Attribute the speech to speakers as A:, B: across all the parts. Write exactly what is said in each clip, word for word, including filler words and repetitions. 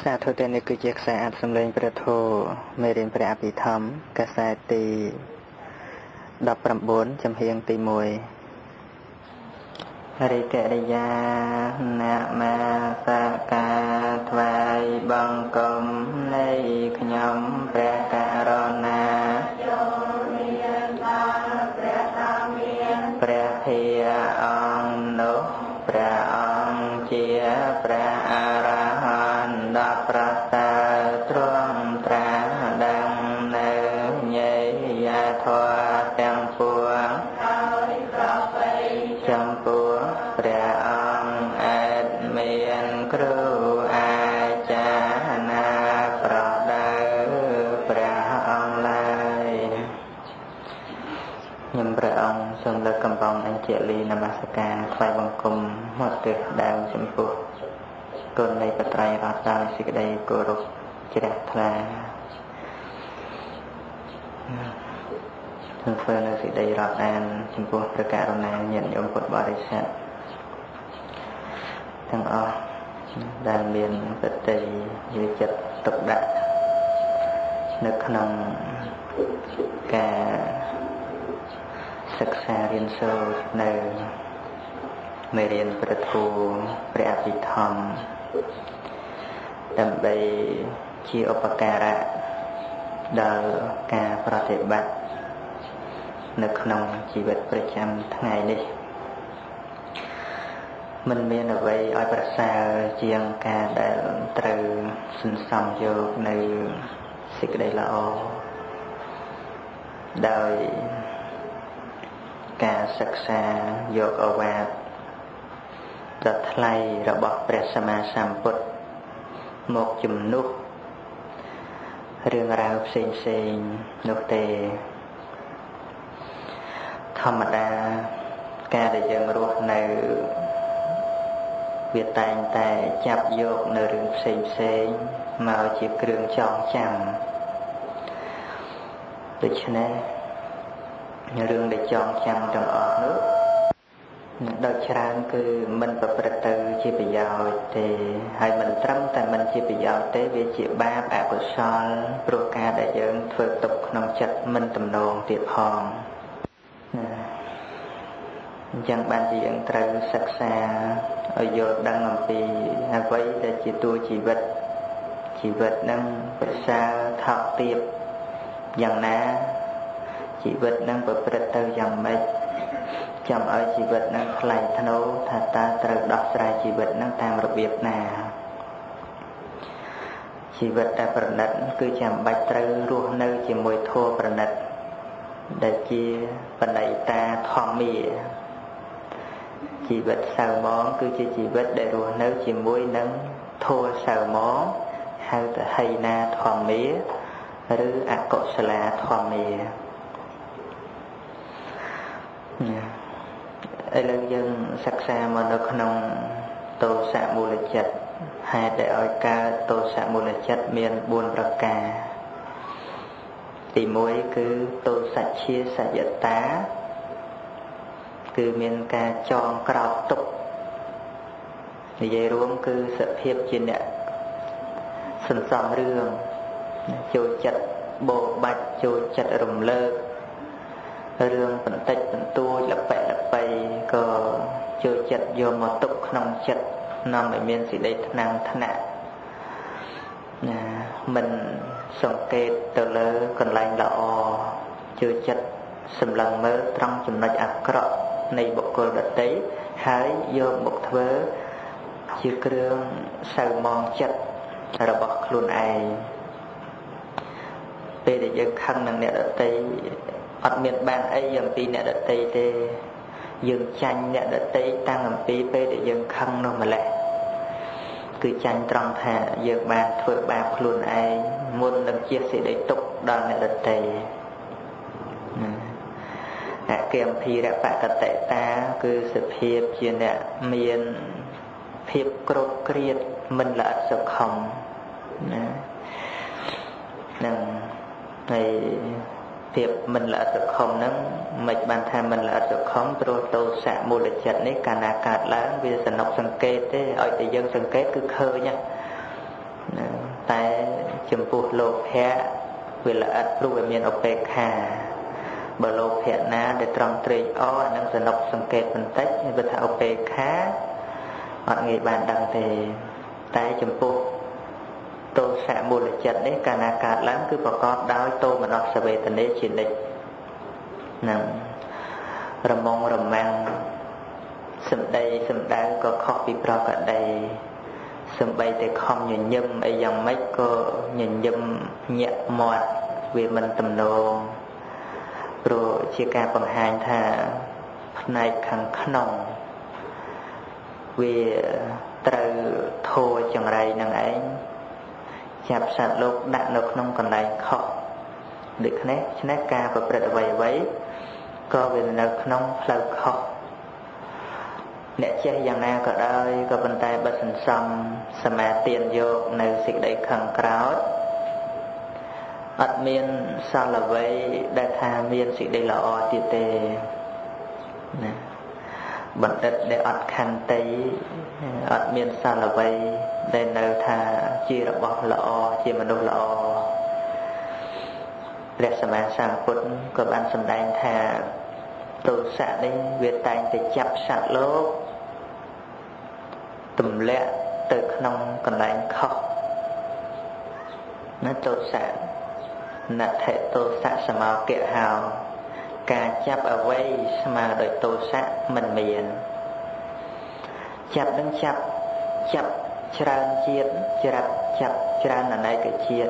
A: Sa thu tên cứ chiếc xe ạt xâm lênประโท mê rin ព្រះ អភិធម្ម កាសែតទី ដប់ប្រាំបួន ចំហៀងទី មួយ រិកិរិយាណាមាសាកាថ្វាយបង្គំនៃខ្ញុំព្រះករុណាព្រះភិយអង្គនោះព្រះអង្គជាព្រះអរហន្តដ៏ប្រសើរទ្រង់ត្រាស់ដឹងនៅញេយធម៌ទាំងពួងចំពោះព្រះអង្គអត់មានគ្រូអាចារ្យណាប្រដៅព្រះអង្គឡើយខ្ញុំព្រះអង្គសូមលើកកំបងអញ្ជលីនមស្ការថ្វាយបង្គំមកទិសដៅចំពោះគុណនៃបត្រៃរតនសេចក្តីគោរពជ្រះថ្លាធ្វើនៅសេចក្តីរាប់អានចំពោះព្រះករុណាញាតិញោមពុទ្ធបរិស័ទទាំងអស់ដែលមានបតិយចិត្តទុកដាក់នៅក្នុងការសិក្សារៀនសូត្រនៅមេរៀនព្រះធម៌ព្រះអភិធម្មដើម្បីជាឧបការៈដល់ការប្រតិបត្តិនៅក្នុងជីវិតប្រចាំថ្ងៃនេះមិនមានអ្វីឲ្យប្រសើរជាងការដែលត្រូវសន្សំយកនៅសេចក្តីល្អដោយការសិក្សាយកឱវាទដ៏ថ្លៃរបស់ព្រះសម្មាសម្ពុទ្ធមកជំនួសរឿងរ៉ាវផ្សេងផ្សេងនោះទេធម្មតាការដែលយើងរស់នៅវាតែងតែចាប់យកនៅរឿងផ្សេងផ្សេងមកជាគ្រឿងចងចាំដូច្នេះរឿងដែលចងចាំទាំងអស់នោះដោយច្រើនគឺមិនប្រព្រឹត្តទៅជាប្រយោជន៍ទេហើយមិនត្រឹមតែមិនជាប្រយោជន៍ទេវាជាបាបអកុសលព្រោះការដែលយើងធ្វើទុកក្នុងចិត្តមិនទំនងទៀតផងណាអញ្ចឹងបានជាយើងត្រូវសិក្សាឲ្យយល់ដឹងអំពីអ្វីដែលជាតួជីវិតជីវិតនឹងប្រសើរថោកទាបយ៉ាងណាជីវិតនឹងប្រព្រឹត្តទៅយ៉ាងម៉េចចាំឲ្យជីវិតនឹងថ្លៃថ្នូរថាតើត្រូវដោះស្រាយជីវិតនឹងតាមរបៀបណាជីវិតតែប្រណិតគឺចាំបាច់ត្រូវរស់នៅជាមួយធម៌ប្រណិតដែលជាបណិតាធម្មាជីវិតសៅមងគឺជាជីវិតដែលរស់នៅជាមួយនឹងធម៌សៅមងហៅថាហីណាធម្មាឬអកុសលាធម្មាឥឡូវយើងសិក្សាមកនៅក្នុងទោសមូលចិត្តហេតុដែលឲ្យកើតទោសមូលចិត្តមានបួនប្រការទីមួយគឺទោសច្ឆាសយតាគឺមានការចងក្រោបទុកនិយាយរួមគឺសភាពជាអ្នកសន្សំរឿងចូលចិត្តបោបាច់ចូលចិត្តរំលើករឿងបន្តិចបន្តួចលបែលបីក៏ចូលចិត្តយកមកទុកក្នុងចិត្តនាំឲ្យមានសេចក្តីថ្នាំងថ្នាក់ណាមិនសង្កេតទៅលើកន្លែងល្អចូលចិត្តសម្លឹងមើលត្រង់ចំណុចអាក្រក់នៃបុគ្គលដទៃហើយយកមកធ្វើជាគ្រឿងសៅមងចិត្តរបស់ខ្លួនឯងពេលដែលយើងខឹងនឹងអ្នកដទៃអត់មានបានអីអំពីអ្នកដទៃទេយើងចាញ់អ្នកដទៃតាំងអំពីពេលដែលយើងខឹងនោះម្លេះគឺចាញ់ត្រង់ថាយើងបានធ្វើបាបខ្លួនឯងមុននឹងជាសេចក្តីទុក្ខដល់អ្នកដទៃអគមភីរបកតេតាគឺសភាពជាអ្នកមានភាពក្រោធក្រៀតមិនល្អិតសុខំណានឹងហើយភាពមិនល្អិតសុខំហ្នឹងមិនបានថាមិនល្អិតសុខំព្រោះទោសមូលចិត្តនេះកាលណាកើតឡើងវាសនុកសង្កេតទេឲ្យតែយើងសង្កេតគឺឃើញ tại chấm phu lô phe vì là ắt pru về miền ốc bê kha bờ lô phe ná để trong trì ó năng sẽ nộp sang kẹt phân tích về thảo ốc bê kha họ nghĩ bạn đăng thì tại chấm phu tôi sẽ mua lịch chật đấy cả na cả lắm cứ bảo con đói tôi mà nó sẽ về tình đấy chỉ định nè rầm mong rầm mang sầm đây sầm đá có khó bị pro cả đây sầm bay thì không nhìn nhâm ấy dòng mấy có nhìn nhâm nhẹ mọt vì mình tầm nô rồi chia ca bằng hai thà này khăn khăn vì từ thô chẳngไรnăng ấy chạp sạch lúc đặt nó không còn lại khó được nét nét ca và bật vậy vậy có về nó không lâu khó nét chơi dạng nào có đôi có bàn tay bật sẵn xong xa mà tiền vô nơi xịt đầy khẳng cáo ất miên sao là vậy đã tha miên xịt đầy là o tiệt tề bật đất để ất khăn tây ất miên sao là vậy để nơi tha chia là bọc là o chia mà đâu là o rẻ xa mà sang phút có bạn xâm đánh tha tôi xạ đi việc tay thì chắp sạc lốt tùm lẹ từ nông còn lại khóc nó tôi xạ nạ thể tôi xạ xa màu kệ hào cả chắp ở vây mà đợi tôi xạ mình miền chắp đứng chắp chắp tràn chiết chắp chắp tràn là này cái chiết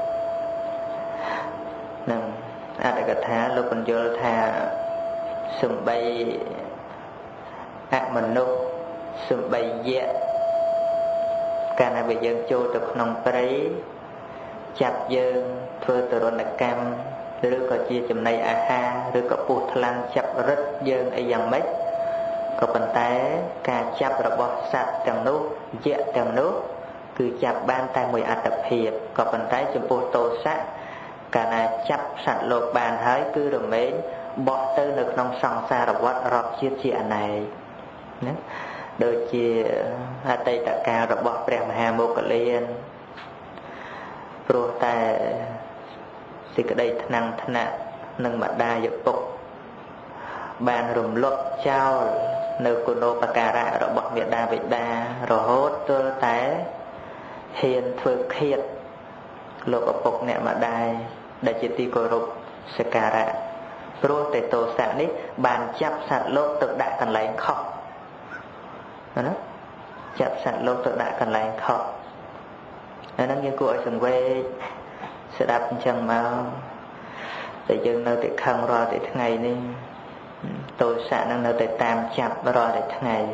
A: nâng à đại cái thá lúc còn vô thà sum bay ác mình nô sum bay dẹ cả này bây giờ cho được nông trái chặt dương thưa từ rồi là cam rồi có chia chùm này à ha rồi có bột lan chặt rất dương ấy dòng mấy có bàn tay cả chặt rồi bỏ sạch chẳng nốt dẹ chẳng nốt cứ chặt ban tay mùi ạt tập hiệp có bàn tay chùm bột tô sát cả này chặt sạch lột bàn hới cứ rồi mấy bỏ tư được nông song xa rồi quát rọt chia chia này đôi chia hà tây tạ cao rồi bỏ bèm hà mô cả liên rồi ta thì cái đây năng thân nạ nâng mặt đa dọc bục bàn rùm lột trao nơi cô nô bà cà rạ rồi bỏ miệng đa vịt đa rồi hốt tôi té hiền thược khiết lột ở bục nẹ mặt đai đại chỉ ti cô rụp sẽ cà rạ rồi để tổ sản ấy bàn chắp sạch lốt tự đại cần lấy khóc đó chắp sạch lốt tự đại cần lấy khóc nó như cô ở sừng quê sẽ đạp chân mà để dừng nơi để khăn rồi để tháng ngày đi tổ sản nó nơi để tam chắp rồi để tháng ngày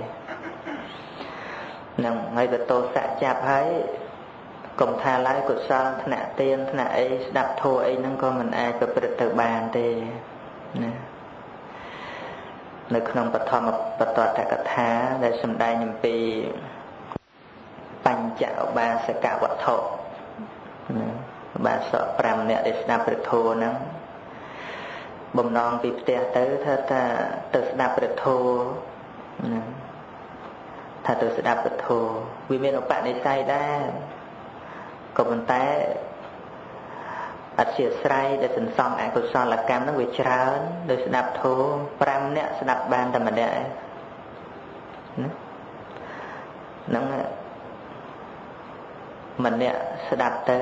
A: nâng ngay để tổ sản chắp ấy cùng tha lái của sao thạ tiên thạ ấy đạp thô ấy nó có mình ai có bật từ bàn thì nơi không bật thọ mà bật tọa tại cả thá để xâm đai nhầm bì bánh chảo ba sẽ cả vật thọ ba sợ pram nè để đạp được thô nó bầm non bị tè tới thơ ta từ đạp được thô thà từ sẽ đạp được thô vì mình bạn đi say đa còn mình té ở chia sài để sinh xong ai cũng son là cam nó bị trơn để sẽ đạp thô pram nè sẽ đạp ban tầm này nó mình nè sẽ đạp tới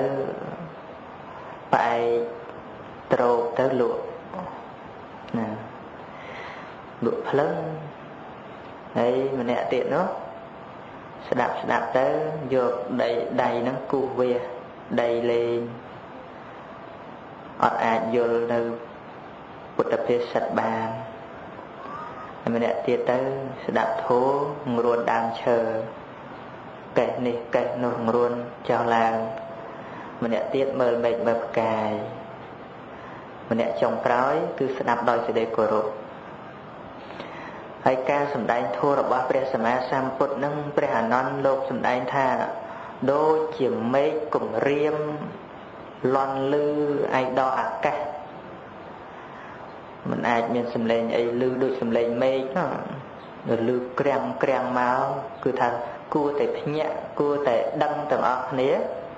A: phải trâu tới lụa nè lụa lớn đấy mình nè tiện nó sẽ đạp sẽ đạp tới vô đầy đầy nó cu về đầy lên ọt ai vô nơi bột tập phía sạch bàn mình nè tiện tới sẽ đạp thố luôn đang chờ kể nè kể nó luôn cho làng mình nè tiết mơ mệt mơ cài mình nè trồng cõi cứ sẽ đạp đòi sẽ đây của rồi hay ca sầm đai thua rồi ba pre sama sam put nâng pre hà non lộc sầm đai tha đôi chiềm mây cùng riêm lon lư ai đo ác ca mình ai miền sầm lên ai lư đôi sầm lên mây nó rồi lư kreng kreng máu cứ thà cua tại nhẹ cua tại đâm tầm óc nế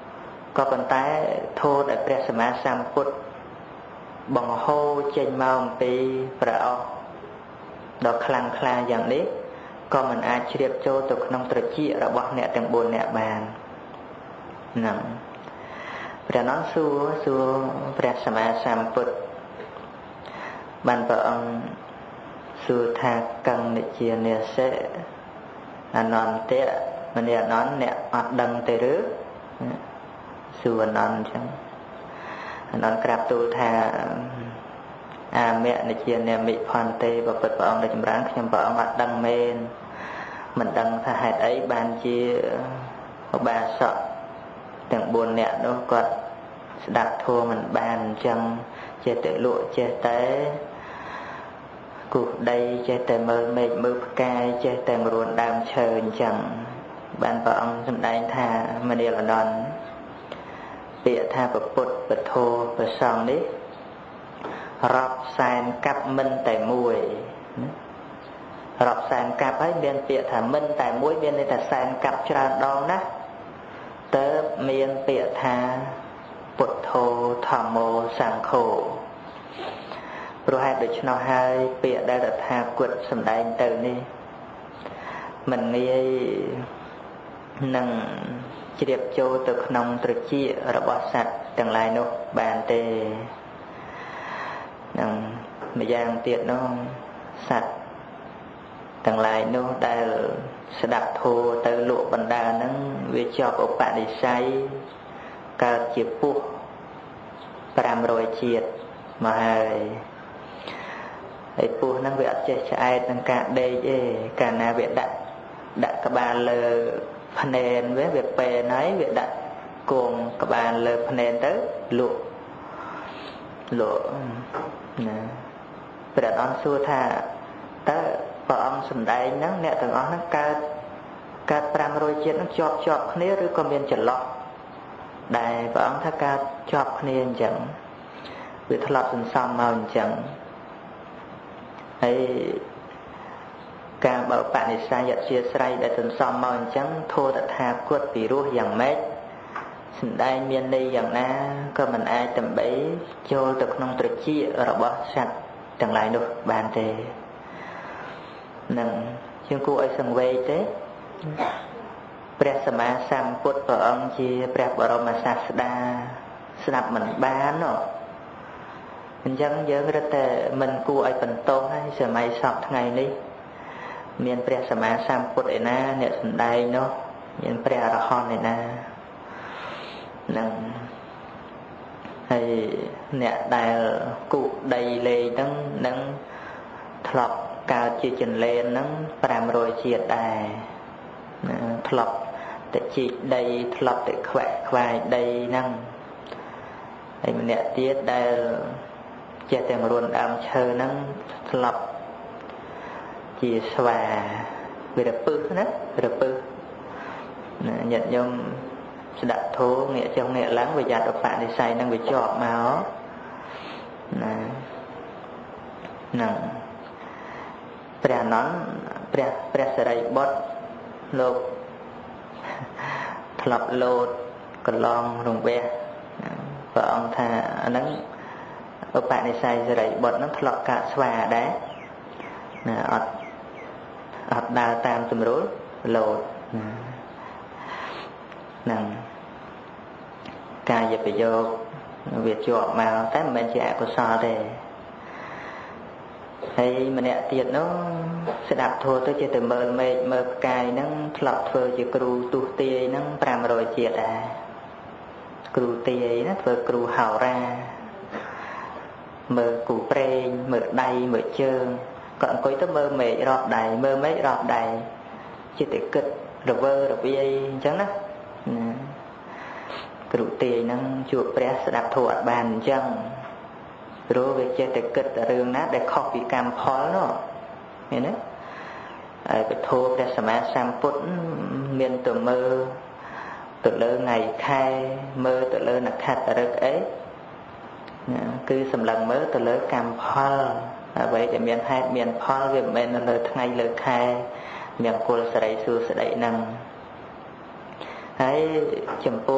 A: có bàn tay thô để bè sầm ma sam put bằng hô trên màu pi prao đó khăng kha dạng đấy có mình ai triệt cho từ trong tự trị là bọc nẹt từng buồn nẹt bàn nặng bè nó xua xua bè sầm ma sam put ban vợ ông xua tha căng để chia nè sẽ anh non té mình nè nón nè mặt đằng tê rứ xua non chẳng non crap tu tha à mẹ này chia nè mị phòn tê và bật vợ ông để chấm rán chấm vợ ông mặt đằng men mình đằng tha hạt ấy ban chia ba sợ từng buồn nè đó còn đặt thua mình bàn chẳng che tự lụa che té cuộc đây che tề mơ mệt mơ cay che tề ruộng đam chờ chẳng ban vợ ông trong đây tha mà đây là đòn bịa tha bật bột bật thô bật sòng đấy rọp sàn cặp minh tại mùi rọp sàn cặp ấy bên bịa thả minh tại mũi bên đây là sàn cặp cho đo nát tớ miền bịa tha bột thô thỏ mô sàng khổ rồi hai đứa nó hai bịa đã được tha quật sầm đại từ đi mình nghĩ nâng chỉ đẹp châu từ nông từ chi rồi bỏ sạch từng lại nó bàn tê nâng mà giang tiệt nó sạch từng lại nó đã sẽ đặt thô từ lụa bần đà nó về cho các bạn đi say cả chiếc buộc làm rồi chiết mà hai ấy pu năng việc chơi ai năng cả đây chứ cả na việc đặt đặt các bạn lơ panel với việc bè nói việc đặt cùng các bạn lơ panel tới lụa lụa nè việc đặt on xua thà tới vợ ông sầm đại nó nè thằng nó ca ca làm rồi chiết nó chọp chọp này rồi còn miền chật lọt đại vợ ông thà ca chọp này chẳng việc thật lọt xong màu chẳng ấy càng bảo bạn thì sai dật chia sẻ để từng xong màu chẳng thô thật hà quất vì ruột dạng mét xin đây miền đây dạng na có mình ai tầm bấy cho từ nông tự chi ở bỏ sạch chẳng lại được bàn tề nâng chương cô ấy sân vây thế Presama sam put vợ ông chia Pres Baroma Sasda snap mình bán nó mình chẳng nhớ rất là mình cô ấy phần tô hay giờ mày sọc ngày đi miền Presama sam put ấy na nè sân đây nó miền Presahon này na nâng hay nè đại cụ đầy lê nâng nâng thọc cao chia chân lên nâng pram rồi chia đài thọc để chỉ đây thọc để khỏe khoai đây nâng hay mình nè tiết đây chia tiền luôn đam chơi nâng thọc chỉ xòa về đẹp bự nữa về đẹp bự nhận nhôm đặt thố nghĩa trong nghĩa lắng về giặt ở bạn thì xài năng về chọt máu nè nè pre nón pre pre sợi bớt lột thọp lột còn lon rồng ve và ông thà nắng ở bạn thì xài sợi bớt nó thọp cả xòa đá nè ọt ọt đào tam tùm rối lột nè ca dập vô việc chọn mà cái mình chỉ của so để hay mình nè tiệt nó sẽ đạp thua tới chơi từ mờ mờ mờ cài nó lọt phơi chỉ cừu tu tia nó pram rồi chiệt à cừu tia nó phơi cừu hào ra mờ củ pre mờ đầy mờ trơn còn coi tới mơ mẹ rọt đầy mơ mấy rọt đầy chỉ để kịch rồi vơ rồi bia chẳng đó cửu tiền năng chuột press đạp thua bàn chân rồi về chơi để kịch ở đường nát để khóc bị cam khó nó nghe đấy cái thua press mà sang put miền từ mơ từ lơ ngày khai mơ từ lơ là khát ở đất ấy cứ sầm lần mơ từ lơ cam khó vậy để miền hai miền khó về miền là lời ngày lời khai miền cô sẽ đẩy xưa sẽ đẩy năng hãy chấm po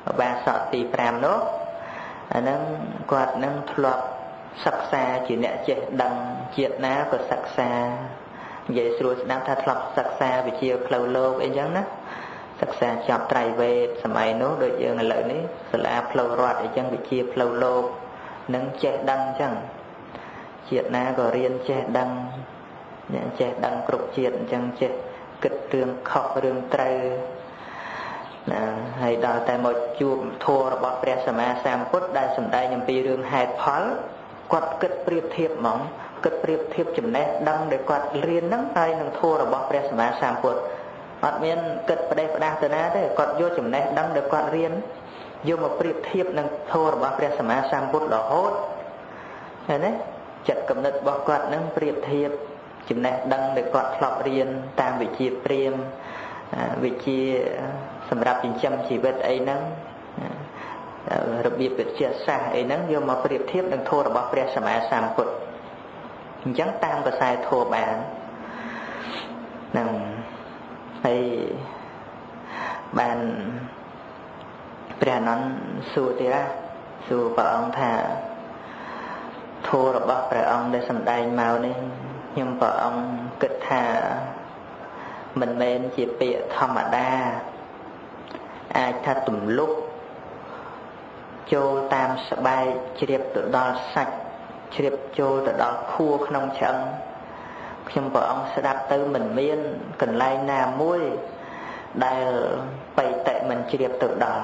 A: ba sọ tì pram nó nâng quạt nâng thọt sắc xa chỉ nẹ chết đằng chiết ná của sắc xa vậy rồi đang thà thọt sắc xa vì chiều khâu lô ấy chẳng đó sắc xa chọc trai về sầm nó đôi giờ là lợi ní sẽ là khâu rót ấy chẳng bị chiều khâu lô nâng chết đằng chẳng chiết ná có riêng chết đằng chết đằng cục chiết chẳng chết kịch rương khóc rương trai hay đó tại một chuột thua bọc pre sama sam phút đại sầm đại nhầm pi rương hai pháo quạt kịch priệp thiệp mỏng kịch priệp thiệp chấm nét đăng để quạt riêng nắng tay nâng thua là bọc pre sama sam phút mặt miền kịch ở đây đang từ na đấy quạt vô chấm nét đăng để quạt riêng vô một priệp thiệp nâng thua là bọc pre sama sam phút là hốt thế đấy chặt cầm nứt bọc quạt nâng priệp thiệp chấm nét đăng để quạt lọp riêng tam vị trí priêm vị tríสำหรับจิตจำชีวิตไอ้นั้นระเบียบเป็นเสียสาไอ้นั้นโยมมาเปรียบเทียบดังโทระบอกเปรียบสมัยสามกุฎยังตามกระสายโทบานนั่งไอ้บานเปรียบนั้นสู่ที่ละสู่พระองค์ท่าโทระบอกพระองค์ได้สำได้มาเนี่ยยังพระองค์เกิดท่ามันเป็นจีเปียธรรมดาai tha tùm lúc châu tam sờ bay chìa tự đo sạch chìa châu tự đo khua không chẳng nhưng vợ ông sẽ đáp tới mình miên cần lai nà muối đây bày tệ mình chìa tự đo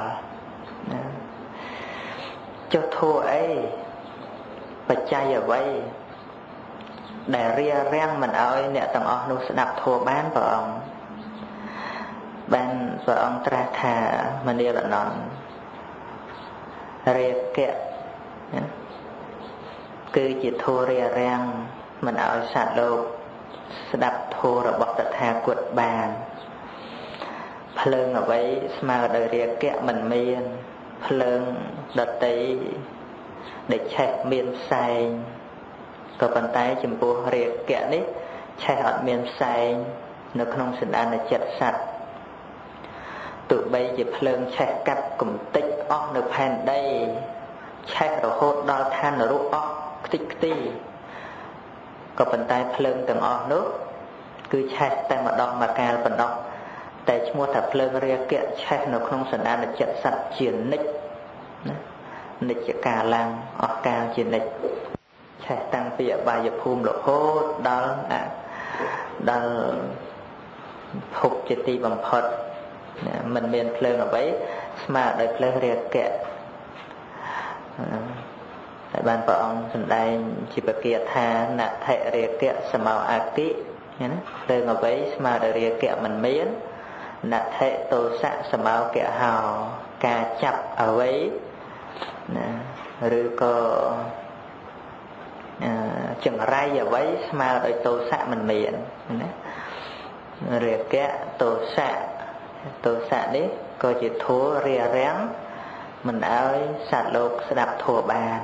A: cho thua ấy và chay ở vậy để ria rang mình ơi nè tầng ọ nó sẽ đáp thua bán vợ ông ban vợ ông tra thà mà nêu là nón rìa kẹt cứ chỉ thua rìa rang mình ở sạt lô đập thua rồi bọc tật thà quật bàn phơi ở vậy mà đời rìa kẹt mình miên phơi đợt đấy để chạy miên say có bàn tay chìm bùa rìa kẹt đấy chạy ở miên say nó không sinh ăn là chật sạch tụi bây giờ phơi chạy cắt cùng tích óc được phèn đây chạy rồi hốt đo than rồi rút óc tích tí có bàn tay phơi từng óc nước cứ chạy tay mà đo mà cà phần đo tại mua thạch phơi ria kiện chạy nó không sẵn ăn là chật sạch chuyển nịch nịch chỉ cà lang óc cao chuyển nịch chạy tăng phía bài giờ phun rồi hốt đó à đó phục chỉ ti bằng phật mình miền phơi ở đấy mà đời phơi riêng kẹt tại ban vợ ông trên đây chỉ bậc kia tha nạp thệ riêng kẹt sầm màu ác kỹ nhé phơi ở đấy mà đời riêng kẹt mình miến nạp thệ tô sạ sầm màu kẹt hào cà chập ở đấy rồi có chừng rai ở đấy mà đời tô sạ mình miến riêng kẹt tô sạ tô sạ đấy coi chỉ thua rìa rén mình ơi sạt lột sẽ đạp thua bàn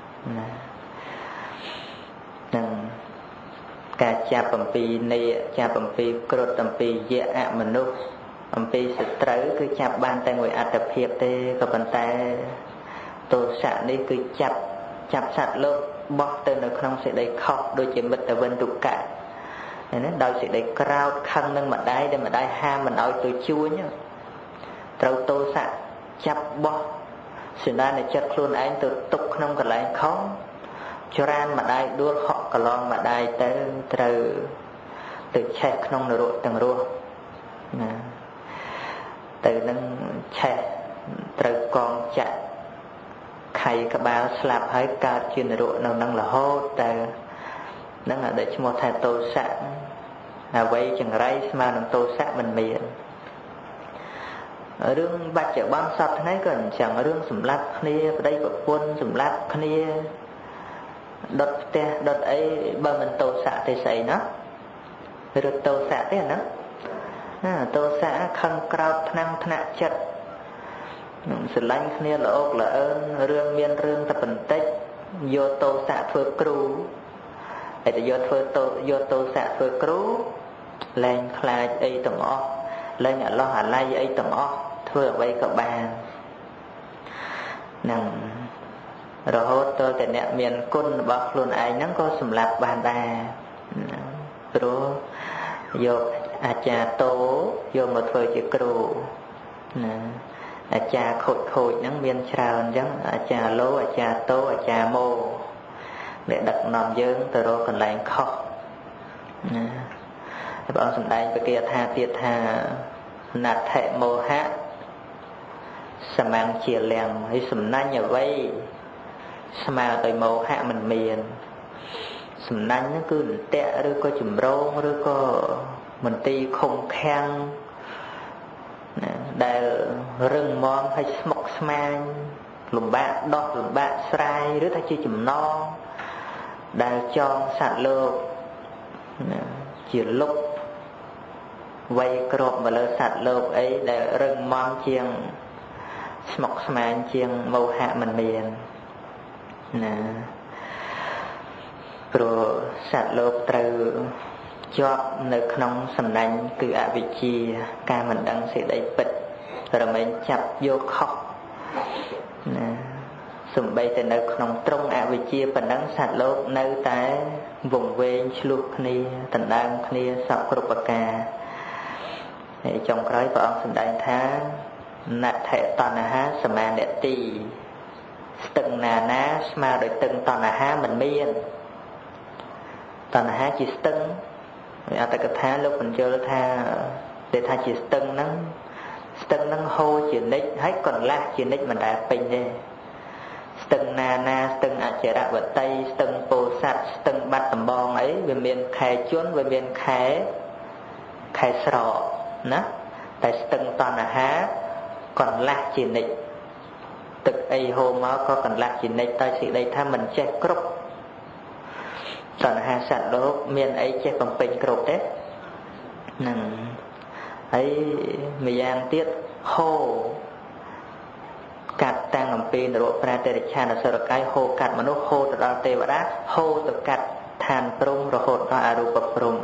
A: cả cha bẩm pi này cha bẩm pi cột bẩm pi dễ ạ mình nút bẩm pi sẽ tới cứ chạp bàn tay ngồi ạt tập hiệp tê có bàn tay tô sạ đấy cứ chạp chạp sạt lột bóc tên nó không sẽ đầy khóc đôi chỉ mít ở bên trục cả nên đôi sẽ đầy crowd khăn nâng mặt đáy để mà đáy ham mình ơi tôi chua nhá trâu tô sạ chắp bó sự ra này chất luôn anh từ tục không còn lại không cho ran mà đáy đua họ cả lon mà đáy tới trâu từ chạy không nở rội từng rua từ nâng chạy trâu con chạy khay các báo slap hơi cao chuyên nở rội nâng nâng là hốt từ nâng là để cho một thầy tô sạ là vậy chẳng ray mà nâng tô sạ mình miệng ở đường bạch chợ băng sập thế này còn chẳng ở đường sủng lát kia ở đây có quân sủng lát kia đợt te đợt ấy ba mình tô xạ thì sấy nó rồi tô xạ thế nó à, tô xạ khăn cao năng thạ chật sự lanh kia là ốc là ơn rương miên rương tập bình tích vô tô xạ phơi cừu để cho vô phơi tô vô tô xạ phơi cừu lên khai ấy tổng ó lên ở lo hà lai ấy tổng ó thưa vậy các bạn năng rồi hốt tôi tại nè miền côn bọc luôn ai nó có sầm lạp bàn đà rồi vô à cha tố vô một thời chỉ cừu à cha khôi khôi nó miền trào giống à cha lố à cha tố à cha mô để đặt nòng dương từ đó còn lại khóc bọn sầm đây cái kia tha tiệt tha nạt thệ mô hát sầm mang chia lèng hay sầm nanh như vậy mà tới màu hạ mình miền sầm nanh nó cứ tệ rồi có chùm rong rồi có mình ti không khen đại rừng mòn hay mọc smang lùm bạc đọt lùm bạc sài rồi ta chỉ chùm non đại cho sạt lơ chỉ lúc vay cọp mà lơ sạt lơ ấy đại rừng mòn chiêng mọc smang chiêng màu hạ mình miền nè rồi sạch lột từ cho nơi không sầm đánh từ ạ vị trí ca mình đang sẽ đẩy bịch rồi mình chặt vô khóc nè sum bay từ nơi không trong ạ vị trí mình đang sạch lột nơi tại vùng ven chluộc ni tận đang ni sọc cột bạc ca trong cái vợ ông sum đánh thá nạt thệ toàn là há sầm an đệ tì từng nà ná mà đôi từng toàn là há mình miên toàn là há chỉ từng à tại cái thá lúc mình chơi tha để tha chỉ từng nó từng nó hô chỉ nick hết còn lá chỉ nick mình đã pin đi từng nà ná từng à chỉ ra vật tây từng bồ sát từng bát tầm bong ấy về miền khai chuốn về miền khai khai sọ nè tại từng toàn là há còn lá chỉ nick thực ấy hôm đó có cần lạc chỉ này ta chỉ đây tham mình che cướp còn hai sản đó miền ấy che còn pin cướp đấy nằng ấy mì ăn tiết hô cắt tăng làm pin rồi ra tới để chan là sợ cái hô cắt mà nó hô từ đó tê vào đá hô từ cắt than prum rồi hô ra arupa prum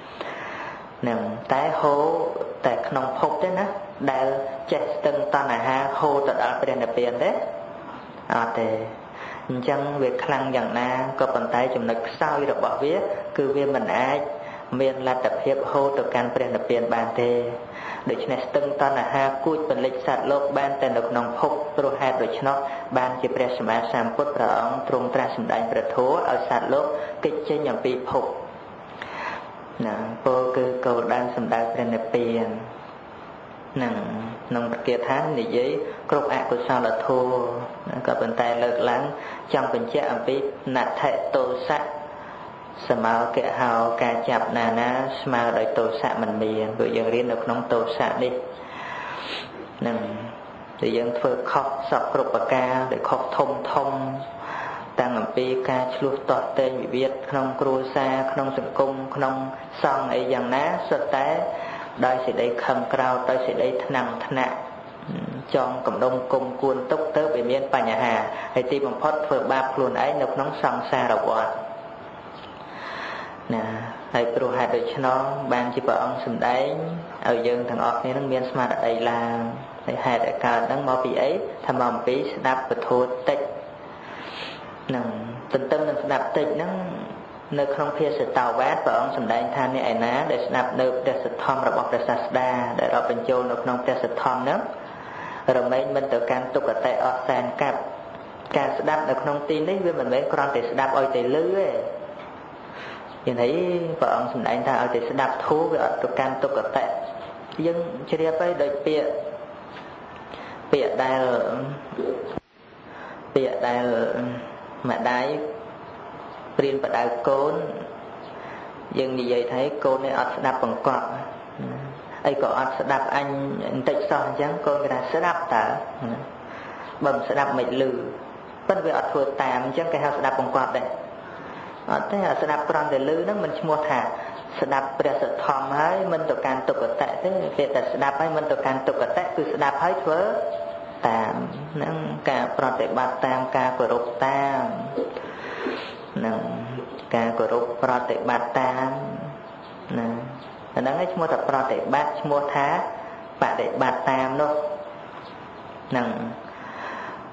A: nằng tái hô tại nông phúc đấy nè đại chết từng toàn là ha hô từ đó bên này bên đấy à thế chẳng việc khăn dạng na có bàn tay chụp lực sao được bảo viết cứ viên mình ai miền là tập hiệp hô từ can bên này bên bàn thế để cho nên từng toàn là ha cúi bên lịch sạt lốp ban tên được nông phúc rồi hai được cho nó ban chỉ bè sầm á sam phút rồi ông trung tra sầm đại bè thố ở sạt lốp kích trên nhầm bị phúc nè cô cứ cầu đang sầm đại bên này bên nằng nông kia tháng này giấy cột ạ của sao là thua có bàn tay lợt láng trong bình chế ở phía nạt thệ tô sạ sầm áo kệ hào cà chạp nà ná mà đợi tô sạ mình miền rồi dần riêng được nông tô sạ đi nằng rồi dần phơi khóc sọc cột bạc ca để khóc thông thông tăng ở phía ca chluột tọt tên bị viết nông cua xa nông sừng cung nông song ấy dần ná sơ té đây sẽ đây khâm cao đây sẽ đây nặng nặng trong cộng đồng cùng cuốn tốc tớ về miền Bắc nhà Hà hay tìm một phốt phở ba luôn ấy nộp nóng song xa đầu quạt nè hay pro hai đôi nó ban chỉ bảo ông sầm đấy ở dân thằng ọt này nó miền smart đây là hay hai đại ca đang mò bị ấy tham mò bị đạp và thua tích nè tình tâm là đạp tích nó nơi không phía sự tàu vát và ông sầm đại than này ảnh ná để nạp nơi để sự thom rồi bọc để sát đa để rồi bên châu nơi không để sự thom nữa rồi mấy mình tự can tục ở tại ở sàn cặp can sự đáp được không tin đấy với mình mấy con để sự đáp ơi tại lưới ấy nhìn thấy vợ ông sầm đại ta ở tại sự đáp thú với ở tự can tục ở tại nhưng chưa đi tới đời bịa bịa đài bịa đài mà đái riêng và đại côn nhưng như vậy thấy côn này ở đạp bằng quạt ấy có ở đạp anh tích son chẳng con người ta sẽ đạp ta bầm sẽ đạp mệt lử vẫn về ở thừa tạm chẳng cái hao sẽ đạp bằng quạt đây ở thế là sẽ đạp con để lử nó mình mua thả sẽ đạp bây giờ sẽ thòm hết mình tự can tục ở tại thế việc là sẽ đạp hay mình tự can tục ở tại cứ sẽ đạp hết vớ tạm nó cả con để bát tam ca của rục tam nè ca của rục prate bát tam nè nó nói mua tập prate bát mua thá bát để bát tam đâu nè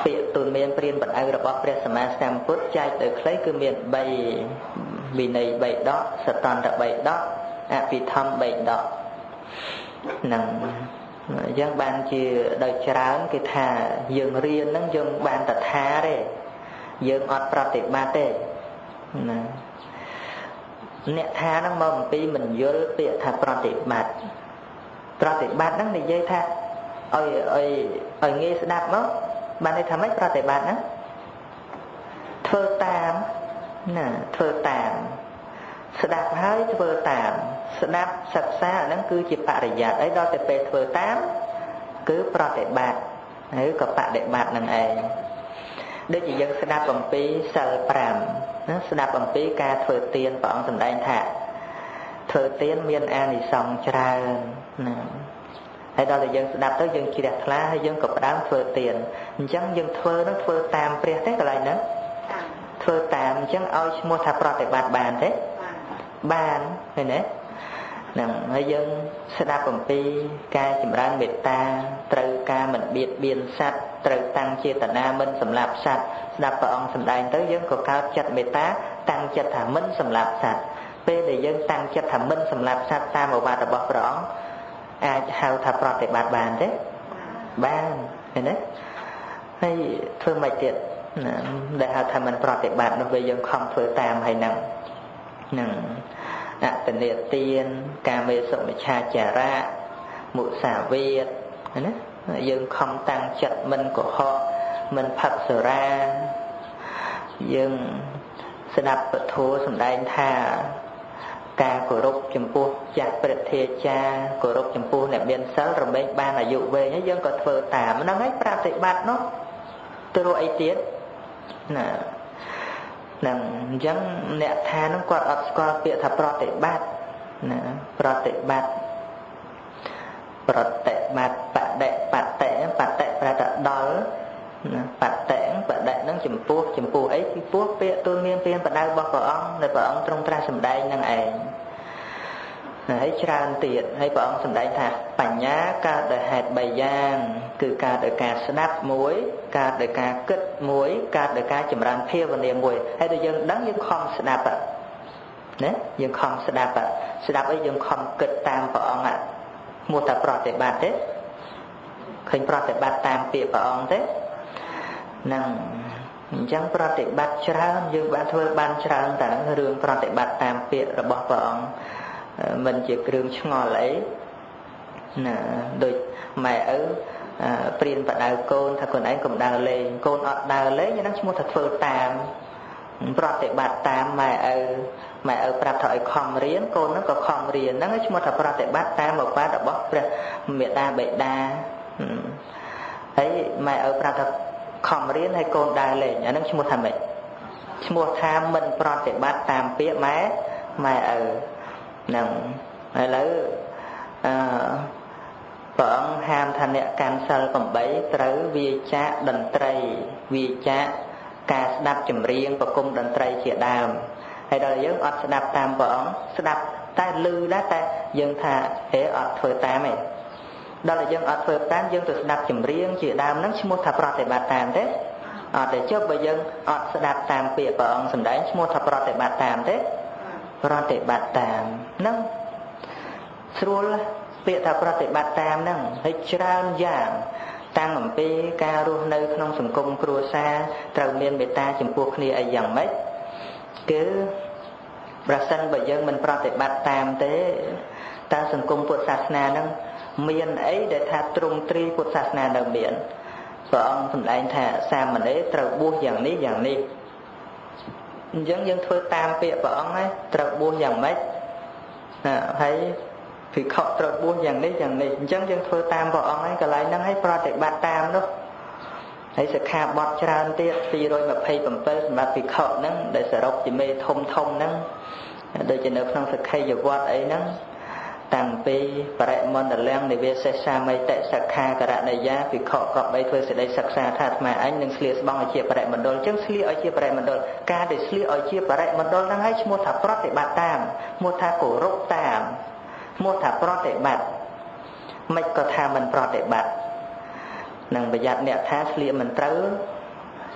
A: ពាក្យទូនមានព្រានបដៅរបស់ព្រះសម្មាសម្ពុទ្ធចែកទៅខ្លីគឺមានបីវិន័យបីដកសតន្តបីដកអភិធម្មបីដកនឹងយើងបានជាដោយច្រើនគេថាយើងរៀនហ្នឹងយើងបានតថាទេយើងអត់ប្រតិបត្តិទេណាអ្នកថាហ្នឹងមកអំពីមិនយល់ពាក្យថាប្រតិបត្តិប្រតិបត្តិហ្នឹងនិយាយថាឲ្យឲ្យឲ្យងាយស្ដាប់មកបានន័យថាម៉េចប្រតិបត្តិហ្នឹងធ្វើតាមណាធ្វើតាមស្ដាប់ហើយធ្វើតាមស្ដាប់សិក្សាអាហ្នឹងគឺជាបរិយ័តហើយដល់តែពេលធ្វើតាមគឺប្រតិបត្តិហើយក៏បដិបត្តិនឹងឯងដូចជាយើងស្ដាប់អំពីសិលប្រាំណាស្ដាប់អំពីការធ្វើទានព្រះអង្គសម្ដែងថាធ្វើទានមានអានិសង្សច្រើនណាហើយដល់តែយើងស្ដាប់ទៅយើងជ្រះថ្លាហើយយើងក៏ផ្ដើមធ្វើទានអញ្ចឹងយើងធ្វើនោះធ្វើតាមព្រះទេកន្លែងហ្នឹងធ្វើតាមអញ្ចឹងឲ្យឈ្មោះថាប្រតិបត្តិបានទេបានឃើញទេហ្នឹងហើយយើងស្ដាប់អំពីការចម្រើនមេត្តាត្រូវការមិនបៀតបៀនសត្វត្រូវតាំងចេតនាមិនសម្លាប់សត្វស្ដាប់ព្រះអង្គសម្ដែងទៅយើងក៏កើតចិត្តមេត្តាតាំងចិត្តថាមិនសម្លាប់សត្វពេលដែលយើងតាំងចិត្តថាមិនសម្លាប់សត្វតាមឱវាទរបស់ព្រះអង្គអាចហៅថាប្រតិបត្តិបានទេបានឃើញទេហើយធ្វើមិនទៀតដែលហៅថាមិនប្រតិបត្តិនោះវាយើងខំធ្វើតាមហើយហ្នឹងហ្នឹងអតនេទានកាមេសុមិច្ឆាចារៈមុសាវាទណាយើងខំតាំងចិត្តមិនកុហកមិនផឹកសុរាយើងស្ដាប់ពធសម្ដែងថាការគោរពចំពោះចាស់ព្រឹទ្ធាចារ្យគោរពចំពោះអ្នកមានសិលរមែងបានអាយុវែងហើយយើងក៏ធ្វើតាមហ្នឹងហើយប្រតិបត្តិនោះទៅរកអីទៀតណាហ្នឹងអញ្ចឹងអ្នកថានឹងគាត់អត់ស្គាល់ពាក្យថាប្រតិបត្តិណាប្រតិបត្តិប្រតិបត្តិបដិបតិបតិប្រែថាដល់ណាបតិបដិហ្នឹងចំពោះចំពោះអីពីពោះពាក្យទូលមានព្រានបដៅរបស់ព្រះអង្គដែលព្រះអង្គទ្រង់ត្រាស់សម្ដែងនឹងឯងហើយច្រើនទៀតហើយព្រះអង្គសម្ដែងថាបញ្ញាកើតដោយហេតុបីយ៉ាងគឺកើតដោយការស្ដាប់មួយកើតដោយការគិតមួយកើតដោយការចម្រើនភាវនាមួយហើយដល់យើងដឹងយើងខំស្ដាប់ណាយើងខំស្ដាប់ស្ដាប់អីយើងខំគិតតាមព្រះអង្គមកតែប្រតិបត្តិទេឃើញប្រតិបត្តិតាមពាក្យព្រះអង្គទេហ្នឹងអញ្ចឹងប្រតិបត្តិច្រើនយើងបានធ្វើបានច្រើនតែរឿងប្រតិបត្តិតាមពាក្យរបស់ព្រះអង្គមិនជាគ្រឿងឆ្ងល់អីណាដូចម៉ែឪព្រានបដៅកូនថាកូនឯងកុំដើរលេងកូនអត់ដើរលេងហ្នឹងឈ្មោះថាធ្វើតាមប្រតិបត្តិតាមម៉ែឪម៉ែឪប្រាប់ថាឲ្យខំរៀនកូនហ្នឹងក៏ខំរៀនហ្នឹងឈ្មោះថាប្រតិបត្តិតាមឱវាទរបស់ព្រះមេដាបិតាហើយម៉ែឪប្រាប់ថាខំរៀនហើយកូនដើរលេងអាហ្នឹងឈ្មោះថាម៉េចឈ្មោះថាមិនប្រតិបត្តិតាមពាក្យម៉ែម៉ែឪហ្នឹងឥឡូវអឺព្រះអង្គហាមថាអ្នកកាន់សិលប្រាំបីត្រូវវាចាកតន្ត្រីវាចាកការស្ដាប់ចម្រៀងប្រគំតន្ត្រីជាដើមហើយដល់យើងអត់ស្ដាប់តាមព្រះអង្គស្ដាប់តែឮដែរតែយើងថាហេអត់ធ្វើតាមទេដល់តែយើងអត់ធ្វើតាមយើងទៅស្ដាប់ចម្រៀងជាដើមហ្នឹងឈ្មោះថាប្រតិបត្តិតាមទេអត់ទេចុះបើយើងអត់ស្ដាប់តាមពាក្យព្រះអង្គសម្ដែងឈ្មោះថាប្រតិបត្តិតាមទេប្រតិបត្តិតាមហ្នឹងស្រួលពាក្យថាប្រតិបត្តិតាមហ្នឹងហើយច្រើនយ៉ាងតាំងអំពីការរស់នៅក្នុងសង្គមគ្រួសារត្រូវមានមេត្តាចំពោះគ្នាអីយ៉ាងម៉េចគឺប្រសិនបើយើងមិនប្រតិបត្តិតាមទេតើសង្គមពុទ្ធសាសនាហ្នឹងមានអីដែលថាទ្រង់ទ្រីពុទ្ធសាសនានៅមានព្រះអង្គសម្ដែងថាសាមណេរត្រូវបួសយ៉ាងនេះយ៉ាងនេះអញ្ចឹងយើងធ្វើតាមពាក្យព្រះអង្គហើយត្រូវបួសយ៉ាងម៉េចហើយភិក្ខុត្រូវបួសយ៉ាងនេះយ៉ាងនេះអញ្ចឹងយើងធ្វើតាមព្រះអង្គហើយកន្លែងហ្នឹងហើយប្រតិបត្តិតាមនោះហើយសិក្ខាបទច្រើនទៀតពីរยี่สิบเจ็ดសម្រាប់ភិក្ខុហ្នឹងដែលសរុបជាមេធំធំហ្នឹងដូចជានៅក្នុងសក្ខីយវត្តអីហ្នឹងតាំងពីបរិមណ្ឌលំនិវេសេសាមិតិសិក្ខាករណីយាភិក្ខុក៏បីធ្វើសេចក្តីសិក្សាថាអាត្មាអញនឹងស្លៀកស្បង់ឲ្យជាបរិមណ្ឌលអញ្ចឹងស្លៀកឲ្យជាបរិមណ្ឌលការដែលស្លៀកឲ្យជាបរិមណ្ឌលហ្នឹងហើយឈ្មោះថាប្រតិបត្តិតាមឈ្មោះថាគោរពតាមឈ្មោះថាប្រតិបត្តិមិនក៏ថាមិនប្រតិបត្តិនឹងប្រយ័ត្នអ្នកថាស្លៀកមិនត្រូវ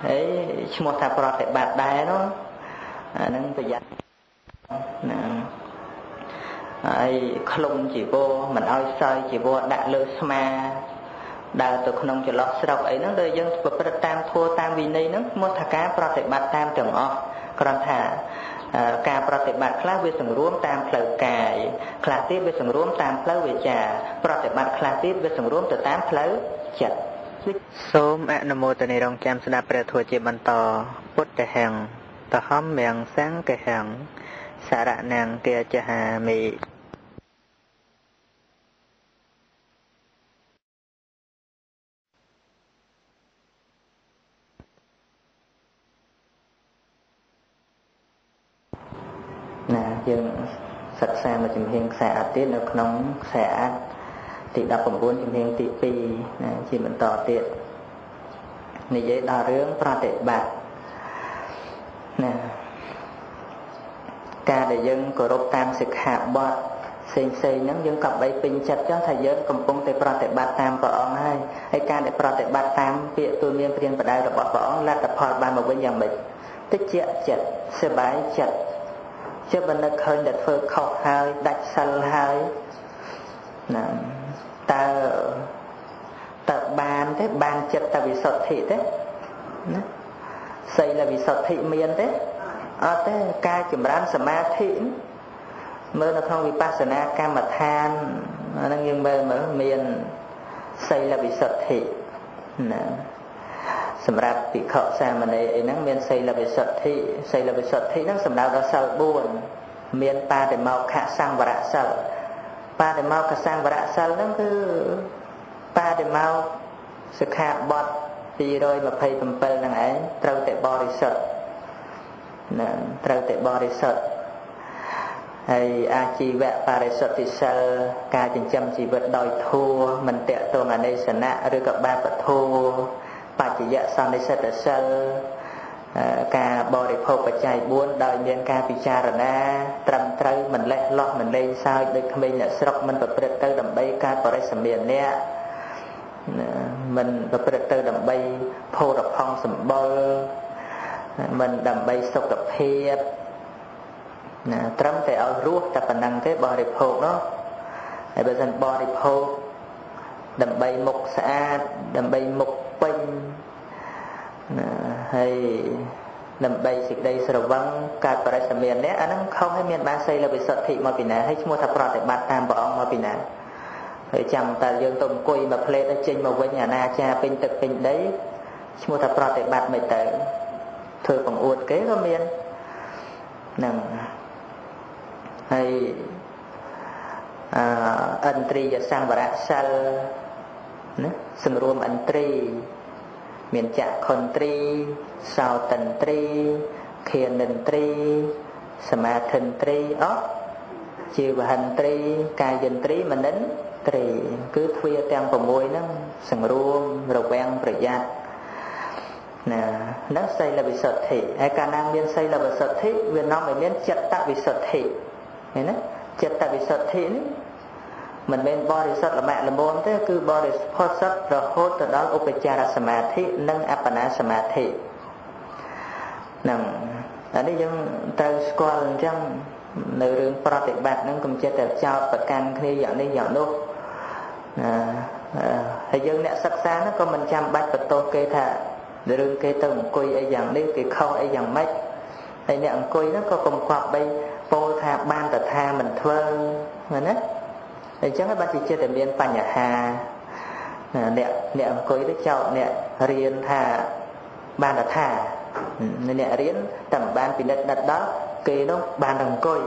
A: ấy mua thà pro để bạt đai nó nâng phải dắt ấy không chỉ vô mình oi soi chỉ vô đã lơ sma đào từ không chỉ lót sọc ấy nó đời dân bậc tam thua tam vì này nó mua thà cá pro để bạt tam trường ọ còn thàการปฏิบัติคลาสวิสังร่วมตามเพลกายคลาสที่วิสังร่วมตามเพลวิจาปฏิบัติคลาสที่วิสังร่วมตามเพลจิตសូមអនុមោទនារងចាំស្ដាប់ព្រះធម៌ជាបន្តពុទ្ធហង្តហំមៀងសង្ឃហង្សារណង្គាចហាមិណាយើងសិក្សាមកជំហានខ្សែអាទិត្យនៅក្នុងខ្សែអាទិត្យទីដប់ប្រាំបួនជំហានទីពីរណាជាបន្តទៀតនិយាយដល់រឿងប្រតិបត្តិណាការដែលយើងគោរពតាមសិក្ខាបទផ្សេងផ្សេងហ្នឹងយើងក៏បីពេញចិត្តចឹងថាយើងកំពុងតែប្រតិបត្តិតាមព្រះអង្គហើយហើយការដែលប្រតិបត្តិតាមពាក្យទូលមានព្រានបដៅរបស់ព្រះអង្គលទ្ធផលបានមកវិញយ៉ាងម៉េចតិចចិត្តសប្បាយចិត្តជាបណ្ឌិតឃើញតែធ្វើខុសហើយដាច់សិលហើយណាតើតើបានទេបានចិត្តតវិសុទ្ធិទេណាសីលវិសុទ្ធិមានទេអត់ទេការចម្រើនសមាធិមើលនៅក្នុងវិបស្សនាកម្មដ្ឋានហ្នឹងយើងមើលមើលមានសីលវិសុទ្ធិណាសម្រាប់ភិក្ខុសាមណេរអីហ្នឹងមានសីលវិសុទ្ធិសីលវិសុទ្ធិហ្នឹងសំដៅដល់សិលបួនមានបាតិមោខៈសង្វរៈសិលបាតិមោខៈសង្វរៈសិលហ្នឹងគឺបាតិមោសិក្ខាបទពីររយម្ភៃប្រាំពីរហ្នឹងឯងត្រូវតែបរិសុទ្ធណាត្រូវតែបរិសុទ្ធហើយអាជីវៈបរិសុទ្ធិសិលការចិញ្ចឹមជីវិតដោយធម៌មិនតាក់ទងអនិស្សនៈឬក៏បាបធម៌បច្ចយៈសន្និសិទ្ធសិលការបរិភោគបច្ច័យបួនដោយមានការពិចារណាត្រឹមត្រូវមិនលេះលោះមិនលេងសើចដូចក្មេងអ្នកស្រុកមិនប្រព្រឹត្តទៅដើម្បីការបរិសម្មាអ្នកមិនប្រព្រឹត្តទៅដើម្បីភោរផង់សម្បុរមិនដើម្បីសុខភាពណាត្រឹមតែឲ្យរស់តែប៉ុណ្ណឹងទេបរិភោគនោះហើយបើមិនបរិភោគដើម្បីមុខស្អាតដើម្បីមុខពេញណាហើយដើម្បីសេចក្តីស្រវឹងការបរិសម្មានេះអាហ្នឹងខុសហើយមានបានសីលវិសុទ្ធិមកពីណាហើយឈ្មោះថាប្រតិបត្តិតាមព្រះអង្គមកពីណាហើយចាំតែយើងទៅអង្គុយមកផ្លេតទៅចេញមកវិញអាណាចារពេញទឹកពេញដីឈ្មោះថាប្រតិបត្តិមិនទៅធ្វើបង្អួតគេក៏មានហ្នឹងហើយអិន្ទ្រីយសង្វរៈសិលណាសង្រួមឥន្ទ្រីមានចក្ខុន្ទ្រីសោតន្ទ្រីឃានិន្ទ្រីសមាធិន្ទ្រីអស់ជីវហិន្ទ្រីកាយន្ទ្រីមនិន្ទ្រីគឺទ្វាទាំង៦ហ្នឹងសង្រួមរវាងប្រយ័ត្នណានោះសីលវិសុទ្ធិហើយកាលណាមានសីលវិសុទ្ធិវានាំឲ្យមានចិត្តវិសុទ្ធិឃើញណាចិត្តវិសុទ្ធិនេះមិនមែនបរិសុទ្ធល្មាក់ល្មមទេគឺបរិសុទ្ធរហូតទៅដល់ឧបចារសមាធិនិងអបណាសមាធិហ្នឹងអានេះយើងត្រូវស្គាល់អញ្ចឹងនៅរឿងប្រតិបត្តិហ្នឹងកុំចិត្តតែចោតប្រកាន់គ្នាយ៉ាងនេះយ៉ាងនោះណាហើយយើងអ្នកសិក្សាហ្នឹងក៏មិនចាំបាច់បន្ទោសគេថារឿងគេទៅអង្គុយអីយ៉ាងនេះគេខុសអីយ៉ាងម៉េចហើយអ្នកអង្គុយហ្នឹងក៏កុំគប់បីពោលថាបានតថាមិនធ្វើមែនទេអញ្ចឹងហើយបានជាចិត្តតែមានបញ្ហាអ្នកអ្នកអង្គុយទៅចោទអ្នករៀនថាបានតថាអ្នករៀនតែមិនបានពិនិត្យដិតដល់គេនោះបានអង្គុយ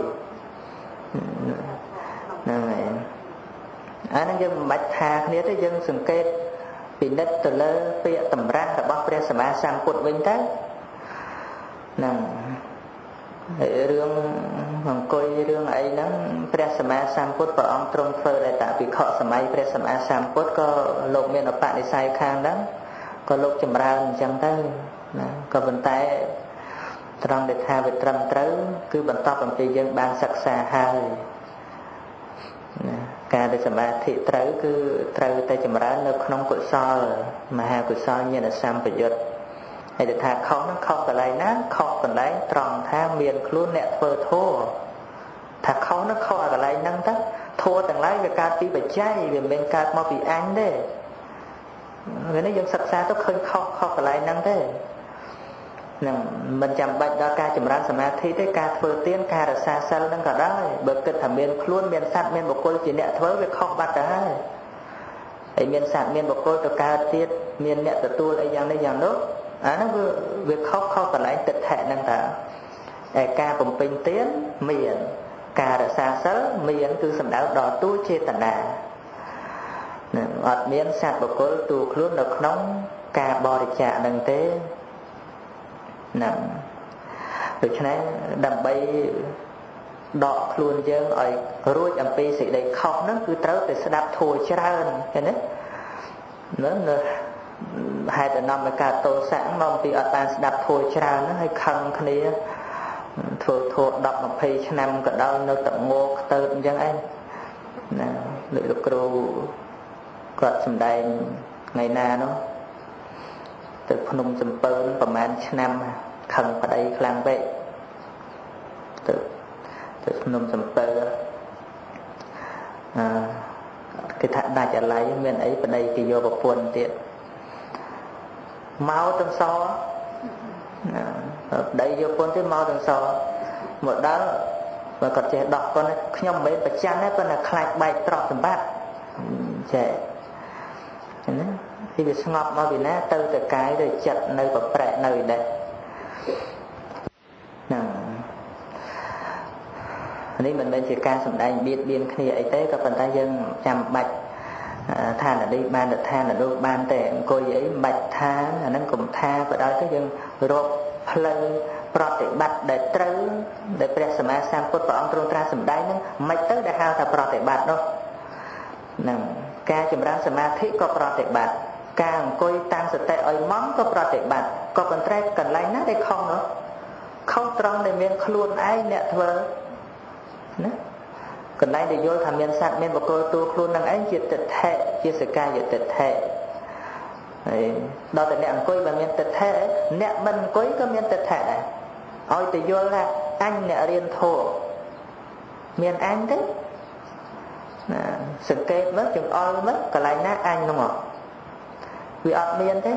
A: ហ្នឹងហើយអាហ្នឹងយើងមិនបាច់ថាគ្នាទេយើងសង្កេតពិនិត្យទៅលើពាក្យតម្រាស់របស់ព្រះសម្មាសម្ពុទ្ធវិញទៅហ្នឹងរឿងអង្គុយរឿងអីហ្នឹងព្រះសម្មាសម្ពុទ្ធព្រះអង្គទ្រង់ធ្វើតែតាភិក្ខុសម័យព្រះសម្មាសម្ពុទ្ធក៏លោកមានឧបនិស្ស័យខាងហ្នឹងក៏លោកចម្រើនអញ្ចឹងទៅណាក៏ប៉ុន្តែត្រង់ដែលថាវាត្រឹមត្រូវគឺបន្ទាប់អំពីយើងបានសិក្សាហើយណាការដែលសមាធិត្រូវគឺត្រូវតែចម្រើននៅក្នុងកុសលមហាកុសលញាណសម្បយុត្ត hay là thà khó nó khó cái này ná khó cái này tròn tha miền luôn nẹt phơ thô thà khó nó khó cái này năng tất thua từng lái về ca tí về chay về bên ca mau bị anh đấy người nó dân sạch xa tôi khơi khó khó cái này năng thế nè mình chăm bạch đó ca chấm ran samadhi tới ca phơ tiên ca là xa xa năng cả đó bởi kết thẩm miền luôn miền sát miền một cô chỉ nẹt thớ về khó bắt đó ấy miền sát miền một cô tôi ca tiết miền nẹt từ tu ấy giang đây giang đó à nó việc khóc khóc còn lại tịch hệ năng ta ca bồng pin tiến miền ca đã xa sớ miền cứ sầm đảo đỏ tu chê tận đà ọt miền sạt bọc cố tu luôn được nóng ca bò để trả đằng tế nặng được cho nên đầm bay đọ luôn dân ở ruồi âm pi sĩ đây khóc nó cứ tới từ đạp thua chán cái đấy nữa hai từ năm cả tô sáng mong thì ở bàn đạp thua chán nó hay khăn cái này thua thua đọc một page năm cả đâu nơi tận ngô từ dân anh nè lựa được kêu quạt sầm đầy ngày na nó từ phun sầm pơnประมาณnăm khăn ở đây khăn vậy từ từ phun sầm pơn cái thằng đại trả lại miền ấy ở đây thì vô vào buồn tiện máu trong so đây vô buồn tới máu trong so một đó và còn trẻ đọc con nhom mấy bạch chăn ấy con là khai bài trọt tầm bát trẻ thì việc ngọc mà vì nè từ từ cái rồi chặt nơi và bẻ nơi đây nèនេះមិនមែនជាការសម្ដែងបៀតបៀនគ្នាអីទេក៏ប៉ុន្តែយើងចាំបាច់ថាណានេះបានទៅថាណានោះបានតែអង្គុយអីមិនបាច់ថាអាហ្នឹងកុំថាក៏ដោយទៅយើងរកផ្លូវប្រតិបត្តិដែលត្រូវដែលព្រះសម្មាសម្ពុទ្ធព្រះអង្គទ្រង់ត្រាស់សម្ដែងហ្នឹងមិនទៅដែលហៅថាប្រតិបត្តិនោះហ្នឹងការចម្រើនសមាធិក៏ប្រតិបត្តិការអង្គុយតាំងសតិឲ្យម៉ងក៏ប្រតិបត្តិក៏ប៉ុន្តែកន្លែងណាដែលខុសនោះខុសត្រង់ដែលមានខ្លួនឯងអ្នកធ្វើណាកន្លែងដែលយល់ថាមានសត្វមានបុគ្គលតួខ្លួននឹងឯងជាទិដ្ឋិជាសកាយទិដ្ឋិហើយដល់តែអ្នកអង្គុយបើមានទិដ្ឋិអ្នកមិនអង្គុយក៏មានទិដ្ឋិដែរឲ្យតែយល់ថាអញអ្នករៀនធម៌មានអញទេណាសង្កេតមើលចង្អុលមើលកន្លែងណាអញនោះវាអត់មានទេ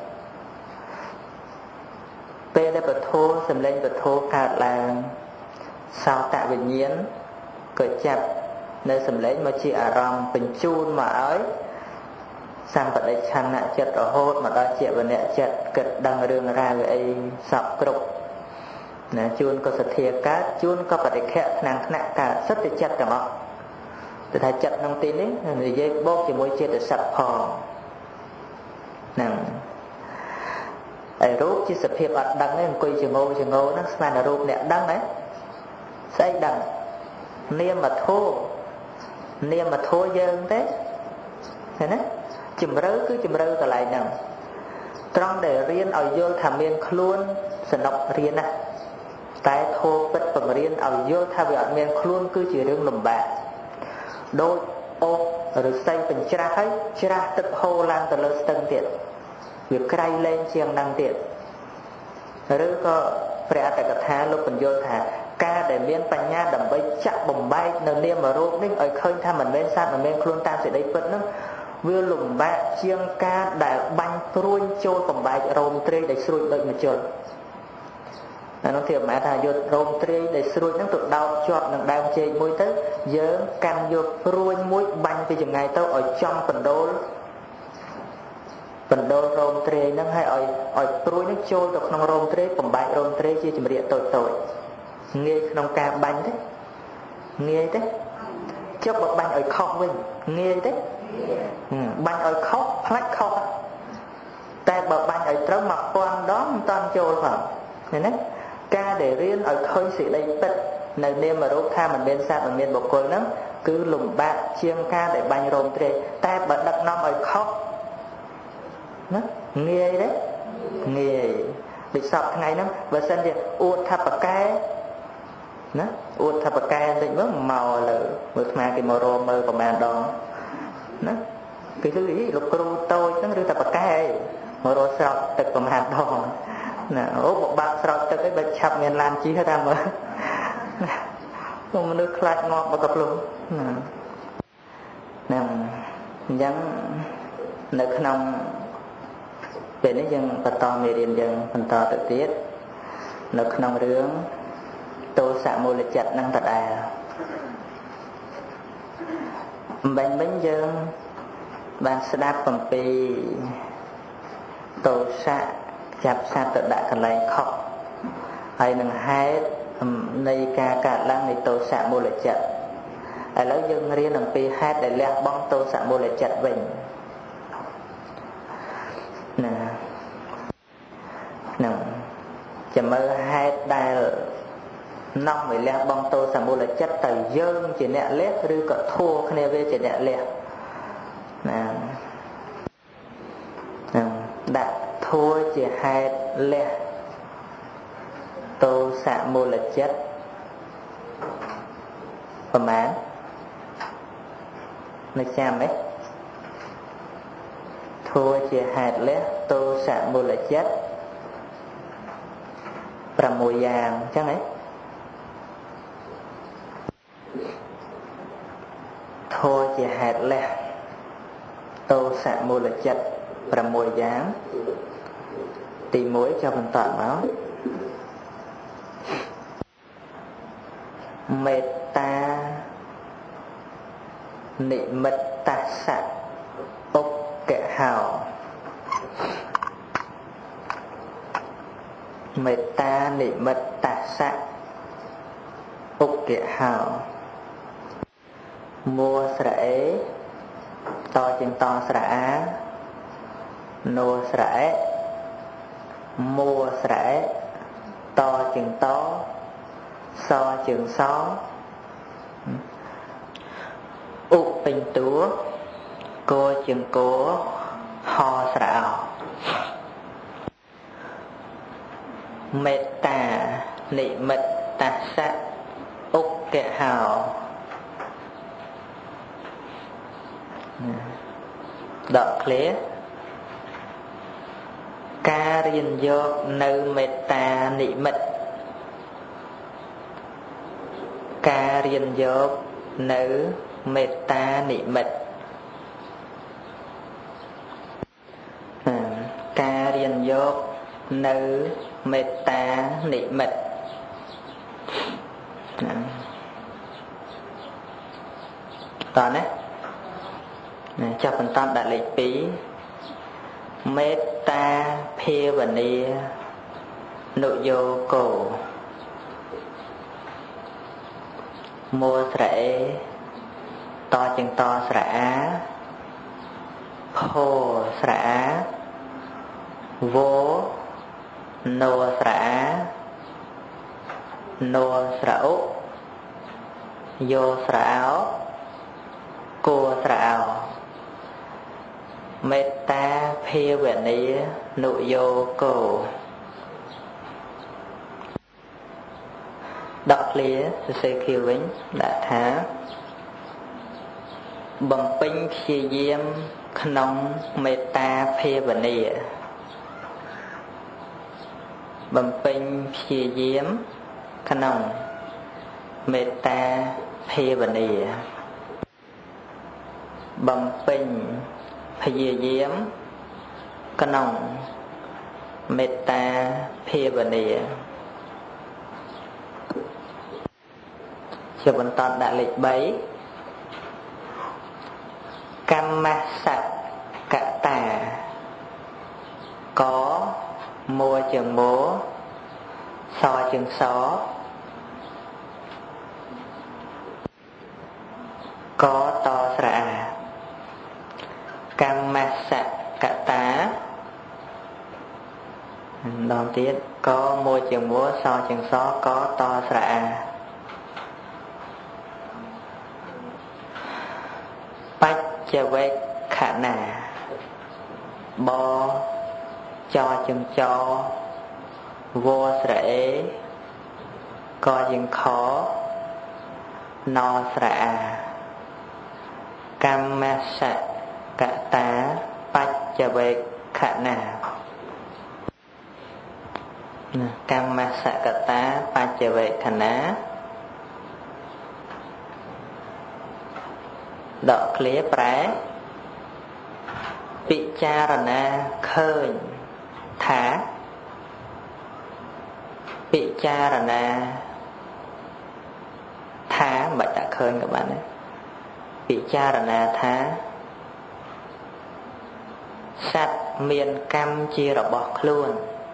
A: ពេលដែលពធសម្លេងពធកើតឡើងសោតវិញ្ញាណក៏ចាប់នៅសម្លេងមកជាអារម្មណ៍បញ្ជូនមកឲ្យសម្បដិឆន្ទៈចិត្តរហូតមកដល់ជាវនៈចិត្តគិតដឹងរឿងរ៉ាវអីសពគ្រប់ណាជួនក៏សទ្ធាកើតជួនក៏បដិខៈថ្នាំងថ្នាក់កើតសិតតែចិត្តទាំងអស់តែថាចិត្តក្នុងទីនេះនិយាយបូកជាមួយចេតសិកផងហ្នឹងឯរូបជាសភាពអត់ដឹងទេអង្គុយចងោចងោហ្នឹងស្មានតែរូបអ្នកដឹងហ៎ស្អីដឹងនាមធម៌នាមធម៌យើងទេឃើញទេជំរឿគឺជំរឿកន្លែងហ្នឹងត្រង់ដែលរៀនឲ្យយល់ថាមានខ្លួនសនុករៀនណាតែធម៌ពិតបង្រៀនឲ្យយល់ថាវាអត់មានខ្លួនគឺជារឿងលំបាកដូចអូសឬស័យបញ្ច្រាស់ហើយច្រាស់ទឹកហូរឡើងទៅលើស្ទឹងទៀតវាក្រៃលែងជាងហ្នឹងទៀតឬក៏ព្រះអត្តកថាលោកបញ្យល់ថាការដែលមានបញ្ញាដើម្បីចាក់បំបែកនៅនាមរូបនេះឲ្យឃើញថាមិនមែនសត្វមិនមែនខ្លួនតាមសេចក្តីពិតនោះវាលំបាកជាងការដែលបាញ់ព្រួយចូលបំបែករោមត្រីដែលស្រួចដូចម្ជុលអានោះទៀតមកថាយករោមត្រីដែលស្រួចហ្នឹងទៅដោតជាប់នឹងដើមចេកមួយទៅយើងកាន់យកព្រួយមួយបាញ់ពីចម្ងាយទៅឲ្យចំបណ្ដូលបណ្ដូលរោមត្រីហ្នឹងឲ្យឲ្យឲ្យព្រួយហ្នឹងចូលទៅក្នុងរោមត្រីបំបែករោមត្រីជាចម្រៀកតូចតូចងាយក្នុងការបាញ់ទេងាយទេចុះបើបាញ់ឲ្យខុសវិញងាយទេបាញ់ឲ្យខុសផ្លាច់ខុសតែបើបាញ់ឲ្យត្រូវមកពាន់ដងមិនតាន់ចូលផងឃើញទេការដែលរៀនឲ្យឃើញសេចក្តីពិតនៅនាមរូបថាមិនមានសត្វមិនមានបុគ្គលហ្នឹងគឺលំបាកជាងការដែលបាញ់រោមត្រីតែបើដឹកនាំឲ្យខុសណាងាយទេងាយដូចសពថ្ងៃហ្នឹងបើសិនជាអួតថាបកែណាអួតថាបកែបន្តិចមើលមកលើមើលស្មាគេមករមមើលប្រហែលដងណាគេគឺលោកគ្រូតូចហ្នឹងឬថាបកែមករត់ស្រោចទឹកប្រមាណដងណាអូបបាក់ស្រោចទឹកឯងបើឆាប់មានឡានជិះតាមមើលពួកមនុស្សខ្លាចងាប់បកភ្លុំណាហ្នឹងអញ្ចឹងនៅក្នុងពេលនេះយើងបន្តមេរៀនយើងបន្តទៅទៀតនៅក្នុងរឿងទោសមូលចិត្តនឹងដដែលបាញ់មិញយើងបានស្ដាប់អំពីទោសៈចាប់សត្វទៅដាក់កន្លែងខុសហើយនឹងហេតុនៃការកើតឡើងនៃទោសមូលចិត្តឥឡូវយើងរៀនអំពីហេតុដែលលះបង់ទោសមូលចិត្តវិញណាហ្នឹងចាំមើលហេតុដែលនាំឲ្យលះបង់ទោសមូលចិត្តទៅយើងជាអ្នកលះឬក៏ធัวគ្នាវាជាអ្នកលះណាហ្នឹងដាក់ធัวជាហេតុលះទោសមូលចិត្តប្រមាណនៅចាំទេធัวជាហេតុលះទោសមូលចិត្តប្រាំមួយយ៉ាងអញ្ចឹងហ៎ធัวជាហេតុលះទោសមូលចិត្តប្រាំមួយយ៉ាងទីមួយចុះបន្តមកមេត្តានិមិត្តសៈឧបកហោមេត្តានិមិត្តសៈឧបកហោមួស្រៈអេតជាងតស្រៈអានោស្រៈអេមួស្រៈអេតជាងតសជាងសឧបពេញតួគោជាងគោហស្រៈអោមេត្តានិមិត្តសៈឧបកហោដកឃ្លាការរៀនយកនៅមេត្តានិមិត្តការរៀនយកនៅមេត្តានិមិត្តការរៀនយកនៅមេត្តានិមិត្តតោះណាចាប់បន្តដាក់លេខពីរមេត្តាភាវនានុយោគោមួស្រៈអេតជាងតស្រៈអាភោស្រៈអាវោនោស្រៈអានោស្រៈឧយោស្រៈអោគោស្រៈអោមេត្តាភាវនានុយោគោដកឃ្លាសរសេរឃ្លាវិញដាក់ថាបំពេញព្យាយាមក្នុងមេត្តាភាវនាបំពេញព្យាយាមក្នុងមេត្តាភាវនាបំពេញព្យាយាមក្នុងមេត្តាភាវនាជាបន្តដាក់លេខបីកម្មសកតាកមួជាងមួសជាងសកតស្រៈអាកម្មសកតាដងទៀតកមួយជាងមួសជាងសកតស្រៈអាបច្ចវេខណាបចជាងចវស្រៈអេកជាងខណស្រៈអាកម្មសកតាបច្ចវេខណាកម្មសកតាបច្ចវេខណៈដកឃ្លាប្រែពិចារណាឃើញថាពិចារណាថាមិនដាក់ឃើញក៏បានដែរពិចារណាថាសត្វមានកម្មជារបស់ខ្លួន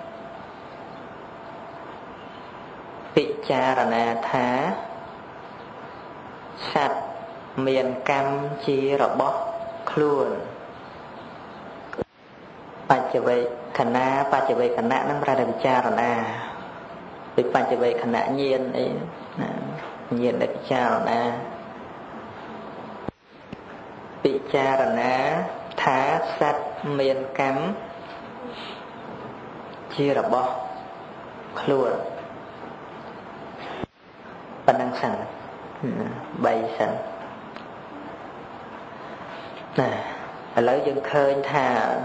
A: ពិចារណាថាសត្វមានកម្មជារបស់ខ្លួនបច្ចវេខណៈបច្ចវេខណៈនឹងប្រែតែពិចារណាពីបច្ចវេខណៈញាណអីណាញាណដែលពិចារណាពិចារណាថាសត្វមានកម្មជារបស់ខ្លួនប៉ុណ្ណឹងសិនបីសិនណាឥឡូវយើងឃើញថា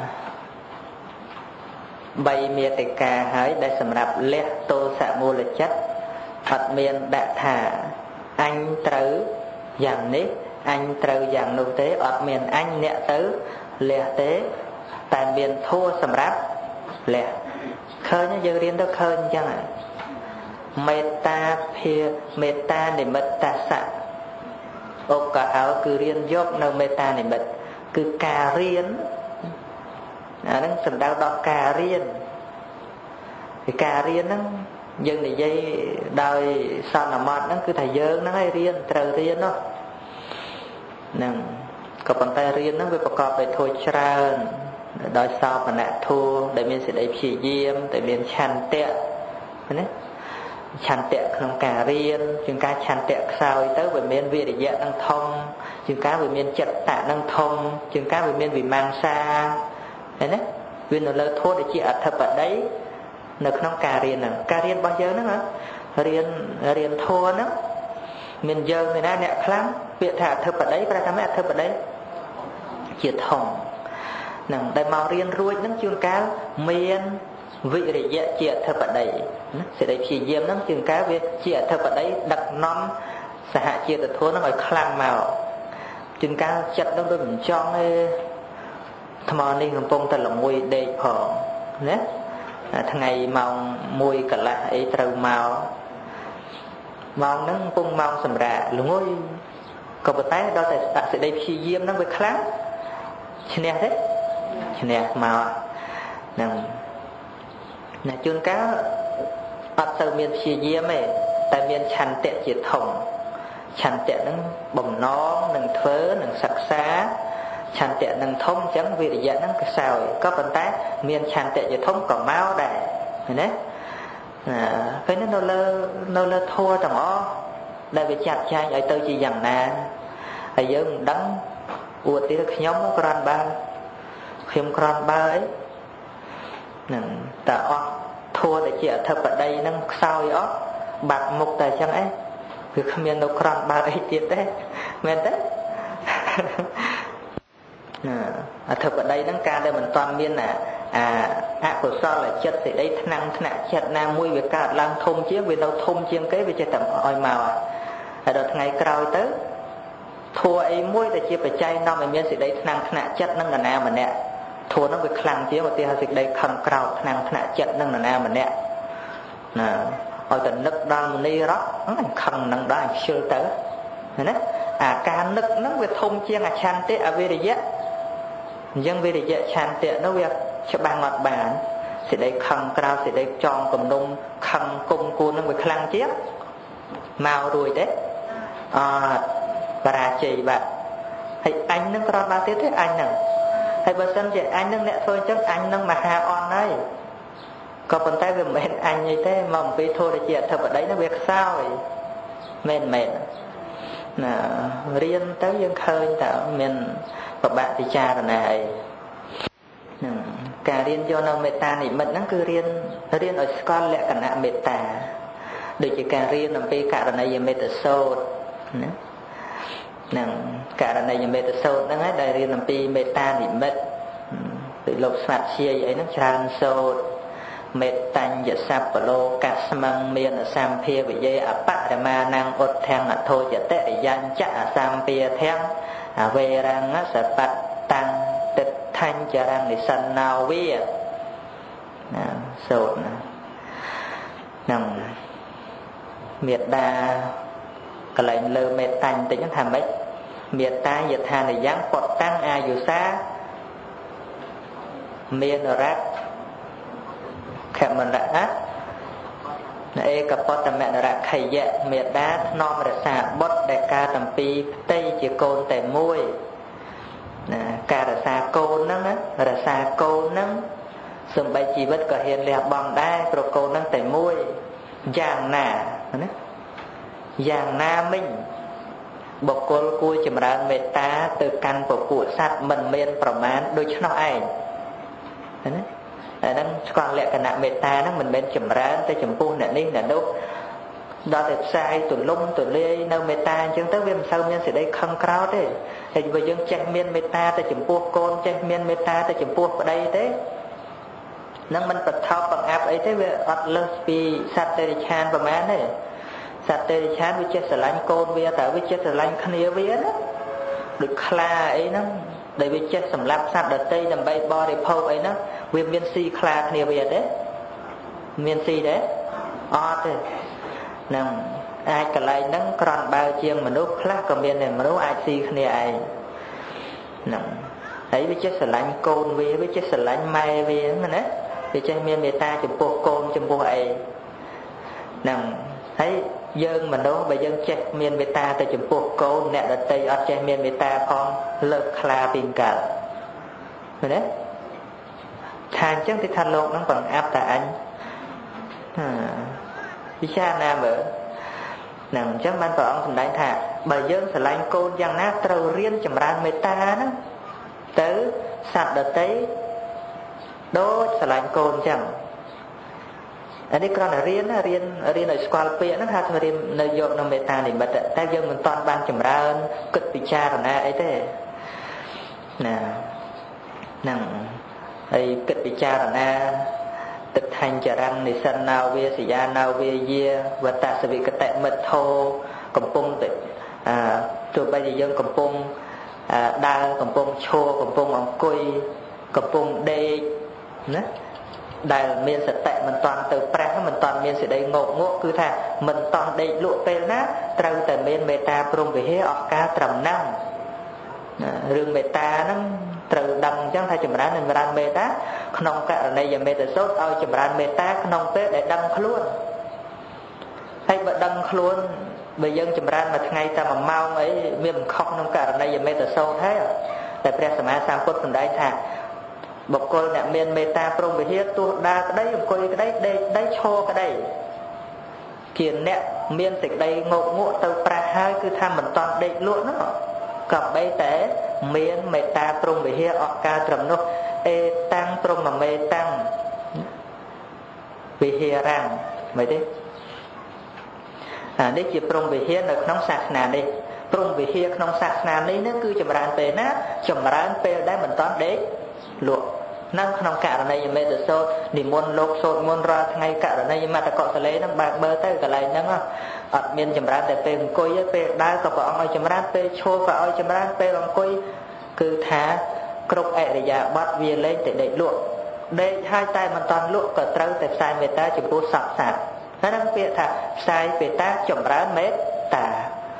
A: បីមេតិកាហើយដែលសម្រាប់លះទោសមូលចិត្តអត់មានដាក់ថាអញត្រូវយ៉ាងនេះអញត្រូវយ៉ាងនោះទេអត់មានអញអ្នកទៅលះទេតែមានធัวសម្រាប់លះឃើញយើងរៀនទៅឃើញអញ្ចឹងមេត្តាភាមេត្តានិមិត្តសៈអូកអោគឺរៀនយកនៅមេត្តានិមិត្តគឺការរៀនអាហ្នឹងសំដៅដល់ការរៀនពីការរៀនហ្នឹងយើងនិយាយដោយសន្មតហ្នឹងគឺថាយើងហ្នឹងឲ្យរៀនត្រូវរៀននោះហ្នឹងក៏ប៉ុន្តែរៀនហ្នឹងវាប្រកបដោយធម៌ច្រើនដោយសោបនៈធម៌ដែលមានសេចក្តីព្យាយាមដែលមានឆន្ទៈណាឆន្ទៈក្នុងការរៀនជាងការឆន្ទៈខ្សោយទៅវាមានវិរិយៈនឹងធំជាងការវាមានចិត្តៈនឹងធំជាងការវាមានវិមង្សាឃើញទេវានៅលើធម៌ដែលជាអធិបតីនៅក្នុងការរៀនហ្នឹងការរៀនរបស់យើងហ្នឹងរៀនរៀនធម៌ហ្នឹងមានយើងមានណាអ្នកខ្លាំងពាក្យថាអធិបតីប្រែថាម៉េចអធិបតីជាធំហ្នឹងដែលមករៀនរួចហ្នឹងជួនកាលមានវិរិយៈជាអធិបតីណាសេចក្តីព្យាយាមហ្នឹងជួនកាលវាជាអធិបតីដឹកនាំសហជាតិធម៌ហ្នឹងឲ្យខ្លាំងមកជួនកាលចិត្តហ្នឹងដូចមិនចង់ទេថ្មនេះកំពុងតែល្ងុយដេកផងណាថ្ងៃម៉ោងមួយកន្លះអីត្រូវមកម៉ោងហ្នឹងកំពុងម៉ោងសម្រាប់ល្ងុយក៏ប៉ុន្តែដល់តែសេចក្តីព្យាយាមហ្នឹងវាខ្លាំងឈ្នះទេឈ្នះមកហ្នឹងណាជួនកាលអត់ទៅមានព្យាយាមទេតែមានឆន្ទៈជាធំឆន្ទៈហ្នឹងបំណងនឹងធ្វើនឹងសិក្សាឆន្ទៈនឹងធំអញ្ចឹងវិរិយៈហ្នឹងខ្សោយក៏ប៉ុន្តែមានឆន្ទៈជាធំក៏មកដែរឃើញទេណាពេលនេះនៅលើនៅលើធម៌ទាំងអស់ដែលវាចាត់ចែងឲ្យទៅជាយ៉ាងណាហើយយើងមិនដឹងអួតទៀតខ្ញុំគ្រាន់បើខ្ញុំគ្រាន់បើអីហ្នឹងតែអស់ធัวដែលជាអធិបតីហ្នឹងខ្សោយអស់បាត់មុខតែអញ្ចឹងអីគឺគ្មាននៅក្រំបើអីទៀតទេមែនទេណាអធិបតីហ្នឹងការដែលមិនតាន់មានអាអាអកុសលចិត្តសេចក្តីថ្នាំងថ្នាក់ចិត្តណាមួយវាកើតឡើងធំជាងវានៅធំជាងគេវាចេះតែឲ្យមកហើយដល់ថ្ងៃក្រោយទៅធัวអីមួយដែលជាបច្ច័យនាំឲ្យមានសេចក្តីថ្នាំងថ្នាក់ចិត្តនឹងនរណាម្នាក់ធัวហ្នឹងវាខ្លាំងជាងឧទាហរណ៍សេចក្តីខឹងក្រោធថ្នាំងថ្នាក់ចិត្តនឹងនរណាម្នាក់ណាឲ្យតែនឹកដល់មនីរកខឹងនឹងដែរខ្ជិលទៅណាអាការនឹកហ្នឹងវាធំជាងអឆន្ទៈអវិរិយៈអញ្ចឹងវិរិយៈឆន្ទៈនោះវាច្បាំងអត់បានសេចក្តីខឹងក្រោធសេចក្តីចងគំនុំខឹងគុំគួនហ្នឹងវាខ្លាំងជាងមករួចទេអត់បរាជ័យបាត់ហើយអញនឹងក្រត់បានទៀតទេអញហ្នឹងហើយបើសិនជាអញនឹងអ្នកធ្វើអញ្ចឹងអញនឹងមហាអន់ហើយក៏ប៉ុន្តែវាមិនមែនអញទេទេមកអំពីធម៌ដែលជាអធិបតីនោះវាខ្សោយមែនមែនណារៀនទៅយើងឃើញតើមានប្របាក់ពិចារណាអីហ្នឹងការរៀនយកនៅមេត្តានិមិត្តហ្នឹងគឺរៀនរៀនឲ្យស្គាល់លក្ខណៈមេត្តាដូចជាការរៀនអំពីករណីយមេត្តាសូត្រណាហ្នឹងករណីយមេត្តាសូត្រហ្នឹងឯងដែលរៀនអំពីមេត្តានិមិត្តពីលោកស្មាត់ជាយអីហ្នឹងច្រើនសូត្រមេតញ្ញសពលោកាស្មឹងមានសម្ភាវិយេអបរមាណងឧទ្ធាំងអធោចតិយញ្ចអសម្ភាធាំងអវេរង្សបតតាំងទិដ្ឋញ្ចរនិសន្នោវាណាសូត្រណានឹងមេត្តាកន្លែងលើមេតញ្ញតិចថាម៉េចមេត្តាយថានយ៉ាងពតតាំងអាយុសាមានរៈខមរៈអេកបតមនរៈខយៈមេត្តាថ្នមរសាបុត្រដែលកើតអំពីផ្ទៃជាកូនតែមួយណាការរសាកូនហ្នឹងណារសាកូនហ្នឹងសំបីជីវិតក៏ហ៊ានលះបង់ដែរព្រោះកូនហ្នឹងតែមួយយ៉ាងណាណាយ៉ាងណាមិញបុគ្គលគួរចម្រើនមេត្តាទៅកាន់ពពួកសត្វមិនមានប្រមាណដូច្នោះឯងណាអាហ្នឹងស្គាល់លក្ខណៈមេត្តាហ្នឹងមិនមែនចម្រើនទៅចំពោះអ្នកនេះអ្នកនោះដល់តែផ្សាយទូលំទូលាយនៅមេត្តាអញ្ចឹងទៅវាមិនសូវមានសេចក្តីខឹងក្រោធទេហើយបើយើងចេះមានមេត្តាទៅចំពោះកូនចេះមានមេត្តាទៅចំពោះប្តីទេនឹងមិនបថោបង្អាប់អីទេវាអត់លើសពីសត្វតិរិឆានប្រមាណទេសត្វតិរិឆានវាចេះស្រឡាញ់កូនវាតែវាចេះស្រឡាញ់គ្នាវាណាដូចខ្លាអីហ្នឹងដែលវាចេះសម្លាប់សត្វដទៃដើម្បីបរិភោគអីហ្នឹងវាមានស៊ីខ្លាគ្នាវាទេមានស៊ីទេអត់ទេហ្នឹងអាចកន្លែងហ្នឹងក្រន់បើជាងមនុស្សខ្លះក៏មានតែមនុស្សអាចស៊ីគ្នាឯងហ្នឹងហើយវាចេះស្រឡាញ់កូនវាវាចេះស្រឡាញ់ម៉ែវាហ្នឹងណាវាចេះមានមេត្តាចំពោះកូនចំពោះអីហ្នឹងហើយយើងមនុស្សបើយើងចេះមានមេត្តាទៅចំពោះកូនអ្នកដទៃអត់ចេះមានមេត្តាផងលើកខ្លាពីកើតឃើញទេថាអញ្ចឹងទីថាលោកហ្នឹងបង្អាប់តែអញពិចារណាមើលហ្នឹងអញ្ចឹងបានព្រះអង្គសម្ដែងថាបើយើងស្រឡាញ់កូនយ៉ាងណាត្រូវរៀនចម្រើនមេត្តាហ្នឹងទៅសត្វដទៃដូចស្រឡាញ់កូនអញ្ចឹងអានេះគ្រាន់តែរៀនរៀនរៀនឲ្យស្គាល់ពាក្យហ្នឹងថាធ្វើរៀននៅយកនៅមេត្តានិមិត្តតែយើងមិនតាន់បានចម្រើនគិតពិចារណាអីទេណាហ្នឹងហើយគិតពិចារណាទិដ្ឋញ្ចរੰនិសន្នោវាសយានោវាយាវតសវិកតមិទ្ធោកំពុងតែអឺទោះបីជាយើងកំពុងដើរកំពុងឈរកំពុងអង្គុយកំពុងដេកណាដែលមានសតិមិនតាន់ទៅប្រះមិនតាន់មានសេចក្តីងប់ងក់គឺថាមិនតាន់ដេកលក់ពេលណាត្រូវតែមានមេត្តាព្រមវិហារអស់ការត្រឹមណាំរឿងមេត្តាហ្នឹងត្រូវដឹងអញ្ចឹងថាចម្រើនចម្រើនមេត្តាក្នុងករណីយមេត្តាសូត្រឲ្យចម្រើនមេត្តាក្នុងពេលដែលដឹងខ្លួនហើយបើដឹងខ្លួនបើយើងចម្រើនមួយថ្ងៃតែមួយម៉ោងអីវាមិនខុសក្នុងករណីយមេត្តាសូត្រទេតែព្រះសម្មាសម្ពុទ្ធសម្ដែងថាបុគ្គលអ្នកមានមេត្តាព្រមវិហារទោះដើរក្តីអង្គុយក្តីដេកក្តីឈរក្តីជាអ្នកមានសេចក្តីងប់ងក់ទៅប្រះហើយគឺថាមិនតាន់ដេកលក់នោះក៏បីតែមានមេត្តាព្រមវិហារអស់ការត្រឹមនោះអេតាំងព្រមមេតាំងវិហារੰមិនទេអានេះជាព្រមវិហារនៅក្នុងសាសនានេះព្រមវិហារក្នុងសាសនានេះនឹងគឺចម្រើនពេលណាចម្រើនពេលដែលមិនតាន់ដេកលក់នៅក្នុងករណីយមេត្តាសូត្រនិមន្តលោកសូត្រមន្តរាល់ថ្ងៃករណីយមត្តកុសលេហ្នឹងបើកមើលទៅកន្លែងហ្នឹងអត់មានចម្រើនតែពេលអង្គុយទេពេលដើរក៏ព្រះអង្គឲ្យចម្រើនពេលឈរក៏ឲ្យចម្រើនពេលអង្គុយគឺថាគ្រប់អរិយាប័ត្រវាលែងតែដេកលក់ដេកហើយតែមិនតាន់លក់ក៏ត្រូវតែផ្សាយមេត្តាចំពោះសត្វសត្វហើយហ្នឹងពាក្យថាផ្សាយមេត្តាចម្រើនមេត្តា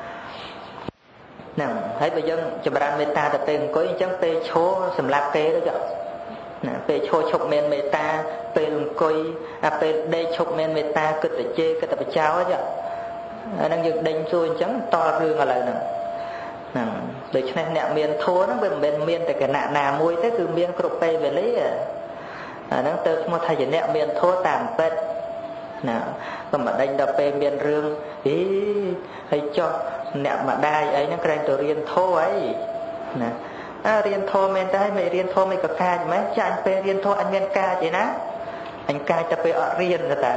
A: ហ្នឹងហើយបើយើងចម្រើនមេត្តាទៅពេលអង្គុយអញ្ចឹងពេលឈរសម្រាប់គេទៅណាពេលឈរឈប់មានមេត្តាពេលអង្គុយអាពេលដេកឈប់មានមេត្តាគិតតែជេរគិតតែបចោចអាហ្នឹងយើងដេញសួរអញ្ចឹងតរឿងឥឡូវហ្នឹងហ្នឹងដូច្នេះអ្នកមានធម៌ហ្នឹងវាមិនមែនមានតែគណៈណាមួយទេគឺមានគ្រប់ពេលវេលាអាហ្នឹងទៅឈ្មោះថាជាអ្នកមានធម៌តាមពិតណាតែមិនដេញដល់ពេលមានរឿងអីហើយចុះអ្នកម្ដាយអីហ្នឹងក្រែងទៅរៀនធម៌អីណាអើរៀនធម៌មែនតែមិនរៀនធម៌មិនក៏កាចមែនចាញ់ពេលរៀនធម៌អញមានកាចទេណាអញកាចតែពេលអត់រៀនទៅតើ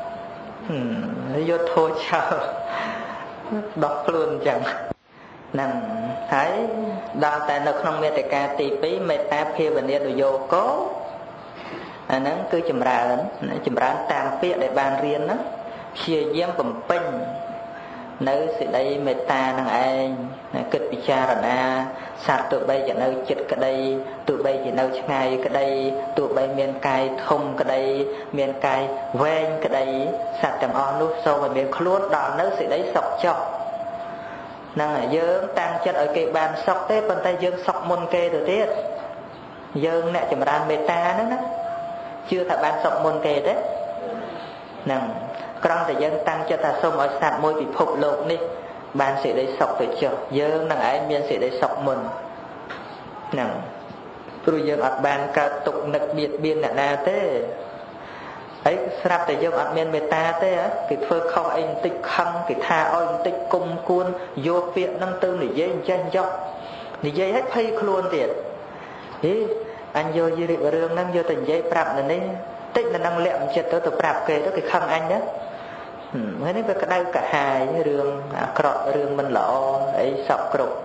A: យកធម៌ចោលដោះខ្លួនអញ្ចឹងហ្នឹងហើយដល់តែនៅក្នុងមេត្តាទីពីរមេត្តាភាវនានុយោគោ anh ấy cứ chìm ra chìm ra tam phía để ban riêng đó chia giếm bẩm pin nơi sự đây mê ta năng ai kịch bị cha rồi na sạt tụi bay cho nơi chật cái đây tụi bay chỉ nơi ngày cái đây tụi bay miền cài thông cái đây miền cài ven cái đây sạt tầm on lúc sâu và miền khluốt đòn nơi sự đấy sọc chọc năng ở dương tăng chất ở cây bàn sọc thế bàn tay dương sọc môn kê từ tiết dương nè chìm ra mê ta nữa đó chưa thật ban sọc môn kê đấy năng con thì dân tăng cho ta xông ở sạt môi bị phục lộn đi ban sẽ đấy sọc phải chờ dân năng ấy miền sẽ đấy sọc mình năng rồi dân ở ban cả tục nực biệt biên là na thế ấy sạp thì dân ở miền meta thế á cái phơi không anh tích khăng cái tha oi tích cung cuôn vô viện năng tư để dây chân dọc để dây hết phay luôn tiền ý anh vô dưới địa rương năng vô tình dây prap này tích là năng lẹm chết tới từ prap kê đó cái khăng anh đó thế nên cái đây cả hai rương cọt rương mình lọ ấy sọc cột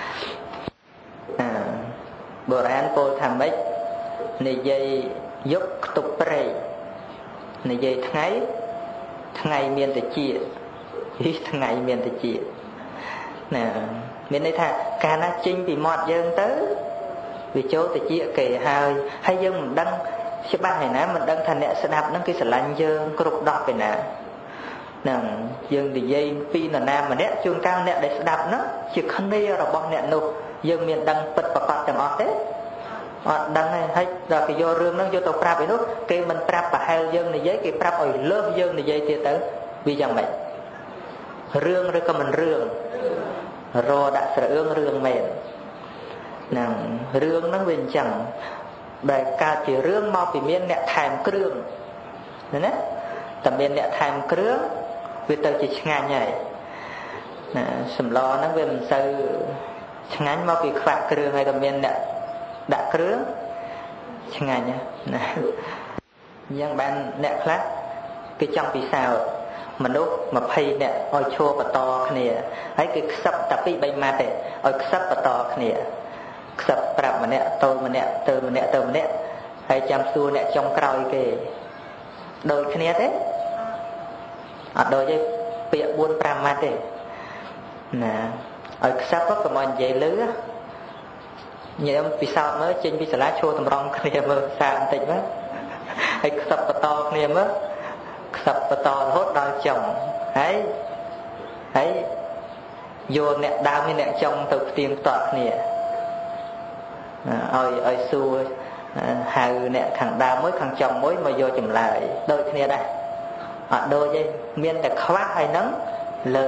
A: à bữa ăn cô tham mấy này dây giúp tục bể này dây ngày ngày miền tây chia ít ngày miền tây chia nè miền đây thà cả na chinh bị mọt dân tới vì chỗ tây chia kể hai hay dân mình đăng sẽ ban ngày nãy mình đăng thành nè sẽ đạp nó cái sợi lạnh dân cột đọt về nè nàng dân thì dây pin là nam mà nét chuông cao nè để đạp nó chỉ không đi rồi bọn nè nụ dân miền đăng bật bật bật chẳng ọt đấy ọt đăng này hay rồi cái vô rương nó vô tàu prap vậy nút cái mình prap và hai dân này giấy cái prap ở lớp dân này dây thì tới vì chẳng mày rương rồi có mình rương rồi đã sửa ương rương mềm nàng rương nó bên chẳng bài ca chỉ rương mau bị miền nè thèm rương nè tầm miền nè thèm rương vì tôi chỉ ngay nhảy sầm lo nó về mình sơ ngay mau bị phạt rương hay tầm miền nè đã rương ngay nhá nhưng bạn nè khác cái trong vì sao mà lúc mà phay nè oi chua và to nè ấy cái sập tập bị bay ma để oi sập và to nè sập prap mà nè tôi mà nè từ mà nè từ mà nè hay chăm xua nè trong còi kì đôi nè thế ở đôi cái bịa buôn pram ma để nè ở sắp có cái món dây lứa như em vì sao mới trên vì sao lá chua tầm rong kia mà sao anh tịnh á hay sập và to kia mới sập và to hốt đau chồng ấy ấy vô nè đau như nè trong từ tiền toạc nè ơi ơi xua hào nè thằng đau mới thằng chồng mới mà vô chùm lại đôi kia đây ở đôi dây miền để khoác hay nắng lơ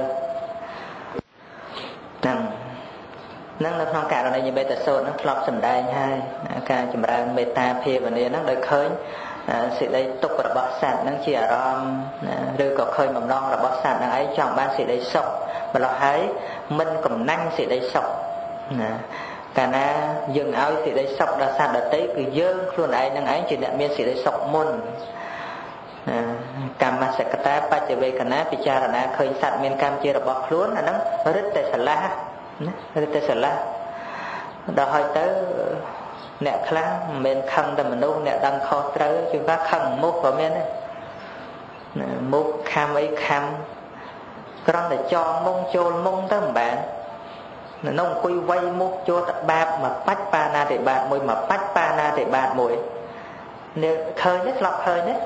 A: nằng nắng nó không cả rồi này như bây giờ sốt nó lọp sầm đai hai cả chùm ra beta phê và này nó đôi khơi sự đây tục là bọ sạt nó chỉ ở rom rồi có khơi mầm non là bọ sạt nó ấy chọn ban sự đây sọc và nó thấy mình còn năng sự đây sọc cả na dừng áo sự đây sọc đã sạt đã tới cứ dơ luôn ấy năng ấy chỉ nhận miền sự đây sọc môn cam mà sẽ kata bạch về cái ná bị cha là na khơi sạt miền cam chia là bọc luôn là nó rất tệ sạt la rất tệ sạt la đó hỏi tới nè khăn miền khăn thì mình đâu nè đang khó tới chúng ta khăn mốt vào miền này mốt kham ấy kham con để cho mông chôn mông tới bạn nông quy vay mốt cho ba mà bách ba na để bạn mùi mà bách ba na để bạn mùi nè khơi nhất lọc khơi nhất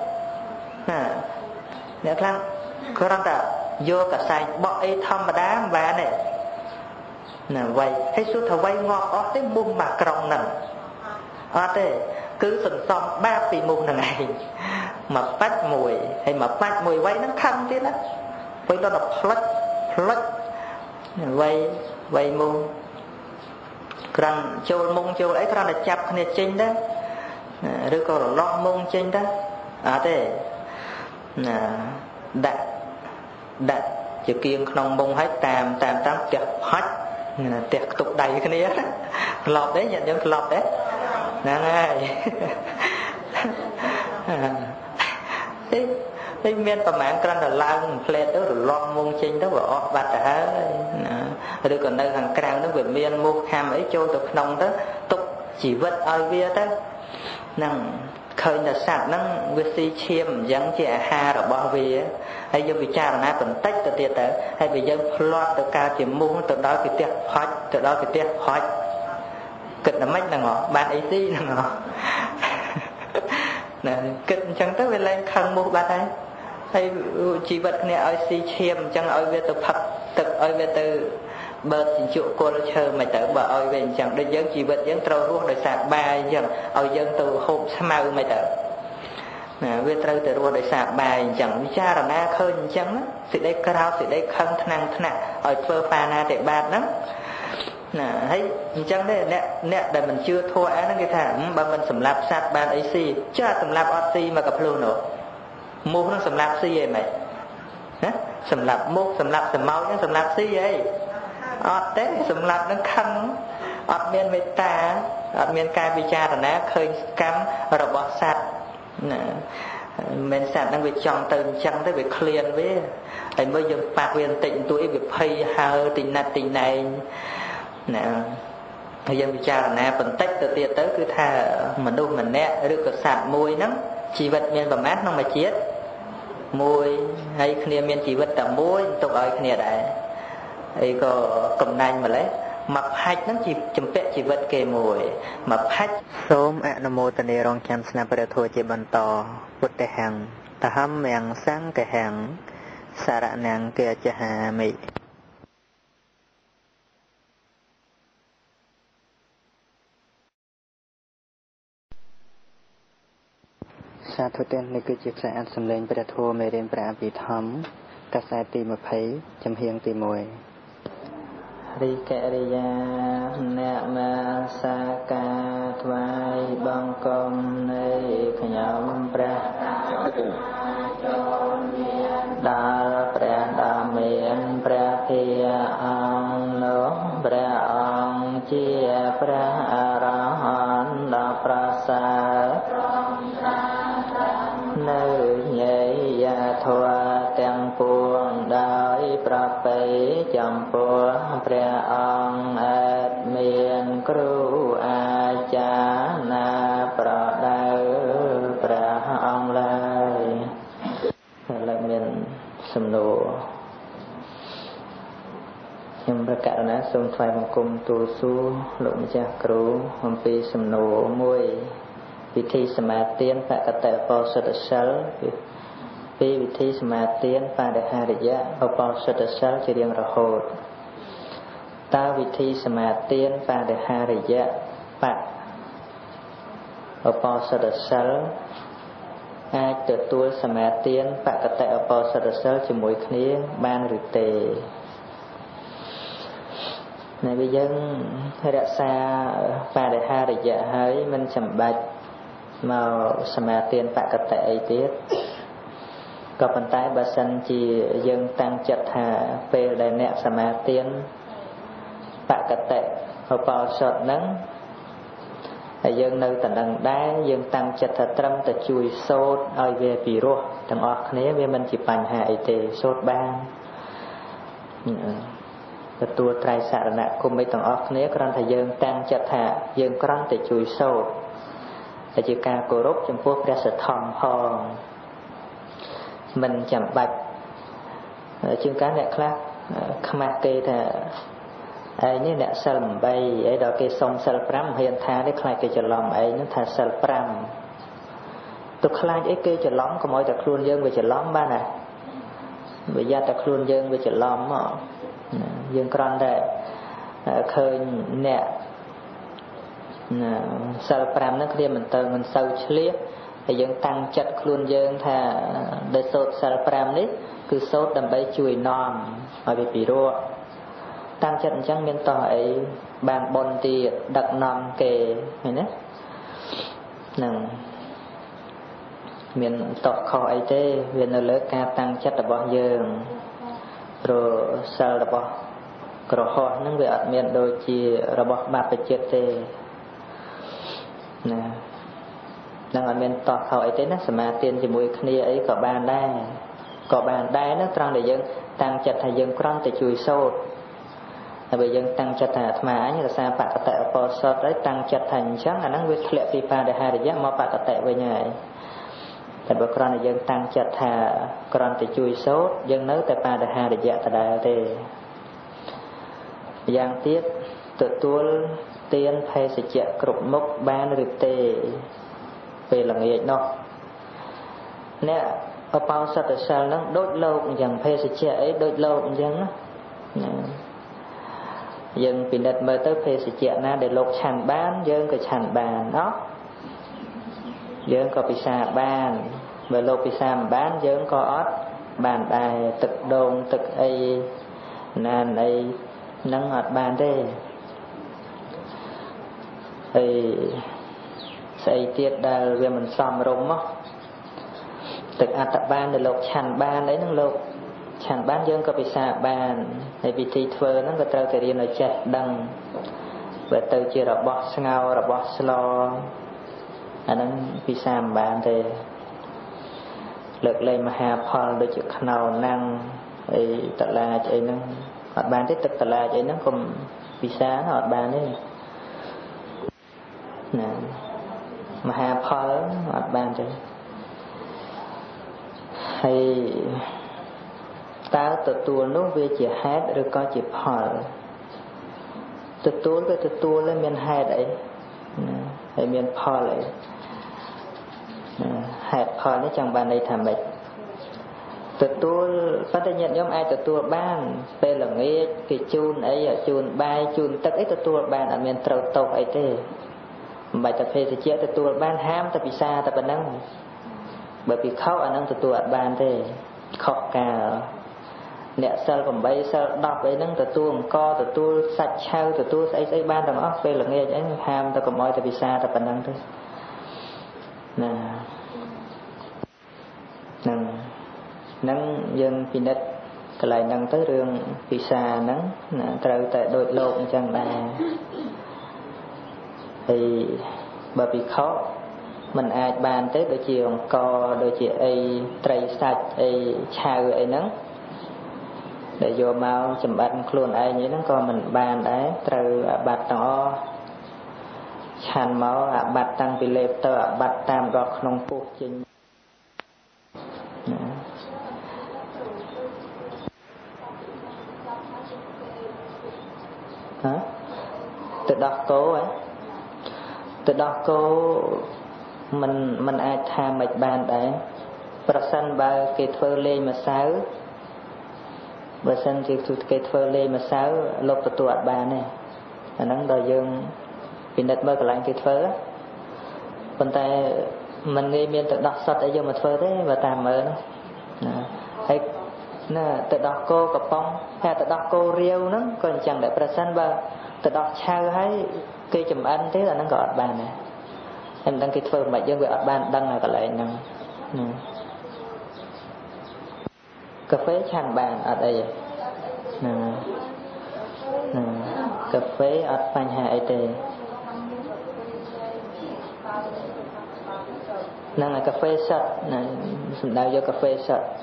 A: nè khăn con đã vô cả sai bỏ ấy thăm mà đá bà này nè vay hay suốt thở vay ngọt ó tới mông mà còng nè ó thế cứ sừng xong ba vì mông là ngày mà bách mùi hay mà bách mùi vay nó khăn chứ đó với nó là plug plug vay vay mông cần châu mông châu ấy con là chập này trên đó rồi còn là lo mông trên đó à thế nè đặt đặt chữ kiên không mông hết tam tam tám tiệt hết tiệt tục đầy cái này lọt đấy nhận được lọt đấy nè này cái miền tây mạng con là lao plei đó rồi lo mông trên đó và ọt bát đã rồi còn nơi hàng càng nó về miền mua ham ấy châu tục nông đó tục chỉ vật ai bia đó năng ឃើញតែសត្វហ្នឹងវាស៊ីឈាមអញ្ចឹងជាអាហាររបស់វាហើយយើងពិចារណាបន្តិចទៅទៀតទៅហើយបើយើងផ្លាត់ទៅកើតជាមូសទៅដល់គេផ្ទះផាច់ទៅដល់គេផ្ទះផាច់គិតតែម៉េចហ្នឹងហ៎បានអីស៊ីហ្នឹងហ៎ណាគិតអញ្ចឹងទៅវាលែងខឹងមូសបាត់ហើយហើយជីវិតគ្នាឲ្យស៊ីឈាមអញ្ចឹងឲ្យវាទៅផឹកទឹកឲ្យវាទៅបើជញ្ជក់គល់ឈើមិនទៅបើឲ្យវាអញ្ចឹងដូចយើងជីវិតយើងត្រូវរស់ដោយសារបាយអញ្ចឹងឲ្យយើងទៅហូបស្មៅមិនទៅណាវាត្រូវតែរស់ដោយសារបាយអញ្ចឹងពិចារណាឃើញអញ្ចឹងសេចក្តីក្រោធសេចក្តីខឹងថ្នាំងថ្នាក់ឲ្យធ្វើបាណាតិបាតហ្នឹងណាហើយអញ្ចឹងទេអ្នកអ្នកដែលមិនជឿធម៌អាហ្នឹងគេថាបើមិនសម្លាប់សត្វបានអីស៊ីចាសម្លាប់អត់ស៊ីមកកភ្លុះនោះមូសហ្នឹងសម្លាប់ស៊ីអីមិនណាសម្លាប់មូសសម្លាប់សម្ោចហ្នឹងសម្លាប់ស៊ីអីអត់ទេសម្លាប់នឹងខឹងអត់មានមេត្តាអត់មានការពិចារណាឃើញកម្មរបស់សត្វណាមិនសត្វហ្នឹងវាចង់ទៅអញ្ចឹងទៅវាឃ្លានវាហើយមើលយើងប៉ះវាបន្តិចបន្តួចវាភ័យហើទីណាត់ទីណែងណាហើយយើងពិចារណាបន្តិចទៅទៀតទៅគឺថាមនុស្សម្នាក់ឬក៏សត្វមួយហ្នឹងជីវិតមានប្រមាណក្នុងមួយជាតិមួយហើយគ្នាមានជីវិតតែមួយទុកឲ្យគ្នាដែរអីក៏កំណាញ់ម្លេះមកផាច់ហ្នឹងជាចម្ពាក់ជីវិតគេមួយមកផាច់សូមអនុមោទនារងចាំស្នាព្រះធម៌ជាបន្តពុទ្ធហੰតហំយ៉ាងសង្ឃហੰសារណង្កេចហាមិសាធុទិននេះគឺជាខ្សែអត្ថសម្លេងព្រះធម៌មេរៀនព្រះអភិធម្មកាសែតទីยี่สิบចំហៀងទីoneរីករិយាអ្នកមាសាកាថ្វាយបង្គំនៃខ្ញុំព្រះដល់ព្រះដ៏មានព្រះភិយអង្គនោះព្រះអង្គជាព្រះអរហន្តដ៏ប្រសើរនៅញយាធម៌ទាំងពួងដោយប្រពៃចំពោះព្រះអង្គអត់មានគ្រូអាចារ្យណាប្រដៅព្រះអង្គឡើយឥឡូវមានសំណួរខ្ញុំប្រកាសណាសូមថ្លែងបង្គំទូលសួរលោកម្ចាស់គ្រូអំពីសំណួរមួយវិធីសមាទានបកតៈបោសិទ្ធសិលពីវិធីសមាទានបរិហារយៈបោសិទ្ធសិលជារៀងរហូតតើវិធីសមាទានបរិហារយៈបបោសិទ្ធសិលអាចទទួលសមាទានបកតៈបោសិទ្ធសិលជាមួយគ្នាបានឬទេនៅវាយើងរក្សាបរិហារយៈហើយមិនចាំបាច់មកសមាទានបកតៈអីទៀតក៏ប៉ុន្តែបើសិនជាយើងតាំងចិត្តថាពេលដែលអ្នកសមាទានបកតៈបោសុទ្ធហ្នឹងហើយយើងនៅតែនឹងដែរយើងតាំងចិត្តថាត្រឹមតែជួយសូត្រឲ្យវាពិរោះទាំងអស់គ្នាវាមិនជាបញ្ហាអីទេសូត្របានទទួលត្រៃសរណគមន៍ទាំងអស់គ្នាគ្រាន់តែយើងតាំងចិត្តថាយើងគ្រាន់តែជួយសូត្រតែជាការគោរពចំពោះព្រះសទ្ធំផងមិនចាំបាច់ជាងការអ្នកខ្លះខ្មាស់គេថាឯងនេះអ្នកសិលeightអីដល់គេសុំសិលfiveហ៊ានថាទេខ្លាចគេច្រឡំឯងនឹងថាសិលfiveទៅខ្លាចអីគេច្រឡំកុំឲ្យតែខ្លួនយើងវាច្រឡំបានណាវាយ៉ាតែខ្លួនយើងវាច្រឡំមកយើងគ្រាន់តែឃើញអ្នកសិលfiveហ្នឹងគ្នាមិនទៅមិនសូវឆ្លៀសហើយយើងតាំងចិត្តខ្លួនយើងថាដែលសូត្រសិលfiveនេះគឺសូត្រដើម្បីជួយនាំឲ្យវាពិរោះតាំងចិត្តអញ្ចឹងមានតោះអីបានបុណ្យទៀតដឹកនាំគេឃើញទេហ្នឹងមានតោះខុសអីទេវានៅលើការតាំងចិត្តរបស់យើងព្រោះសិលរបស់ក្រហមហ្នឹងវាអត់មានដូចជារបស់បព្វជិតទេណានឹងអត់មានតោះខុសអីទេណាសមាទានជាមួយគ្នាអីក៏បានដែរក៏បានដែរណាត្រង់ដែលយើងតាំងចិត្តថាយើងគ្រាន់តែជួយសូត្រហើយបើយើងតាំងចិត្តថាអាត្មាអញរសាបកតៈអបោសតហើយតាំងចិត្តថាអញ្ចឹងអាហ្នឹងវាធ្លាក់ពីបាដិហារយៈមកបកតៈវិញហើយតែបើគ្រាន់តែយើងតាំងចិត្តថាគ្រាន់តែជួយសូត្រយើងនៅតែបាដិហារយៈដដែលទេយ៉ាងទៀតទទួលទានភេសជ្ជៈគ្រប់មុខបានឬទេពេលល្ងាចនោះអ្នកអបោសតសិលហ្នឹងដូចលោកអញ្ចឹងភេសជ្ជៈអីដូចលោកអញ្ចឹងណាយើងពិនិត្យមើលទៅភេសជ្ជៈណាដែលលោកឆាន់បានយើងក៏ឆាន់បានអត់យើងក៏ពិសាបានបើលោកពិសាមិនបានយើងក៏អត់បានដែរទឹកដូងទឹកអីណានអីហ្នឹងអត់បានទេហើយស្អីទៀតដែលវាមិនសមរម្យមកទឹកអត្តបានដែលលោកឆាន់បានអីហ្នឹងលោកឆាន់បានយើងក៏ពិសាបានហើយវិធីធ្វើហ្នឹងក៏ត្រូវតែរៀនឲ្យចេះដឹងបើទៅជារបស់ស្ងោររបស់ស្លអាហ្នឹងពិសាមិនបានទេលើកលែងមហាផលដូចជាខ្នោណាំងអីតឡាចអីហ្នឹងអត់បានទេទឹកតឡាចអីហ្នឹងកុំពិសាអត់បានទេណាមហាផលអត់បានទេហើយតើទទួលនោះវាជាហេតុឬក៏ជាផលទទួលវាទទួលហើយមានហេតុអីណាហើយមានផលអីហេតុផលនេះចង់បានន័យថាម៉េចទទួលប៉ុន្តែញាតិញោមអាចទទួលបានពេលល្ងាចគេជូនអីជូនបាយជូនទឹកអីទទួលបានអត់មានត្រូវទោសអីទេមិនបាច់តែភេសជ្ជៈទទួលបានហាមតែពិសាតែប៉ុណ្ណឹងបើពីខុសអានឹងទទួលអត់បានទេខុសកាលអ្នកសិលeightសិលtenអីហ្នឹងទទួលអង្គទទួលសាច់ឆៅទទួលស្អីស្អីបានទាំងអស់ពេលល្ងាចអីហាមតែកុំឲ្យតែពិសាតែប៉ុណ្ណឹងទេណាហ្នឹងហ្នឹងយើងពិនិត្យកន្លែងហ្នឹងទៅរឿងពិសាហ្នឹងណាត្រូវតែដូចលោកអញ្ចឹងដែរហើយបើពីខុសมันអាចបានទេដូចជាអង្គដូចជាអីត្រីសាច់អីឆៅអីហ្នឹងដែលយកមកចម្បាត់ខ្លួនឯងហ្នឹងក៏មិនបានដែរត្រូវអាបត្តិទាំងអស់ឆាន់មកអាបត្តិតាំងពីលេបទៅអាបត្តិតាមរកក្នុងពោះចេញណាហ៎ទៅដោះគោហ៎ទៅដោះគោมันมันអាចថាមិនបានដែរប្រសិនបើគេធ្វើលេងម្សៅបើសិនជាគេធ្វើលេងម្សៅលោកទទួលអត់បានទេអាហ្នឹងដល់យើងពិនិត្យមើលកន្លែងគេធ្វើប៉ុន្តែมันងាយមានទៅដោះសុទ្ធអីយកមកធ្វើទេបើតាមមើលណាហើយណាទៅដោះគោកំប៉ុងតែទៅដោះគោរាវហ្នឹងក៏អញ្ចឹងដែរប្រសិនបើទៅដោះឆៅហើយគេចំអិនទេអាហ្នឹងក៏អត់បានដែរហើយមិនដឹងគេធ្វើមិនយើងវាអត់បានដឹងកន្លែងហ្នឹងកាហ្វេឆាន់បានអត់អីណាណាកាហ្វេអត់បញ្ហាអីទេហ្នឹងហើយកាហ្វេសុទ្ធណាសំដៅយកកាហ្វេសុទ្ធ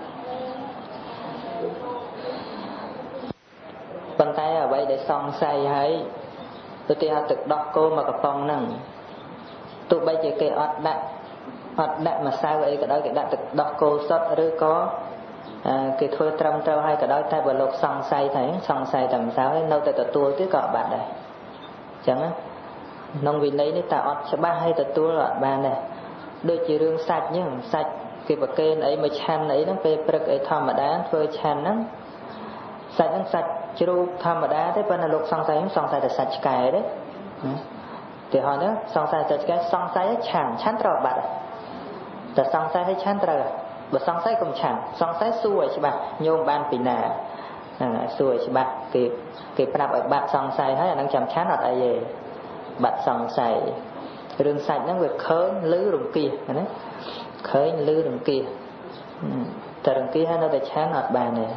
A: ប៉ុន្តែអ្វីដែលសង្ស័យហើយទៅទីហៅទឹកដោះគោមកកំប៉ុងហ្នឹងទោះបីជាគេអត់ដាក់អត់ដាក់ម្សៅអីក៏ដោយគេដាក់ទឹកដោះគោសុទ្ធឬក៏គេធ្វើត្រឹមត្រូវហើយក៏ដោយតែបើលោកសង្ស័យថាសង្ស័យតែម្សៅហើយនៅតែទទួលទៀតក៏បាត់ដែរអញ្ចឹងក្នុងវិន័យនេះតែអត់ច្បាស់ហើយទទួលអត់បានដែរដូចជារឿងសាច់ហ្នឹងសាច់គេប្រគេនអីមកឆាន់អីហ្នឹងពេលព្រឹកអីធម្មតាធ្វើឆាន់ហ្នឹងសាច់ហ្នឹងសាច់ជ្រូកធម្មតាទេប៉ុន្តែលោកសង្ស័យសង្ស័យតែសាច់ឆ្កែទេទីហោនេះសង្ស័យសាច់ឆ្កែសង្ស័យឆាន់ឆាន់ត្រូវបាត់តែសង្ស័យឲ្យឆាន់ត្រូវបើសង្ស័យកុំឆាន់សង្ស័យសួរឲ្យច្បាស់ញោមបានពីណាហ្នឹងហើយសួរឲ្យច្បាស់គេគេប្រាប់ឲ្យបាត់សង្ស័យហើយអានឹងចាំឆាន់អត់អីទេបាត់សង្ស័យរឿងសាច់ហ្នឹងវាឃើញឮរង្គៀសណាឃើញឮរង្គៀសតែរង្គៀសហើយនៅតែឆាន់អត់បានទេ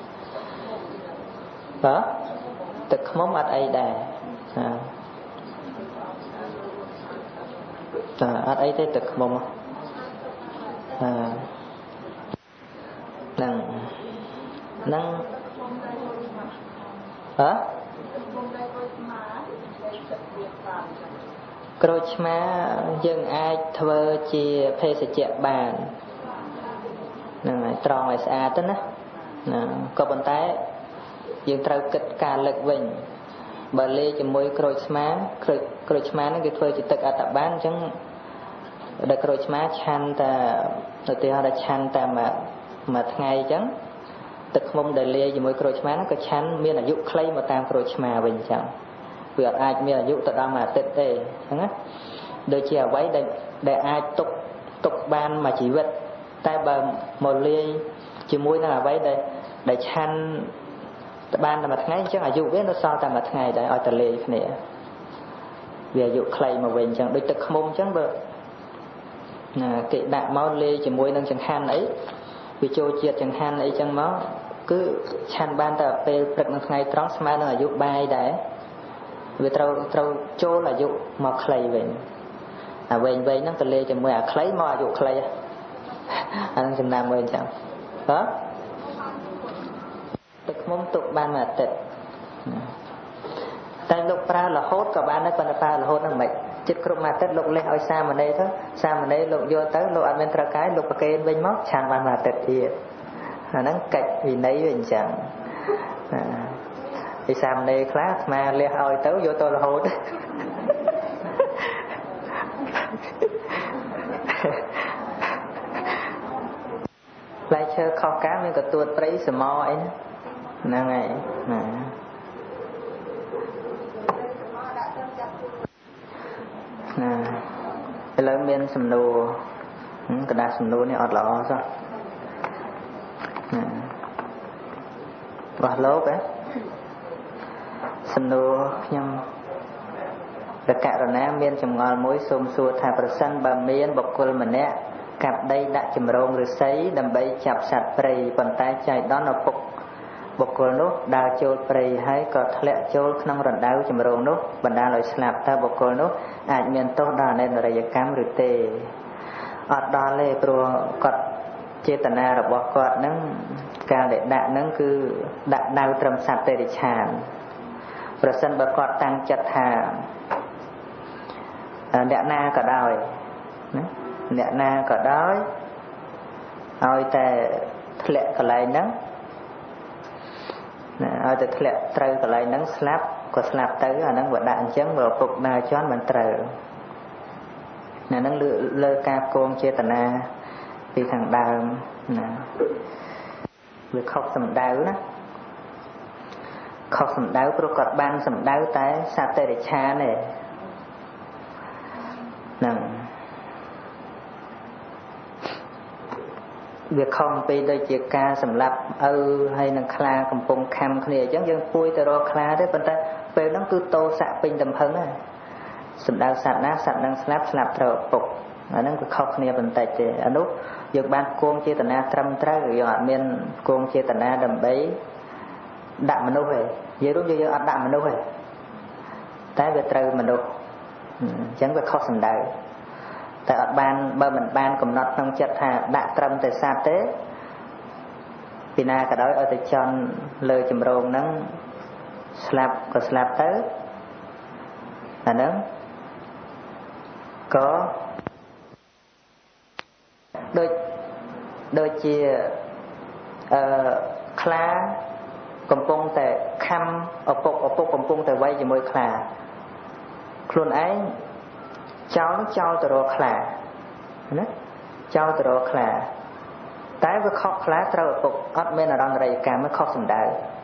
A: បាទទឹកខ្មុំអត់អីដែរតាអត់អីទេទឹកខ្មុំអាហ្នឹងហ្នឹងហ៎ក្រូចឆ្មាយើងអាចធ្វើជាភេសជ្ជៈបានហ្នឹងហើយត្រង់ឲ្យស្អាតទៅណាក៏ប៉ុន្តែយើងត្រូវគិតការលើកវិញបើលេជាមួយក្រូចឆ្មាក្រូចក្រូចឆ្មាហ្នឹងគេធ្វើជាទឹកអត្តបានអញ្ចឹងដល់ក្រូចឆ្មាឆាន់តែឧទាហរណ៍ថាឆាន់តែមួយមួយថ្ងៃអញ្ចឹងទឹកឃ្មុំដែលលាយជាមួយក្រូចឆ្មាហ្នឹងក៏ឆាន់មានអាយុខ្លីមកតាមក្រូចឆ្មាវិញអញ្ចឹងវាអត់អាចមានអាយុទៅដល់មួយអាទិត្យទេអញ្ចឹងណាដូចជាអ្វីដែលដែលអាចទុកទុកបានមួយជីវិតតែបើមកលាយជាមួយនឹងអ្វីដែលដែលឆាន់បានតែមួយថ្ងៃអញ្ចឹងអាយុវានៅសល់តែមួយថ្ងៃដែរឲ្យតែលាយគ្នាវាអាយុខ្លីមកវិញអញ្ចឹងដូចទឹកឃ្មុំអញ្ចឹងបើណាគេដាក់មកលាយជាមួយនឹងចង្ហាន់អីវាចូលជាតិចង្ហាន់អីចឹងមកគឺឆាន់បានតែពេលព្រឹកនឹងថ្ងៃត្រង់ស្មើនឹងអាយុបាយដែរវាត្រូវត្រូវចូលអាយុមកខ្លីវិញអាវែងវែងហ្នឹងទៅលាយជាមួយអាខ្លីមកអាយុខ្លីអានឹងចំណាំមើលអញ្ចឹងហ៎ទឹកឃ្មុំទុកបានមួយអាទិត្យតែលោកប្រើរហូតក៏បានដែរប៉ុន្តែប្រើរហូតហ្នឹងមិនចិត្តគ្រប់មួយអាទិត្យលោកលេះឲ្យសាមណេរទៅសាមណេរលោកយកទៅលោកអត់មានត្រូវកាយលោកប្រគេនវិញមកឆានបានមួយអាទិត្យទៀតអាហ្នឹងកិច្ចវិន័យវាអញ្ចឹងពីសាមណេរខ្លះស្មាលះឲ្យទៅយកទៅរហូតផ្លែឈើខុសការមានកទួតព្រៃសមអីហ្នឹងហើយណាណាឥឡូវមានសំណួរกระดาษសំណួរនេះអត់ល្អសោះណាបោះលោកហ៎សំណួរខ្ញុំរកករណាមានចម្ងល់មួយសូមសួរថាប្រសិនបើមានបុគ្គលម្នាក់កាប់ដីដាក់ចម្រងឫស្សីដើម្បីចាប់សត្វព្រៃប៉ុន្តែចៃដន្យឪពុកបុគ្គលនោះដើរចូលព្រៃហើយក៏ធ្លាក់ចូលក្នុងរណ្ដៅចម្រងនោះបណ្ដាលឲ្យស្លាប់តើបុគ្គលនោះអាចមានទោសដល់អនិច្ចយកម្មឬទេអត់ដល់ទេព្រោះគាត់ចេតនារបស់គាត់ហ្នឹងការដែលដាក់ហ្នឹងគឺដាក់ដៅត្រឹមសត្វតិរិឆានប្រសិនបើគាត់តាំងចិត្តថាអ្នកណាក៏ដោយណាអ្នកណាក៏ដោយឲ្យតែធ្លាក់កន្លែងហ្នឹងណាឲ្យតែធ្លាក់ត្រូវកន្លែងហ្នឹងស្លាប់ក៏ស្លាប់ទៅអាហ្នឹងវាដាក់អញ្ចឹងបើពុកដើរជន់មិនត្រូវណាហ្នឹងលើលើការគងចេតនាពីខាងដើមណាវាខុសសំដៅណាខុសសំដៅព្រោះគាត់បានសំដៅតែសត្វតិរិឆានទេហ្នឹងវាខំពីដូចជាការសម្លាប់ឪហើយនឹងខ្លាកំពុងខំគ្នាអញ្ចឹងយើងពួយទៅរកខ្លាទេប៉ុន្តែពេលហ្នឹងគឺតោសៈពេញទំហឹងណាសម្ដៅសត្វណាសត្វនឹងស្លាប់ស្លាប់ត្រូវឪពុកអាហ្នឹងគឺខុសគ្នាបន្តិចទេអានោះយើងបានគងចេតនាត្រឹមត្រូវយើងអត់មានគងចេតនាដើម្បីដាក់មនុស្សទេនិយាយរួមយើងអត់ដាក់មនុស្សទេតែវាត្រូវមនុស្សអញ្ចឹងវាខុសសំដៅតែអត់បានបើមិនបានកំណត់ក្នុងចិត្តថាដាក់ត្រឹមតែសត្វទេពីណាក៏ដោយឲ្យតែចន់លើចម្រងហ្នឹងស្លាប់ក៏ស្លាប់ទៅអាហ្នឹងក៏ដូចដូចជាអឺខ្លាកំពុងតែខំឪពុកឪពុកកំពុងតែវាយជាមួយខ្លាខ្លួនឯងចោលចោលទៅរកខ្លាណាចោលទៅរកខ្លាតែវាខុសខ្លាត្រូវឪពុកអត់មានអរន្តរយកម្មមិនខុសសំដៅ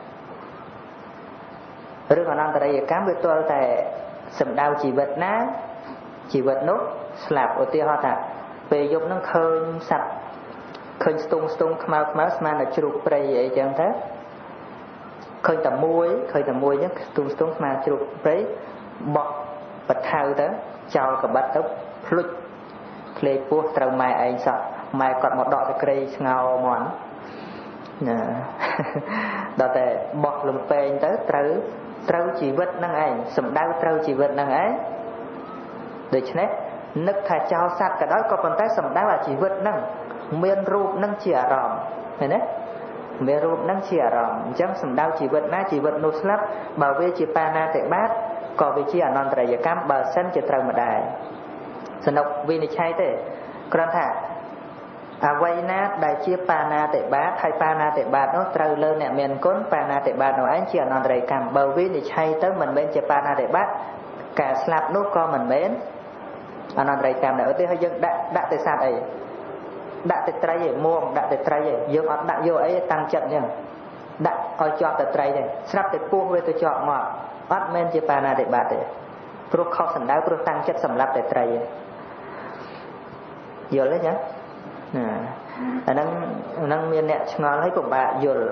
A: រឿងអនន្តរយកម្មវាទាល់តែសំដៅជីវិតណាជីវិតនោះស្លាប់ឧទាហរណ៍ថាពេលយប់ហ្នឹងឃើញសត្វឃើញស្ទង់ស្ទង់ខ្មៅខ្មៅស្មានតែជ្រូកព្រៃអីចឹងទៅឃើញតែមួយឃើញតែមួយហ្នឹងស្ទង់ស្ទង់ស្មានជ្រូកព្រៃបោះបថៅទៅចោលកបិតទៅភ្លុចភ្លេចពោះត្រូវម៉ែឯងសោះម៉ែគាត់មកដកទៅក្រេស្ងោមកណាដល់តែបោះលំពេងទៅត្រូវត្រូវជីវិតហ្នឹងឯងសំដៅត្រូវជីវិតហ្នឹងឯងដូច្នេះនឹកថាចោលសត្វក៏ដោយក៏ប៉ុន្តែសំដៅអាជីវិតហ្នឹងមានរូបហ្នឹងជាអារម្មណ៍ឃើញទេ មានរូបនឹងជាអារម្មណ៍អញ្ចឹងសំដៅជីវិតណាជីវិតនោះស្លាប់បើវាជាបាណាតិបាតก็วิជាអនន្តរយកម្មបើសិនជាត្រូវម្ដាយសនុកវិនិច្ឆ័យទេគ្រាន់ថាអ្វីណាដែលជាបាណាតិបាតហើយបាណាតិបាតនោះត្រូវលើអ្នកមានគុណបាណាតិបាតនោះឯងជាអនន្តរយកម្មបើវិនិច្ឆ័យទៅមិនមែនជាបាណាតិបាតការស្លាប់នោះក៏មិនមែនអនន្តរយកម្មដែរឧទាហរណ៍យើងដាក់ដាក់ទៅសត្វអីដាក់ទៅត្រីឯងមួងដាក់ទៅត្រីឯងយើងអត់ដាក់យកអីតាំងចិត្តអញ្ចឹងដាក់ឲ្យជាប់ទៅត្រីទេស្រាប់តែពោះវាទៅជាប់ងាប់អត់មែនជាបាណាតិបាតទេព្រោះខុសសំដៅព្រោះតាំងចិត្តសម្រាប់តែត្រីឯងយល់ទេចាណាអាហ្នឹងអាហ្នឹងមានអ្នកឆ្ងល់ហើយពិបាកយល់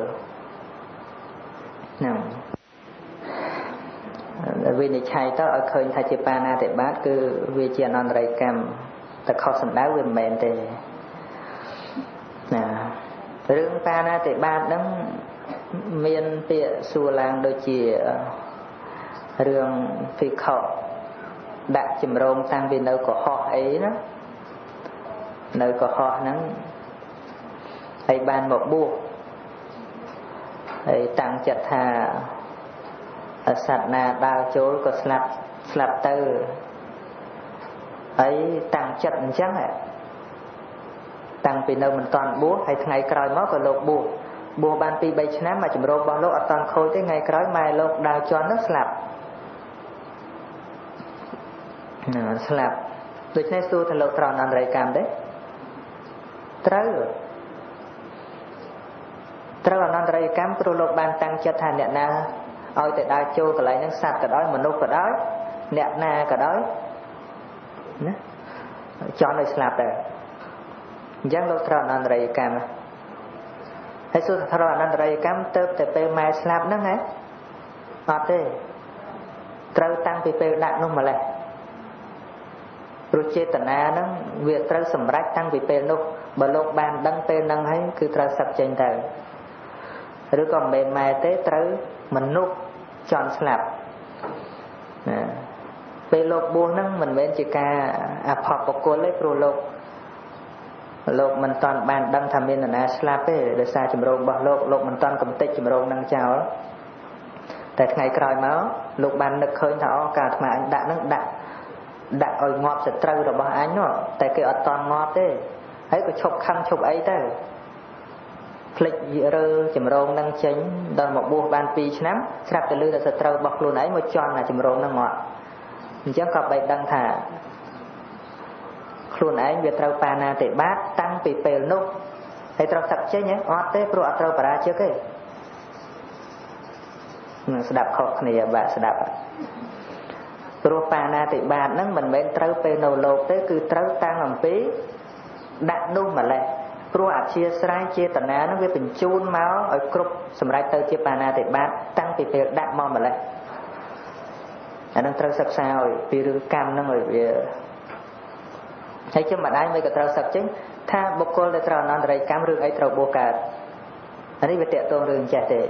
A: ហ្នឹងវិនិច្ឆ័យទៅឲ្យឃើញថាជាបាណាតិបាតគឺវាជាអនន្តរយកម្មតែខុសសំដៅវាមិនមែនទេណារឿងបាណាតិបាតហ្នឹងមានពាក្យសួរឡើងដូចជារឿងភិក្ខុដាក់ចម្រងតាំងពីនៅកុហកអីណានៅកុហកហ្នឹងហើយបានមកបួសហើយតាំងចិត្តថាសត្វណាដើរចូលក៏ស្លាប់ស្លាប់ទៅហើយតាំងចិត្តអញ្ចឹងតាំងពីនៅមិនតាន់បួសហើយថ្ងៃក្រោយមកក៏លោកបួសបួសបានពីរបីឆ្នាំមកចម្រោងរបស់លោកអត់តាន់ខូចទេថ្ងៃក្រោយម៉ែលោកដើរជន់នោះស្លាប់ណាស្លាប់ដូច្នេះសួរថាលោកត្រូវអនន្តរយកម្មទេត្រូវត្រូវអនន្តរយកម្មព្រោះលោកបានតាំងចិត្តថាអ្នកណាឲ្យតែដើរចូលកន្លែងហ្នឹងសត្វក៏ដោយមនុស្សក៏ដោយអ្នកណាក៏ដោយណាចង់ឲ្យស្លាប់ដែរអញ្ចឹងលោកត្រូវអនន្តរយកម្មហើយសួរថាត្រូវអនន្តរយកម្មទៅតែពេលម៉ែស្លាប់ហ្នឹងហ៎អត់ទេត្រូវតាំងពីពេលដាក់នោះម្លេះព្រោះចេតនាហ្នឹងវាត្រូវសម្រេចតាំងពីពេលនោះបើលោកបានដឹងពេលហ្នឹងហើយគឺត្រូវសឹកចេញទៅឬក៏មិនមែនម៉ែទេត្រូវមនុស្សចន់ស្លាប់ណាពេលលោកបួសហ្នឹងមិនមែនជាការអភ័ព្វបុគ្គលទេព្រោះលោកលោកមិនតាន់បានដឹងថាមាននរណាស្លាប់ទេដោយសារចម្រោងរបស់លោកលោកមិនតាន់កំទេចចម្រោងហ្នឹងចោលតែថ្ងៃក្រោយមកលោកបាននឹកឃើញថាអូការអាត្មាអញដាក់ហ្នឹងដាក់ដាក់ឲ្យងាប់សត្រូវរបស់អញនោះតែគេអត់តន់ងាប់ទេហើយក៏ឈប់ខឹងឈប់អីទៅផ្លិចរើចម្រោងនឹងចេញដល់មកបួសបានពីរឆ្នាំស្រាប់តែលឺតែសត្រូវរបស់ខ្លួនឯងមកជន់អាចម្រោងនឹងមកអញ្ចឹងក៏បីដឹងថាខ្លួនឯងវាត្រូវបាណាតិបាតតាំងពីពេលនោះហើយត្រូវសឹកចេញហ៎អត់ទេព្រោះអត់ត្រូវបរាជិកទេនឹងស្ដាប់ខុសគ្នាបាក់ស្ដាប់ព្រោះបាណាតិបាតហ្នឹងមិនមែនត្រូវពេលនៅលោកទេគឺត្រូវតាំងអំពីដាក់នោះម្លេះព្រោះអធិស្ស្រ័យចេតនាហ្នឹងវាបញ្ជូនមកឲ្យគ្រប់សម្រាប់ទៅជាបាណាតិបាតតាំងពីពេលដាក់មកម្លេះអានឹងត្រូវសិក្សាឲ្យពីរឿងកម្មហ្នឹងឲ្យវាហើយជាម្ដាយមិនក៏ត្រូវសឹកចេញថាបុគ្គលដែលត្រូវអនន្តរយកម្មរឿងអីត្រូវបួសកើតអានេះវាតកតងរឿងចេះទេ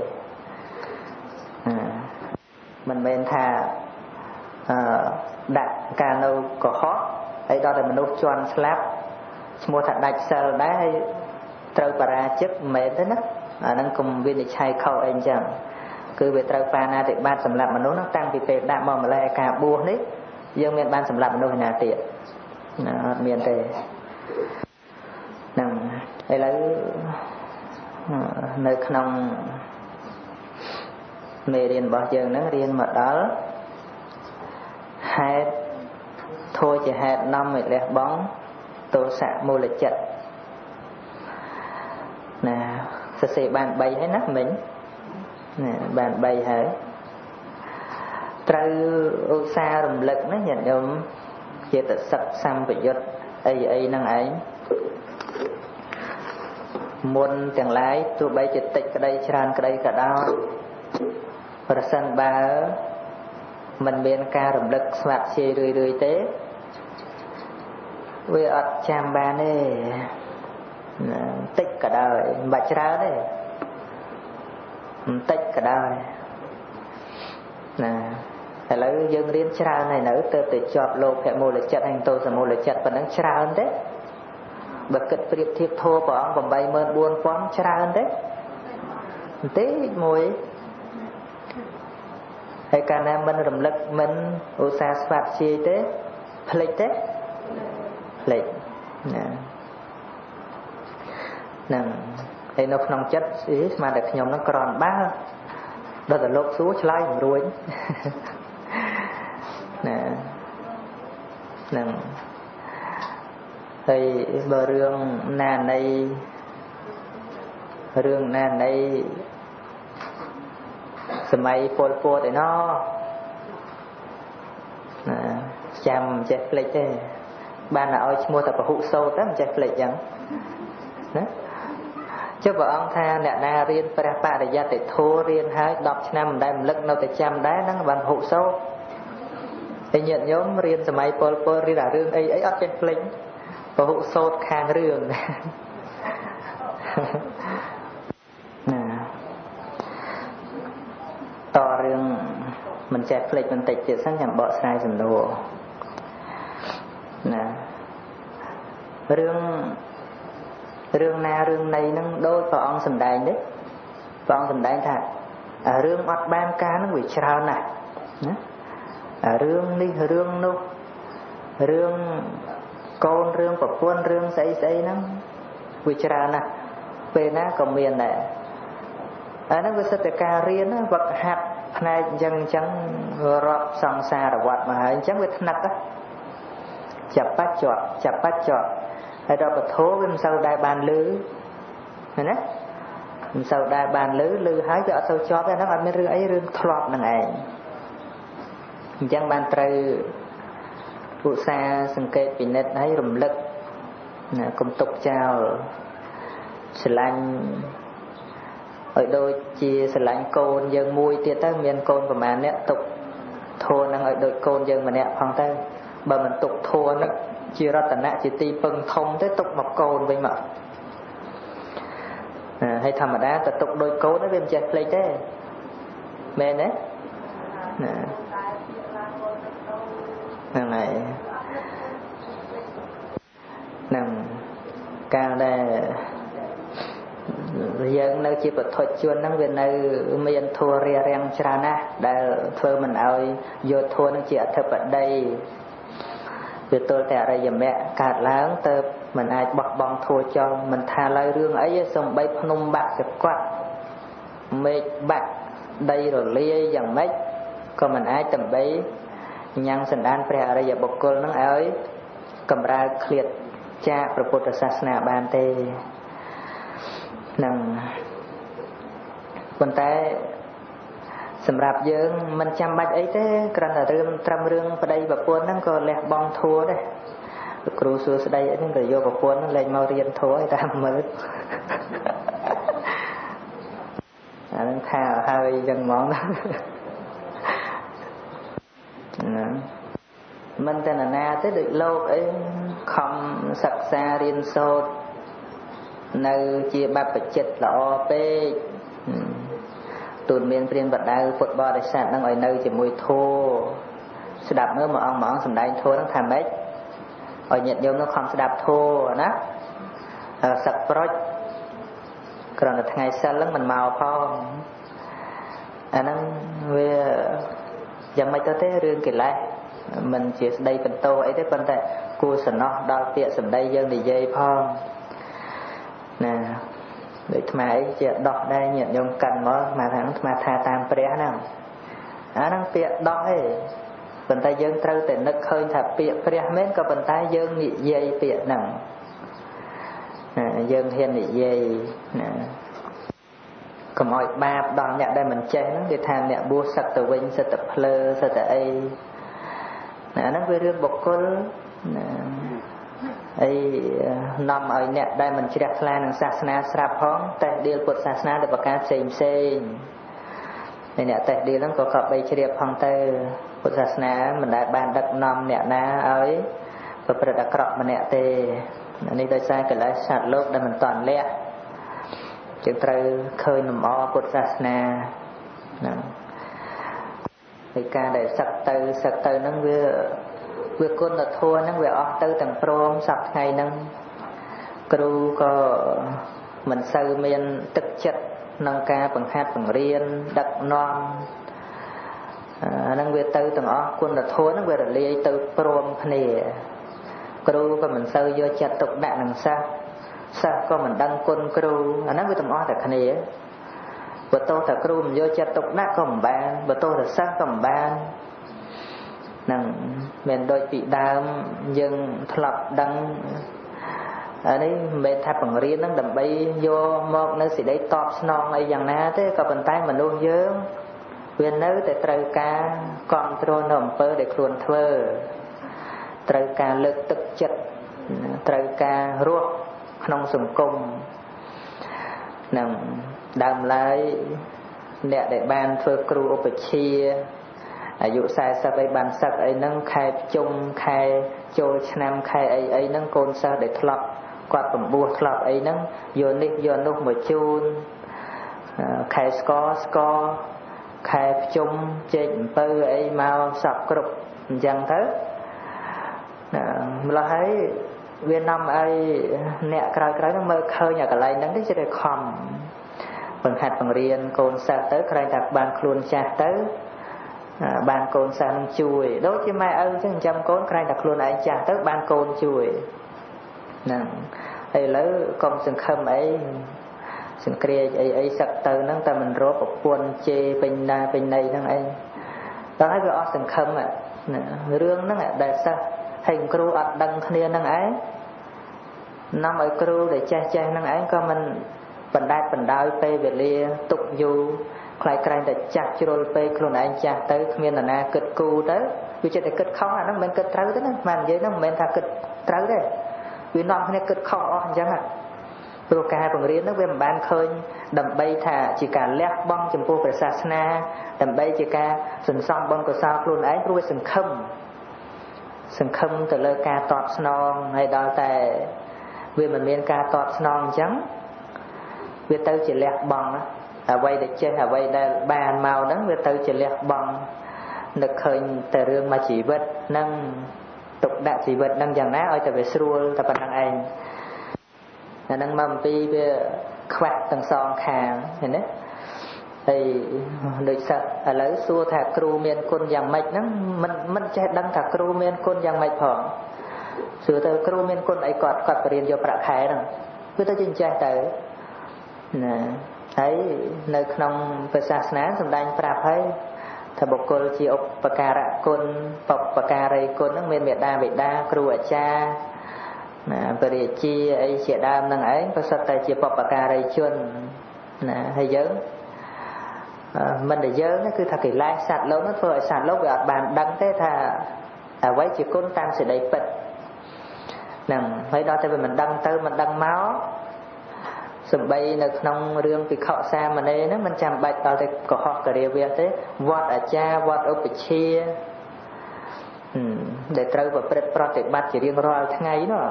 A: មិនមែនថាអឺដាក់ការនៅកុហកហើយដល់តែមនុស្សជន់ស្លាប់ឈ្មោះថាដាច់សិលដែរហើយត្រូវបរាជិកមិនមែនទេណាអាហ្នឹងកុំវិនិច្ឆ័យខុសអីអញ្ចឹងគឺវាត្រូវបាណាតិបាតសម្រាប់មនុស្សហ្នឹងតាំងពីពេលដាក់មកម្លេះការបួសនេះយើងមានបានសម្រាប់មនុស្សណាទៀតណាអត់មានទេហ្នឹងឥឡូវនៅក្នុងមេរៀនរបស់យើងហ្នឹងរៀនមកដល់ហេតុធัวជាហេតុនាំឲ្យលះបង់ទោសៈមូលចិត្តណាសរសេរបានបីហើយណាមិញណាបានបីហើយត្រូវឧស្សាហ៍រំលឹកណាញាតិញោមចេតសិកសម្បយុត្តអីអីហ្នឹងឯងមុនទាំងឡាយទោះបីជាតិចក្តីច្រើនក្តីក៏ដោយប្រសិនបើមិនមានការរំលឹកស្វាក់ជារឿយរឿយទេវាអត់ចាំបានទេតិចក៏ដោយមិនបាច់ច្រើនទេបន្តិចក៏ដោយណាឥឡូវយើងរៀនច្រើនហើយនៅទៅទៅជាប់លោកភមូលចិត្តហើយទោសមូលចិត្តប៉ុណ្ណឹងច្រើនទេបើគិតប្រៀបធៀបធម៌ព្រះអង្គeight four thousandច្រើនទេបន្តិចមួយ hay cả nam mình rầm lực mình ô sa spat chi thế plek thế plek nè nè hay nó không chất ý mà được nhóm nó còn ba đó là lốp xuống slide rồi nè nè thì bờ rương nà này rương nà này sớm mai Pol Pot để nó chăm chết plek thế ban là ơi mua tập hụ sâu tấm chết plek chẳng chứ vợ ông tha nè na riêng pra pa để gia để thua riêng hai đọc năm đây một lực nó để chăm đá nó bằng hụ sâu thì nhận nhóm riêng sớm mai Pol Pot riêng là rương ấy ấy ở trên plek và hụ sâu khang rương to rương mình chạy plek mình tịch thì sáng nhằm bỏ sai dùm đồ nè rương rương na rương này nó đôi vào ông sầm đài đấy vào ông sầm đài thật à, rương ọt ban ca nó bị trao này à, rương đi rương nô rương con rương và quân rương xây xây nó bị trao nè về nó còn miền này à, nó có sự ca riêng nó vật hạt này dân chẳng rọp song xa rồi quạt mà hãy chẳng biết nặng á chập bát chọt chập bát chọt hay đó có thố với sau đai bàn lư này nè sau đai bàn lư lư hái cái ở sau chọt cái nó ăn mấy rương ấy rương thọt này này chẳng bàn trời vụ xa sừng kê bị nết ấy rùm lực cùng tục chào sờ lanh ở đôi chia sờ lạnh côn dân mui tiệt tới miền côn của mà nè tục thua năng ở đôi côn dân mà nè phong tới bờ mình tục thua nó chia ra tận nè chỉ ti bưng thông tới tục một côn với mà à, hay thầm mà đá ta tục đôi côn nó bên chẹt plei thế mẹ đấy nè này nằm cao đây dân nơi chỉ bật thuật chuồn năng viên nơi miền thua ria reng trana đã thưa mình ơi vô thua nó chỉ ở thập ở đây việc tôi tại đây giờ mẹ cả láng tơ mình ai bọc bong thua cho mình tha lời rương ấy xong bay phun bạc cái quạt mệt bạc đây rồi lia dần mấy còn mình ai tầm bấy nhang sần đan pre đây giờ bọc côn nó ơi cầm ra liệt cha Phật Sasna ban tê năngคนតែសម្រាប់យើងមិនចាំបាច់អីទេគ្រាន់តែរឿងត្រឹមរឿងប្តីប្រពន្ធហ្នឹងក៏លះបង់ធัวដែរគ្រូសួរស្ដីអីហ្នឹងក៏យកប្រពន្ធហ្នឹងលេងមករៀនធัวឲ្យតាមមើលអាហ្នឹងថាហើយចឹងហ្មងណាមិនតែណាទេដូចលោកអីខំសិក្សារៀនសូត្រនៅជាបព្វជិតល្អពេកទូនមានព្រានបដៅពុទ្ធបរិស័ទនឹងឲ្យនៅជាមួយធម៌ស្ដាប់មើលមួយអង្គមួយអង្គសំដែងធម៌នឹងថាម៉េចឲ្យញាតិញោមនឹងខំស្ដាប់ធម៌ណាសឹកប្រុចគ្រាន់តែថ្ងៃសិលហ្នឹងមិនមកផងអាហ្នឹងវាយ៉ាងម៉េចទៅទេរឿងកិលេសមិនជាស្ដីបន្ទោអីទេប៉ុន្តែគួរសំណោះដល់ពាក្យសម្ដីយើងនិយាយផងណាដូចថ្មអីជាដោះដែរញាតិញោមកាន់មកមកថាថ្មថាតាមព្រះហ្នឹងអាហ្នឹងពាក្យដោះឯងប៉ុន្តែយើងត្រូវតែនឹកឃើញថាពាក្យព្រះមែនក៏ប៉ុន្តែយើងនិយាយពាក្យហ្នឹងណាយើងហ៊ាននិយាយណាកុំឲ្យបាបដល់អ្នកដែលមិនចេះហ្នឹងគេថាអ្នកបួសសឹកទៅវិញសិតតែភ្លើសិតតែអីណាហ្នឹងវារឿងបុគ្គលណាអីនាំឲ្យអ្នកដែលមិនជ្រះថ្លានឹងសាសនាស្រាប់ផងតែដៀលពុទ្ធសាសនាទៅប្រការផ្សេងផ្សេងហើយអ្នកតេះដៀលហ្នឹងក៏ក៏បីជ្រាបផងទៅពុទ្ធសាសនាមិនដែលបានដឹកនាំអ្នកណាឲ្យប្រព្រឹត្តអាក្រក់ម្នាក់ទេនេះដោយសារកិលេសសត្វលោកដែលមិនតាន់លះจึงត្រូវឃើញលំអពុទ្ធសាសនាហ្នឹងហើយការដែលសឹកទៅសឹកទៅហ្នឹងវាវាគុណធម៌ហ្នឹងវាអស់ទៅទាំងព្រមសប្ថ្ងៃហ្នឹងគ្រូក៏មិនសូវមានទឹកចិត្តក្នុងការបង្ហាត់បង្រៀនដឹកនាំ năng về từ từng ó quân là thua nó về là lia từ prom này kêu có mình sơ vô chặt tục đạn đằng xa xa có mình đăng quân kêu nó về từng ó tại này bữa tôi thật kêu mình vô chặt tục đạn có một bàn bữa tôi thật xa có một bàn năng mình đôi bị đam nhưng thập đăng ở đây mình thay bằng riêng nó đầm bay vô một nó sẽ đấy top non ấy dạng na thế có bàn tay mình luôn dướng quyền nữ để trời ca control nằm pơ để khuôn thơ trời ca lực tức chất trời ca ruột không sùng cung nằm đàm lại nè để ban thơ kru opechia dụ sai sa bay bàn sắc ấy nâng khai chung khai trôi nam khai ấy ấy nâng côn sa để thọp quạt bẩm bùa thọp ấy nâng vô nít vô nút một chun khai score score khai chung trên tư ấy mau sập cục chẳng thế là thấy Việt Nam ấy nè cái cái nó mơ khơi nhà cái này nó sẽ được khom bằng hạt bằng riêng côn sa tới khai đặt bàn khuôn cha tới bàn côn sang chui đối với mai ơi chứ trăm côn khai đặt luôn ấy cha tới bàn côn chui nè đây lấy công sừng khâm ấy sừng kia ấy ấy sặc từ nó ta mình rốt một quân chê bên na bên này nó ấy đó nói về sừng khâm à rương nó là đại sa hình kêu ắt đăng kia nó ấy năm ở kêu để cha cha nó ấy có mình phần đai phần đai pe về lia tục du khai khai để chặt rồi pe luôn anh chặt tới miền là na kịch cu tới vì chuyện để kịch không à nó mình kịch trâu tới nó màn dưới nó mình thà kịch trâu đấy vì nó này kịch không on chẳng hạn rồi cả bằng riêng nó về bàn khơi đầm bay thà chỉ cả lép băng chấm phu phải sa na đầm bay chỉ cả sừng song băng của sao luôn ấy rồi sừng khâm sừng khâm từ lời ca tọt non hay đó tại vì mình miền ca tọt non trắng vì tới chỉ lép băng á à quay để chơi à quay đây bàn màu đó vì tới chỉ lép băng được khơi từ rương mà chỉ vật nâng tục đại chỉ vật nâng chẳng ná ơi tại vì xua ta còn năng anh là nâng mầm pi về khoát từng son khang thế đấy thì được sợ ở lấy xua thà kêu miền quân dạng mạch nó mình mình che đăng thà kêu miền quân dạng mạch phỏng sửa từ kêu miền quân ấy quạt quạt tiền vô bạc khai rồi cứ tới trên che tới nè thấy nơi trong về sát ná sầm đanh prap thấy thà bộc côn chi ốc bạc cà côn bọc bạc cà rây côn nó miền miền đa việt đa kêu ở cha nè về chi ấy sẽ đam năng ấy có sát tay chi bọc bạc cà rây chuôn nè hay dớ mình để dớ nó cứ thà kỳ lai sạt lâu nó thôi sạt lâu về bàn đăng thế thà à quấy chỉ côn tam sẽ đầy bật nè thấy đó tại vì mình đăng tới mình đăng máu sầm bayនៅក្នុងរឿងពិខុសាមណេរហ្នឹងមិនចាំបាច់ដល់តែកុហកការាវាទេវត្តអាចារ្យវត្តឧបជាដែលត្រូវប្រព្រឹត្តប្រតិបត្តិជារៀងរាល់ថ្ងៃនោះ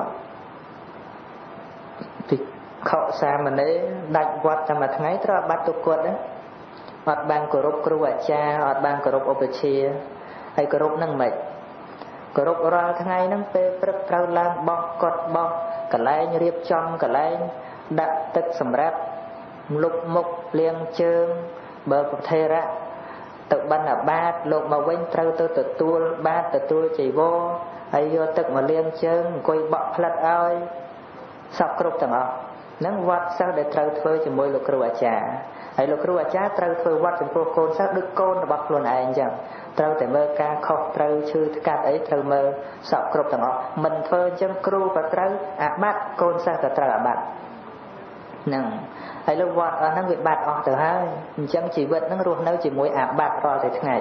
A: ពិខុសាមណេរដាច់វត្តតែមួយថ្ងៃត្រូវបាត់ទុគាត់ណាអត់បានគោរពគ្រូអាចារ្យអត់បានគោរពឧបជាហើយគោរពនឹងមិនគោរពរាល់ថ្ងៃហ្នឹងពេលព្រឹកត្រូវឡើងបោះកត់បោះកន្លែងរៀបចំកន្លែងដាក់ទឹកសម្រាប់លុបមុខលាងជើងបើប្រធេរៈទៅបណ្ឌបាតលោកមកវិញត្រូវទៅទទួលបាតទទួលចីវរហើយយកទឹកមកលាងជើងអង្គុយបក់ផ្លិតឲ្យសពគ្រប់ទាំងអស់ហ្នឹងវត្តសិស្សដែលត្រូវធ្វើជាមួយលោកគ្រូអាចារ្យហើយលោកគ្រូអាចារ្យត្រូវធ្វើវត្តចំពោះកូនសិស្សដូចកូនរបស់ខ្លួនឯងអញ្ចឹងត្រូវតែមើលការខុសត្រូវឈឺថ្កាត់អីត្រូវមើលសពគ្រប់ទាំងអស់មិនធ្វើអញ្ចឹងគ្រូក៏ត្រូវអាបត្តិកូនសិស្សក៏ត្រូវអាបត្តិហ្នឹងហើយលោកវត្តអស់ហ្នឹងវាបាត់អស់ទៅហើយអញ្ចឹងជីវិតហ្នឹងរស់នៅជាមួយអាបត្តិរាល់តែថ្ងៃ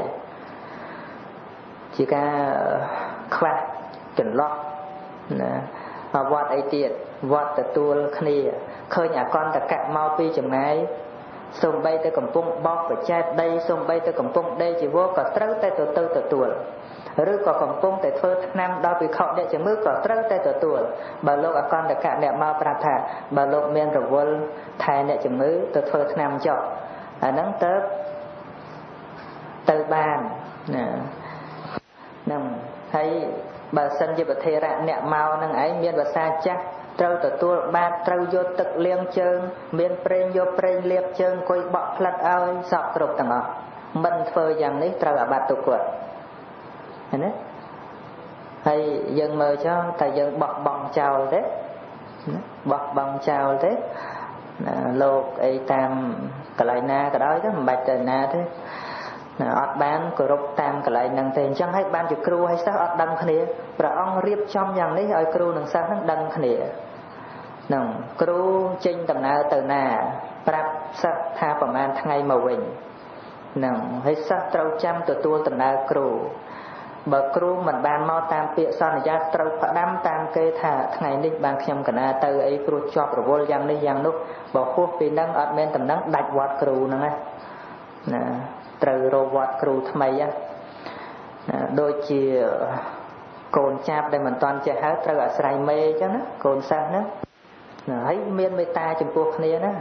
A: ជាការខ្វះចន្លោះណាវត្តអីទៀតវត្តទទួលគ្នាឃើញអកន្តកៈមកពីចម្ងាយសូម្បីតែកំពុងបោកបច្ចេកដីសូម្បីតែកំពុងដេកជីវរក៏ត្រូវតែទៅទៅទទួលឬក៏កំពុងតែធ្វើថ្នាំដល់វិខអ្នកជំងឺក៏ត្រូវតែទទួលបើលោកអកន្តកៈអ្នកមកប្រាប់ថាបើលោកមានរវល់ថែអ្នកជំងឺទៅធ្វើថ្នាំចុះអាហ្នឹងទៅទៅបានណាហ្នឹងហើយបើសិនជាប្រធេរៈអ្នកមកហ្នឹងឯងមានភាសាចាស់ត្រូវទទួលបាតត្រូវយកទឹកលាងជើងមានប្រេងយកប្រេងលាបជើងអង្គុយបក់ផ្លិតឲ្យសពគ្រប់ទាំងអស់ mình phơi rằng đấy trâu bát tục quật đấy hay dân mơ cho tại dân bọc bong chào đấy bọc bong chào đấy lột ấy tam cái lại na cái đó chứ bạch trời na thế ọt bán của rục tam cái lại năng tiền chẳng hay ban chụp kêu hay sao ọt đăng khné và ông riệp trong rằng đấy ở kêu năng sao nó đăng khné nằng kêu chinh tầm nào từ nà prap sắc tha phẩm an thay màu vinh nằng hay sắc trâu trăm từ tua tầm nào kêu bờ kêu mình ban mau tam bịa son ra trâu phải đâm tam kê thả ngày đi ban xem cả na từ ấy kêu cho rồi vô giang đi giang lúc bỏ khu vì năng ọt men tầm năng đạch vọt kêu năng ấy nè từ rồi vọt kêu tham ấy đôi chỉ cồn chạp để mình toàn chơi hết từ ở sài mê chứ nó cồn sang nữa thấy miên mê ta chụp cuộc này đó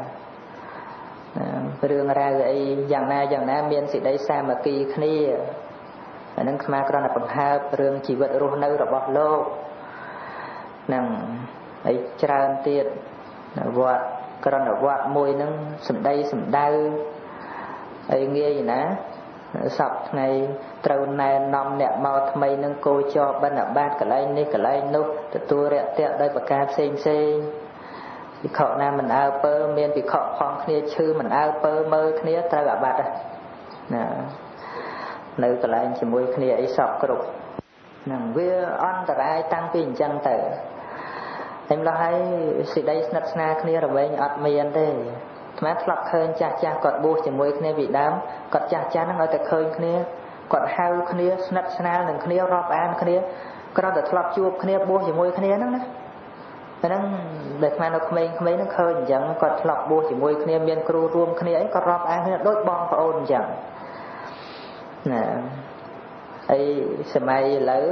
A: đường ra vậy dạng na dạng na miên sĩ đấy xa mà kỳ kia nên mà còn là bằng hai đường chỉ vật ruột nơi rồi bỏ lô nằng ấy tràn tiền vọt còn là vọt môi nó sầm đây sầm đau ấy nghe gì nè sập này trâu này nằm nẹt màu tham ấy nâng cô cho bên ở ban cái này này cái này nút từ tua rẹt tẹt đây bậc cam xinh xinh thì họ nam mình ao pơ miền thì họ phong kia chư mình ao pơ mơ kia ta gặp bạn à nè nơi cái này chỉ môi kia ấy sọc cái đục nè với on tại ai tăng pin chân tử em lo hay sự đây nát na kia rồi bên ọt miền đây mà lọc khơi cha cha cọt bu chỉ môi kia bị đám cọt cha cha nó ở tại khơi kia cọt hao kia nát na đừng kia rọp an kia cái đó được lọc chuột kia bu chỉ môi kia nó cái đó để mà nó không mấy nó khơi chẳng còn lọc bùa chỉ môi kia miền kêu rùm kia ấy có rọp ăn đôi bom và ôn chẳng nè ấy xem ai lỡ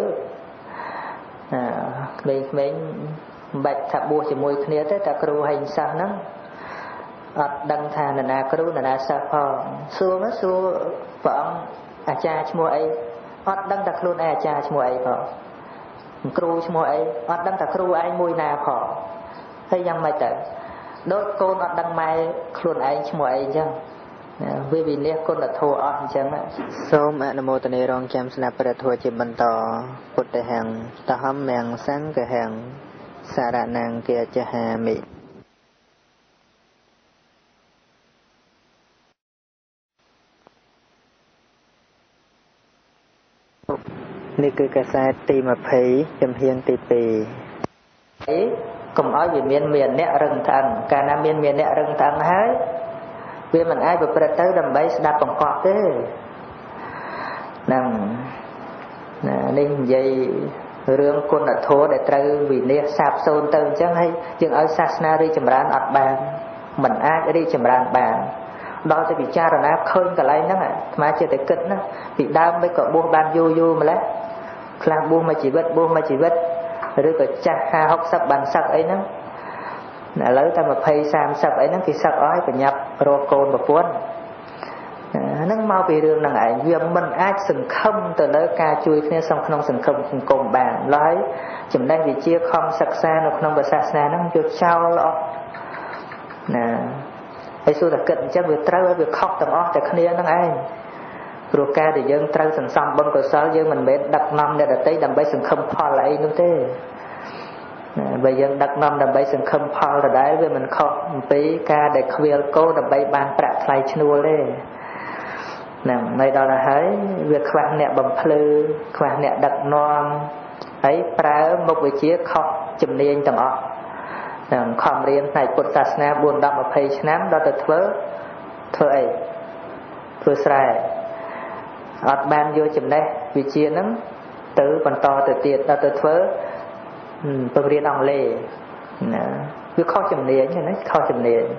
A: mình mình bạch thạp bùa chỉ môi kia thế ta kêu hành sao nó đăng thà là na kêu là na sao phò xua nó xua vợ à cha mua ấy đăng đặt luôn à cha mua ấy phòครูชมวยอดดังแต่ครูไอ้มวยนาพอให้ยังไม่แต่โดยโกนอดดังไม่ครูไอ้ชมวยจังวิวิเลียคนละทัวอดจังส้มอนุโมทนารองแจมสนับประทัวจิบันต่อพุทธแห่งตะหัมแมงสังกแห่งสารนังเกียจหามินี่คือกระแสตีมาเพยจำเพียงตีปีกลุ่มอ้อยเมียนเมียนเนี่ยรึงทันการน้ำเมียนเมียนเนี่ยรึงทันให้เวียมันไอ้แบบประตูดำใบสดับปองกอดเด้นั่งนี่ยัยเรื่องคนอัดโถได้ตรึวิเนี่ยสาบโซนเติมจังให้จึงเอาศาสนาได้จำรานอัดบานมันไอ้ได้จำรานบานđóจะbị cha rồi nè khơi cái này nó mà chưa thể kịch nó bị đau mấy cậu buông ban vô vô mà lấy làm buông mà chỉ biết buông mà chỉ biết rồi cái cha ha học sắc bàn sắc ấy nó là lấy ta mà phay sam sắc ấy nó thì sắc ói phải nhập rồi cồn và cuốn nó mau về đường là ngại vì mình ai sừng không từ lấy ca chui kia xong không sừng không cùng cùng bàn nói chừng đây vì chia không sắc xa nó không bờ xa xa nó chưa sao lo nèไอ้ส่วนแต่เกิดจะเวียดเต้าเวียดคอกต่างอ้อแต่คนนี้นั่งไอ้ครูกาเดี๋ยวยังเต้าสันซ้ำบนกระซ้อยังมันเบ็ดดักนำเนี่ยแต่ตีดำใบสังคมพออะไรนู่นเต้ใบยังดักนำดำใบสังคมพอแต่ได้เวียมันคอกปีกาเด็กเวียโก้ดำใบบานประไทยชนัวเลยนั่งในตอนนั้นเวียคว้าเนี่ยบำเพลือคว้าเนี่ยดักนอมไอ้ปลาหมกไปเชี่ยคอกจุ่มเนียนต่างอ้อคำเรียนในพุทธศาสนาบุญดำมาเพยชนะเราจะเถื่อเถื่อไอ้เถื่อใส่อัดบานโยจิมได้วิจิตรนั้นตื้อบรรทอตื้อเตียดเราจะเถื่อไปเรียนอังเลนะวิเคราะห์จำเนียนใช่ไหมข้อจำเนียน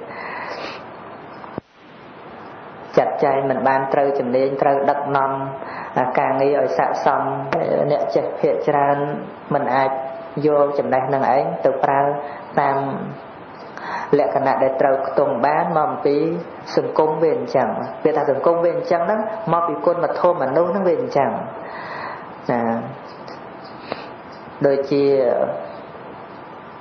A: จัดใจมันบานเตยจำเนียนเตยดักนำการงี้เอาสะสมเนี่ยจะเพียรจานมันอาจโยจำได้นั่งไอ้ตัวปลาตามและขณะได้เติร์ตรงบ้านมอมปีสังคมเวียนจังเวลาสังคมเวียนจังนั้นมอมปีคนมาโทษมันนู้นนั่งเวียนจังนะโดยที่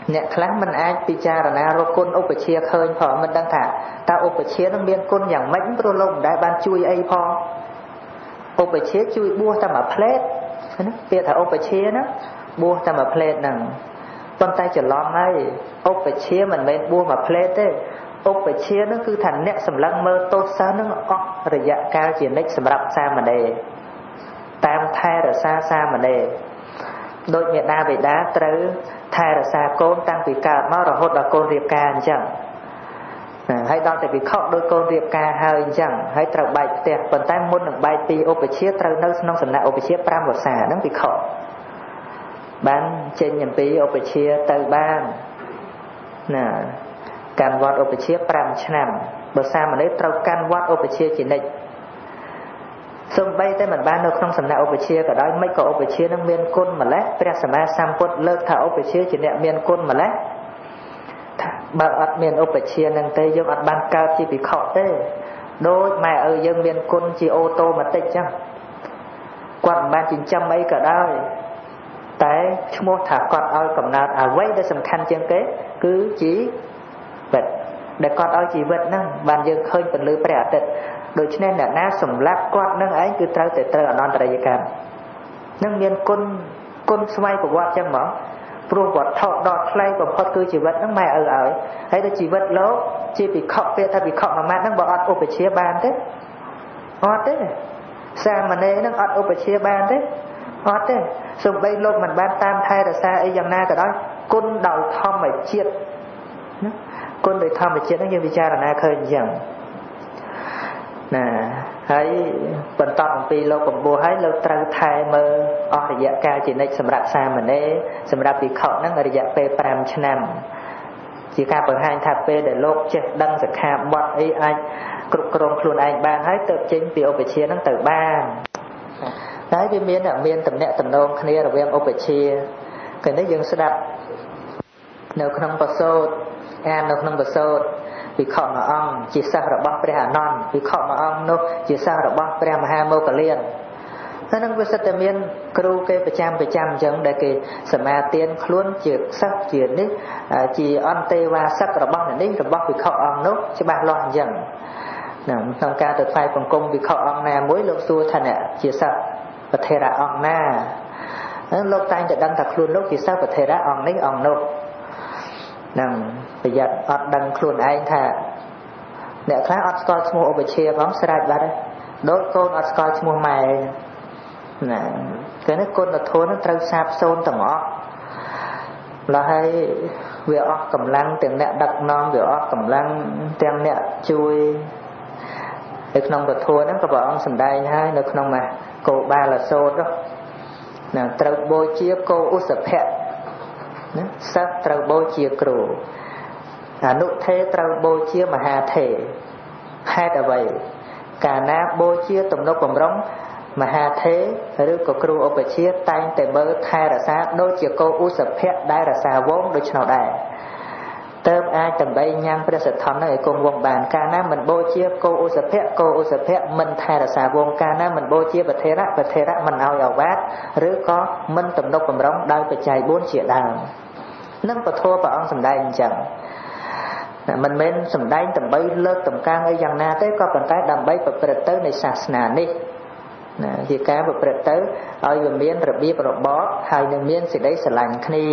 A: អ្នកខ្លះមិនអាចពិចារណារកគុណឧបជាឃើញផងមិនដឹងថាតើឧបជានឹងមានគុណយ៉ាងម៉េចព្រោះលោកមិនដែលបានជួយអីផងឧបជាជួយបួសតែមួយផ្លេតណាពាក្យថាឧបជាណាបួសតែមួយផ្លេតហ្នឹងប៉ុន្តែច្រឡំហើយឧបជាមិនមែនបួសមួយផ្លេតទេឧបជានោះគឺថាអ្នកសម្លឹងមើលទោសសិស្សនឹងអស់រយៈកាលជានិច្ចសម្រាប់សាមណេរតាមថែរក្សាសាមណេរដោយមេដាបេដាត្រូវថែរក្សាកូនតាំងពីកើតមករហូតដល់កូនរៀបការអញ្ចឹងហើយដល់តែវិខដោយកូនរៀបការហើយអញ្ចឹងហើយត្រូវបែកផ្ទះប៉ុន្តែមុននឹងបែកពីឧបជាត្រូវនៅក្នុងសំណាក់ឧបជាប្រាំវស្សាហ្នឹងវិខបានចេញអំពីឧបជាទៅបានណាកាន់វត្តឧបជាប្រាំឆ្នាំបើសាមណេរត្រូវកាន់វត្តឧបជាជានិច្ចសំបីតែមិនបាននៅក្នុងសំណាក់ឧបជាក៏ដោយមិនក៏ឧបជានឹងមានគុណម្ល៉េះព្រះសម្មាសម្ពុទ្ធលើកថាឧបជាជាអ្នកមានគុណម្ល៉េះបើអត់មានឧបជានឹងទេយើងអត់បានកើតជាភិក្ខុទេដូចម៉ែឪយើងមានគុណជាអូតូម៉ាទិកចឹងគាត់មិនបានចិញ្ចឹមអីក៏ដោយតែឈ្មោះថាគាត់ឲ្យកំណើតអ្វីដែលសំខាន់ជាងគេគឺជីវិតដែលគាត់ឲ្យជីវិតហ្នឹងបានយើងឃើញពន្លឺព្រះអាទិត្យដូច្នេះអ្នកណាសម្លាប់គាត់នឹងឯងគឺត្រូវតែត្រូវអនន្តរយកម្មនឹងមានគុណគុណស្វ័យប្រវត្តិចឹងហ្មងព្រោះវត្ថុដ៏ថ្លៃបំផុតគឺជីវិតហ្នឹងម៉ែឪឲ្យហើយទៅជីវិតលោកជាភិក្ខុពាក្យថាភិក្ខុមួយម៉ាត់ហ្នឹងបើអត់ឧបជាបានទេអត់ទេសាមណេរហ្នឹងអត់ឧបជាបានទេអត់ទេសូម្បីលោកមិនបានតាមថែរក្សាអីយ៉ាងណាក៏ដោយគុណដោយធម្មជាតិណាគុណដោយធម្មជាតិហ្នឹងយើងពិចារណាឃើញអញ្ចឹងណាហើយបន្តអំពីលោកកម្ពស់ហើយលោកត្រូវថែមើលអស់រយៈកាលជានិច្ចសម្រាប់សាមណេរសម្រាប់ភិក្ខុហ្នឹងរយៈពេលប្រាំឆ្នាំជាការបង្ហាញថាពេលដែលលោកចេះដឹងសិក្ខាបទអីអាចគ្រប់គ្រងខ្លួនឯងបានហើយទៅចេញពីឧបជាហ្នឹងទៅបានតែវាមានមានតំណែងតំណងគ្នារវាងឧបជាគឺនេះយើងស្ដាប់នៅក្នុងបសោតអាននៅក្នុងបសោតភិក្ខុមួយអង្គជាសិស្សរបស់ព្រះអានន្ទភិក្ខុមួយអង្គនោះជាសិស្សរបស់ព្រះមហាមោគលានហើយនឹងវាសិតតែមានគ្រូគេប្រចាំប្រចាំអញ្ចឹងដែលគេសមាទានខ្លួនជាសិស្សជានេះជាអន្តេវាសិករបស់នេះរបស់ភិក្ខុអង្គនោះច្បាស់លាស់អញ្ចឹងណាក្នុងការទៅថ្វាយបង្គំភិក្ខុអង្គណាមួយលោកសួរថាអ្នកជាសិស្សពធេរៈអង្គណាហើយលោកតែងតែដឹងថាខ្លួនលោកជាសិស្សពធេរៈអង្គនេះអង្គនោះនឹងប្រយ័ត្នអត់ដឹងខ្លួនឯងថាអ្នកខ្លះអត់ស្គាល់ឈ្មោះឧបជាផងស្រេចបាត់ហើយដូចកូនអត់ស្គាល់ឈ្មោះម៉ែណាគឺនេះគុណធម៌នឹងត្រូវសាបសូន្យទាំងអស់ឡើយហើយវាអស់កម្លាំងទាំងអ្នកដឹកនាំវាអស់កម្លាំងទាំងអ្នកជួយនៅក្នុងពធហ្នឹងក៏ព្រះអង្គសម្ដែងហើយនៅក្នុងមកគោបាលសូត្រណាត្រូវបូជាគោឧសភៈណាសិស្សត្រូវបូជាគ្រូអនុថេត្រូវបូជាមហាថេហេតុអ្វីកាលណាបូជាទំនុកបំរុងមហាថេឬក៏គ្រូឧបជាតែងតែមើលថែរក្សាដូចជាគោឧសភៈដែលរក្សាវងដូច្នោះដែរតើបអាចដើម្បីញ៉ាំព្រះសទ្ធននឹងឲ្យគង់វងបានកាលណាមិនបូជាគោឧសភៈគោឧសភៈមិនថែរក្សាវងកាលណាមិនបូជាពធេរៈពធេរៈមិនឲ្យអាវាតឬក៏មិនទំនុកបំរុងដោយបច្ច័យបួនជាដើមនឹងពធព្រះអង្គសម្ដែងអញ្ចឹងមិនមែនសម្ដែងដើម្បីលើកតម្កើងអីយ៉ាងណាទេក៏ប៉ុន្តែដើម្បីប្រព្រឹត្តទៅនៃសាសនានេះណាជាការប្រព្រឹត្តទៅឲ្យវាមានរបៀបរបបហើយនឹងមានសេចក្តីស្រឡាញ់គ្នា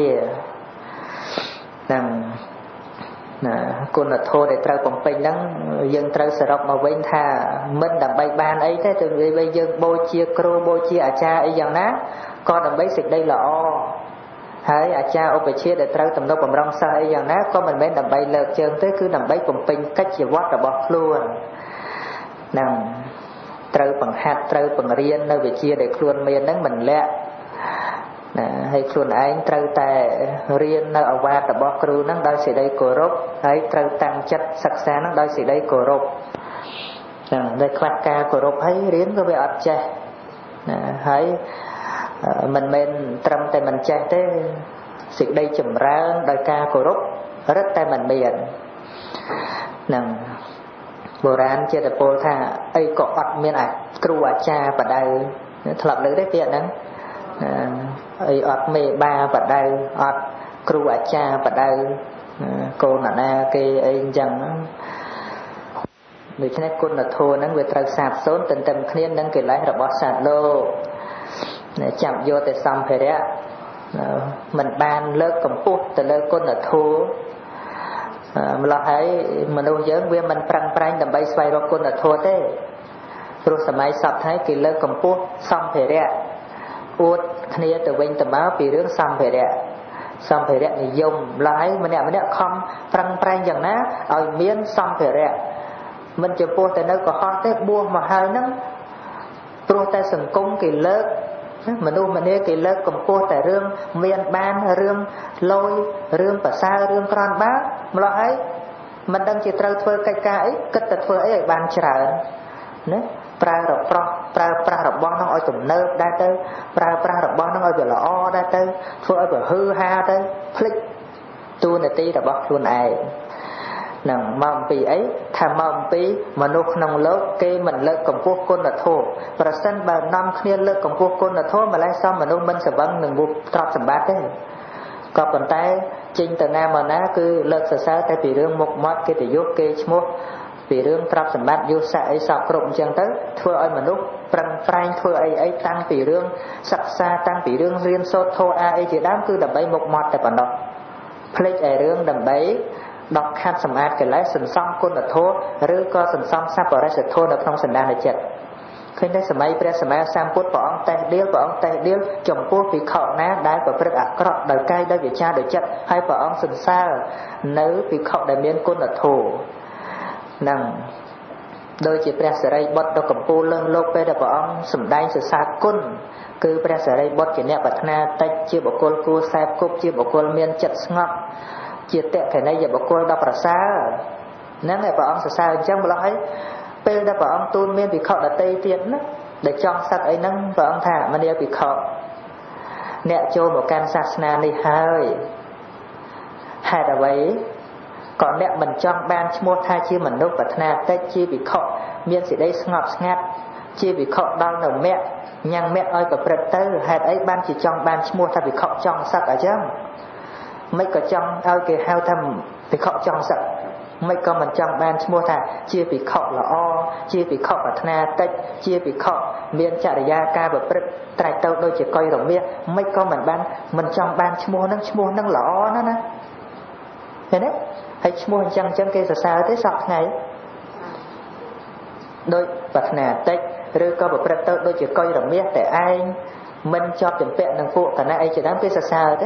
A: ហ្នឹងណាគុណធម៌ដែលត្រូវបំពេញហ្នឹងយើងត្រូវសរុបមកវិញថាមិនដើម្បីបានអីទេទៅវិញយើងបូជាគ្រូបូជាអាចារ្យអីយ៉ាងណាក៏ដើម្បីសេចក្តីល្អហើយអាចារ្យឧបជាដែលត្រូវទំនុកបំរុងសិស្សអីយ៉ាងណាក៏មិនមែនដើម្បីលើកជើងទេគឺដើម្បីបំពេញកិច្ចជីវិតរបស់ខ្លួនហ្នឹងត្រូវបង្ហាត់ត្រូវបង្រៀននៅវិជ្ជាដែលខ្លួនមានហ្នឹងមិនលាក់ណាហើយខ្លួនឯងត្រូវតែរៀននៅអាវាតរបស់គ្រូហ្នឹងដោយសេចក្តីគោរពហើយត្រូវតាំងចិត្តសិក្សាហ្នឹងដោយសេចក្តីគោរពហ្នឹងតែខ្វះការគោរពហើយរៀនក៏វាអត់ចេះណាហើយមិនមែនត្រឹមតែមិនចេះទេសេចក្តីចម្រើនដោយការគោរពរឹតតែមិនមានហ្នឹងបុរាណជាតពលថាអីក៏អត់មានអាគ្រូអាចារ្យបដៅធ្លាប់លើទេពាក្យហ្នឹងអីអត់មេបាបដៅអត់គ្រូអាចារ្យបដៅកូនណាគេអីអញ្ចឹងដូច្នេះគុណធម៌ហ្នឹងវាត្រូវសាបសូន្យទន្ទឹមគ្នានឹងកិលេសរបស់សត្វលោកចាប់យកតែសម្ភារៈមិនបានលើកកម្ពស់ទៅលើគុណធម៌ម្ល៉េះហើយមនុស្សយើងវាមិនប្រឹងប្រែងដើម្បីស្វែងរកគុណធម៌ទេព្រោះសម័យសពថ្ងៃគេលើកកម្ពស់សម្ភារៈអួតគ្នាទៅវិញទៅមកពីរឿងសម្ភារៈសម្ភារៈនិយមម្ល៉េះហើយម្នាក់ម្នាក់ខំប្រឹងប្រែងយ៉ាងណាឲ្យមានសម្ភារៈមិនចំពោះតែនៅកុហកទេបួសមកហើយហ្នឹងព្រោះតែសង្គមគេលើកមនុស្សម្នាគេលើកកម្ពស់តែរឿងមានបានរឿងលយរឿងប្រសើររឿងក្រាន់បើម្ល៉េះហើយមិនដឹងជាត្រូវធ្វើកិច្ចការអីគិតតែធ្វើអីឲ្យបានច្រើនណាប្រើរប្រោះប្រើប្រាស់របស់នោះឲ្យទំនើបដែរទៅប្រើប្រាស់របស់នោះឲ្យវាល្អដែរទៅធ្វើឲ្យវាហឺហាទៅភ្លេចតួនាទីរបស់ខ្លួនឯងនឹងមកអំពីអីថាមកអំពីមនុស្សក្នុងលោកគេមិនលើកកម្ពស់គុណធម៌ប្រសិនបើនាំគ្នាលើកកម្ពស់គុណធម៌ម្ល៉េះសមមនុស្សមិនស្វឹងនឹងមុខទ្រព្យសម្បត្តិទេក៏ប៉ុន្តែចេញទៅណាមកណាគឺលើកសរសើរតែពីរឿងមុខមាត់កិត្តិយសគេឈ្មោះពីរឿងទ្រព្យសម្បត្តិយុស័កអីសពគ្រប់អញ្ចឹងទៅធ្វើឲ្យមនុស្សប្រឹងប្រែងធ្វើអីអីតាំងពីរឿងសិក្សាតាំងពីរឿងរៀនសូត្រធម៌អាអីជាដើមគឺដើម្បីមុខមាត់តែប៉ុណ្ណោះភ្លេចឯរឿងដើម្បីដកខាត់សម្អាតកិលេសសន្សំគុណធម៌ឬក៏សន្សំសប្បុរសធម៌នៅក្នុងសន្តានចិត្តឃើញតែសម័យព្រះសម្មាសម្ពុទ្ធព្រះអង្គតេះដៀលព្រះអង្គតេះដៀលចំពោះភិក្ខុណាដែលប្រព្រឹត្តអាក្រក់ដោយកាយដោយវាចាដោយចិត្តហើយព្រះអង្គសរសើរនៅភិក្ខុដែលមានគុណធម៌នឹងដូចជាព្រះសិរីបុត្រដ៏កម្ពូលលើសលោកពេលដែលព្រះអង្គសម្ដែងសរសើរគុណគឺព្រះសិរីបុត្រជាអ្នកប្រាថ្នាតិចជាបុគ្គលគួរសែបគប់ជាបុគ្គលមានចិត្តស្ងប់ជាតក្កិណីយបុគ្គលដ៏ប្រសើរហ្នឹងឯងព្រះអង្គសរសើរអញ្ចឹងម្ល៉េះហើយពេលដែលព្រះអង្គទូលមានភិក្ខុដទៃទៀតណាដែលចង់សឹកអីហ្នឹងព្រះអង្គថាមនាភិក្ខុអ្នកចូលមកកាន់សាសនានេះហើយហេតុអ្វីក៏អ្នកមិនចង់បានឈ្មោះថាជាមនុស្សប្រាថ្នាតិចជាភិក្ខុមានសេចក្តីស្ងប់ស្ងាត់ជាភិក្ខុដល់នៅមគ្គញ៉ាំងមគ្គឲ្យប្រព្រឹត្តទៅហេតុអីបានជាចង់បានឈ្មោះថាភិក្ខុចង់សឹកអញ្ចឹងមិនក៏ចង់ឲ្យគេហៅថាភិក្ខុចង់សឹកមិនក៏មិនចង់បានឈ្មោះថាជាភិក្ខុល្អជាភិក្ខុប្រាថ្នាតិចជាភិក្ខុមានចរិយាការប្រព្រឹត្តត្រែកទៅដូចជាកុយរមាសមិនក៏មិនបានមិនចង់បានឈ្មោះហ្នឹងឈ្មោះហ្នឹងល្អណាស់ណាឃើញទេហើយឈ្មោះអញ្ចឹងអញ្ចឹងគេសរសើរទេសពថ្ងៃដូចប្រាថ្នាតិចឬក៏ប្រព្រឹត្តទៅដូចជាកុយរមាសតែឯងមិនជាប់ចម្ពាក់នឹងពួកគណៈអីជាដើមគេសរសើរទេ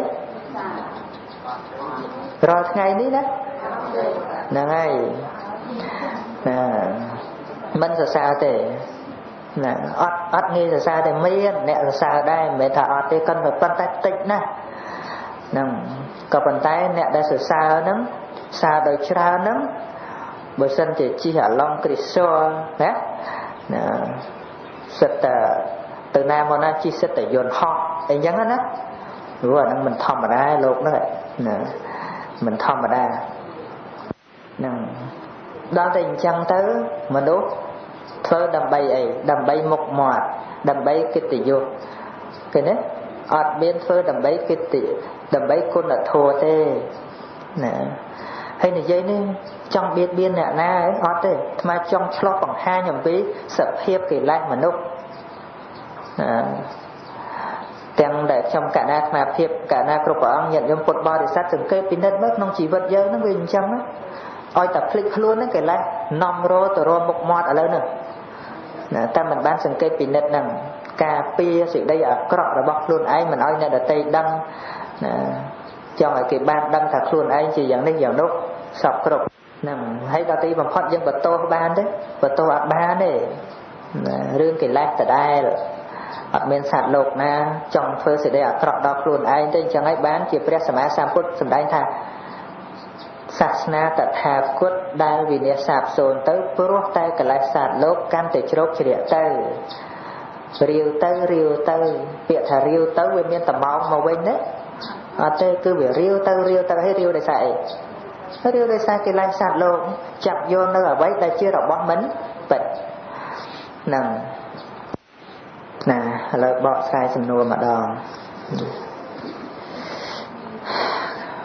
A: រាល់ថ្ងៃនេះណាហ្នឹងហើយណាមិនសរសើរទេណាអត់អត់ងាយសរសើរតែមានអ្នកសរសើរដែរមិនមែនថាអត់ទេគាត់ប៉ុន្តែតិចណាស់ហ្នឹងក៏ប៉ុន្តែអ្នកដែលសរសើរហ្នឹងសើដោយច្រើនហ្នឹងបើសិនជាជិះអាឡុងគ្រីស្ទ័លណាណាសិតតែទៅណាមកណាជិះសិតតែយន្តហោះអីចឹងណាព្រោះអាហ្នឹងមិនធម្មតាលោកហ្នឹងណាមិនធម្មតាហ្នឹងដល់តែអញ្ចឹងទៅមនុស្សធ្វើដើម្បីអីដើម្បីមុខមាត់ដើម្បីកិត្តិយសឃើញទេអត់មានធ្វើដើម្បីកិត្តិដើម្បីគុណធម៌ទេណាហើយនិយាយនេះចង់បៀតបៀនអ្នកណាអត់ទេអាត្មាចង់ឆ្លោះបង្ហាញអំពីសភាពកិលេសមនុស្សណាទាំងដែលខ្ញុំកណាអាត្មាភាពកណាគ្រប់ព្រះអង្គញាតិញោមពុទ្ធបរិស័ទសង្កេតពិនិត្យមើលក្នុងជីវិតយើងហ្នឹងវាអញ្ចឹងណាឲ្យតែភ្លេចខ្លួនហ្នឹងកិលេសនាំរោទៅរមុខមាត់ឥឡូវហ្នឹងណាតែមិនបានសង្កេតពិនិត្យហ្នឹងការពារសេចក្តីអាក្រក់របស់ខ្លួនឯងមិនឲ្យអ្នកដទៃដឹងណាចង់ឲ្យគេបានដឹងថាខ្លួនឯងជាយ៉ាងនេះយ៉ាងនោះសពគ្រប់ហ្នឹងហើយដល់ទីបំផុតយើងបន្ទោសបានទេបន្ទោសអត់បានទេរឿងកិលេសដដែលអត់មានសត្វលោកណាចង់ធ្វើសេចក្តីអាក្រក់ដល់ខ្លួនឯងទេអញ្ចឹងហើយបានជាព្រះសម្មាសម្ពុទ្ធសម្ដែងថាសាសនាតថាគតដែលវិនាសសាបសូន្យទៅព្រោះតែកិលេសសត្វលោកកាន់តែជ្រោកជ្រែកទៅរាវទៅរាវទៅពាក្យថារាវទៅវាមានតម្រង់មកវិញណាអត់ទេគឺវារាវទៅរាវទៅឲ្យរាវដោយសារអីរាវដោយសារកិលេសសត្វលោកចាប់យកនៅអ្វីដែលជារបស់មិនពិតហ្នឹងណាឥឡូវបកស្រាយសំណួរម្ដង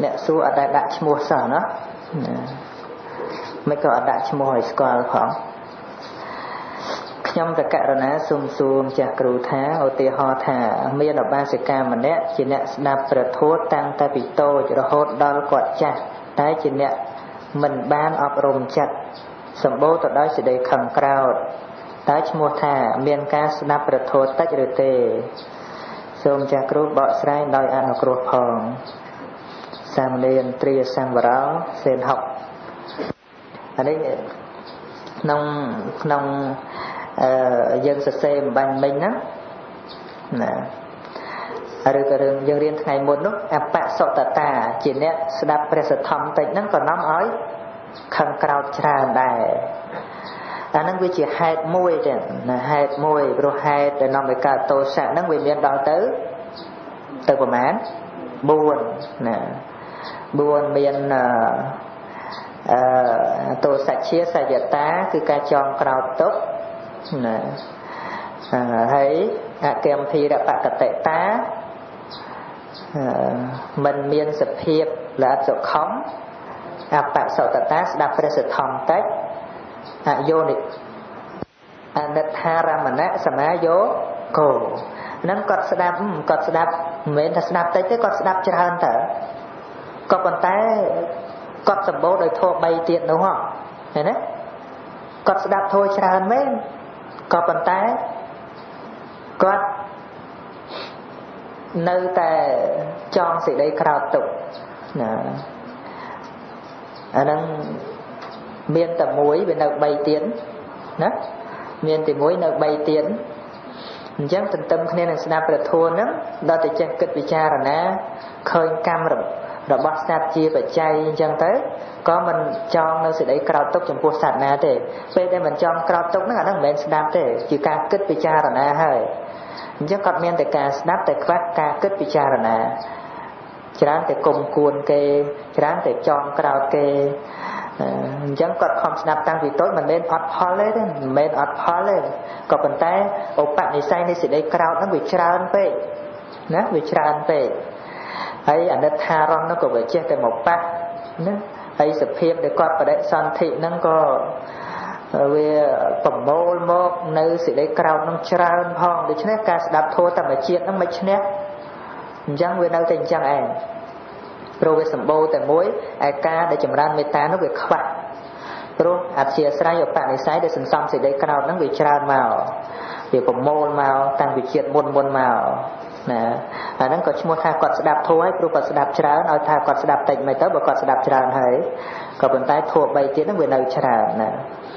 A: nè xu ở đây đặt mua sao nó mấy có đặt mua hỏi square khoảng nhom tất cả rồi nè xùm xùm chả cừu thá ở tây ho thả miền ở ba sợi cam mà nè chỉ nè đạp bờ thốt tăng ta bị tô cho nó hốt đo quạt chặt đấy chỉ nè mình ban ọp rùm chặt sầm bố tụi đó sẽ để khẩn cao đấy mua thả miền ca đạp bờ thốt tách rồi tê xùm chả cừu bọ sài đòi ăn ở cừu phong sang lên tria sang vào sen học anh ấy nông nông dân sơ xem bằng mình á nè rồi cái đường dân riêng ngày một lúc à bạn sợ tà tà chỉ nè đạp bè sợ thầm tịnh nó còn nóng ói khăn cao tràn đài anh nó chỉ hai môi trên hai môi rồi hai để nó mới cả tổ sản nó về miền đó tới từ của mán buồn nè buồn miền tổ sạch chia sẻ giật táคือการจองกราวตกnè thấy kèm thì đã bạc tệ tá mình miên sập hiệp là chỗ khóng bạc sầu tệ tá đạp phải sự thòng tách vô nịch nết ha ra mà nè sầm á vô cổ nâng cọt đạp cọt đạp mình thật đạp tới tới cọt đạp cho hơn thở có còn tay cọt sầm bố đời thô bay tiện đúng không này đấy cọt đạp thôi cho hơn mấy có bàn tay có nơi ta chọn sự đây khảo tục anh đang miền tầm muối bên nơi bay tiến đó miền tầm muối nơi bay tiến chẳng tình tâm nên là snap được thua đó đó thì chắc kết bị cha rồi nè khơi cam rồi rồi bắt snap chia và chay chẳng tới có mình chọn nơi sự đấy khảo tục trong cuộc sạch nè thì bây giờ mình chọn khảo tục nó là nó mình snap thì chỉ ca kết bị cha rồi nè hơi chắc còn miền tại ca snap tại phát ca kết bị cha rồi nè chán tại cùng cuốn kê chán tại chọn khảo kê chẳng còn không snap tăng vì tối mình nên ọt phó lên mình nên ọt phó lên có phần tay ổ bạn này say nên sự đấy khảo nó bị tràn về nó bị tràn về ấy anh đã tha rong nó có vẻ che cái một bát ấy sự phim để con vào đấy son thị nó có về phẩm mô mô nơi sự đấy cao nó tràn phong để cho nên cả đạp thua tầm ở chiết nó mới cho nên chẳng về đâu tình chẳng ảnh rồi về sầm bô tại muối ai ca để chấm ran meta nó về khỏe rồi áp chia sài ở bạn này sai để sừng xong sự đấy cao nó bị tràn màu vì phẩm mô màu tăng bị chiết muôn muôn màu nè anh nó có mua tha quạt đạp thôi rồi quạt đạp tràn ở tha quạt đạp tịnh mày tới bảo quạt đạp tràn hay có bên tay thua bay tiến nó về nơi tràn nè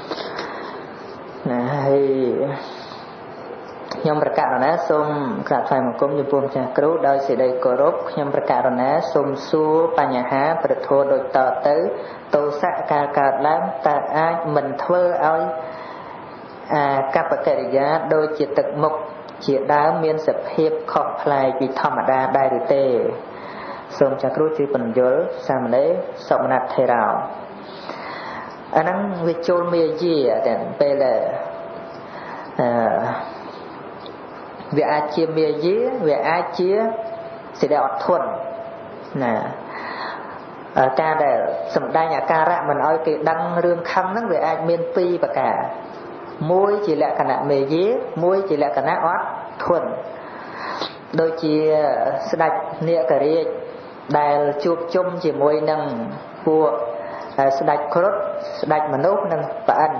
A: nè hay nhomประกาศนะសូមក្រាបថ្វាយបង្គំចំពោះចាស់គ្រូដោយសេចក្តីគោរពខ្ញុំប្រកាសណាសូមសួរបញ្ហាប្រធោដូចតទៅទោសៈការកើតឡើងតើអាចមិនធ្វើឲ្យអាកប្បកិរិយាដូចជាទឹកមុខជាដើមមានសភាពខុសប្លែកពីធម្មតាដែរឬទេសូមចាស់គ្រូជួយបញ្យល់សាមណេរសុមនថេរោអាហ្នឹងវាចូលមេយាតែពេលអឺវាអាចជាមេយាវាអាចជាសេចក្តីអត់ធន់ណាការដែលសម្ដែងអាការៈមិនឲ្យគេដឹងរឿងខឹងហ្នឹងវាអាចមានពីរប្រការមួយជាលក្ខណៈមេយាមួយជាលក្ខណៈអត់ធន់ដូចជាស្ដេចនាគរាជដែលជួបជុំជាមួយនឹងពួកស្ដេចគ្រុឌស្ដេចមនុស្សនិងប្អិន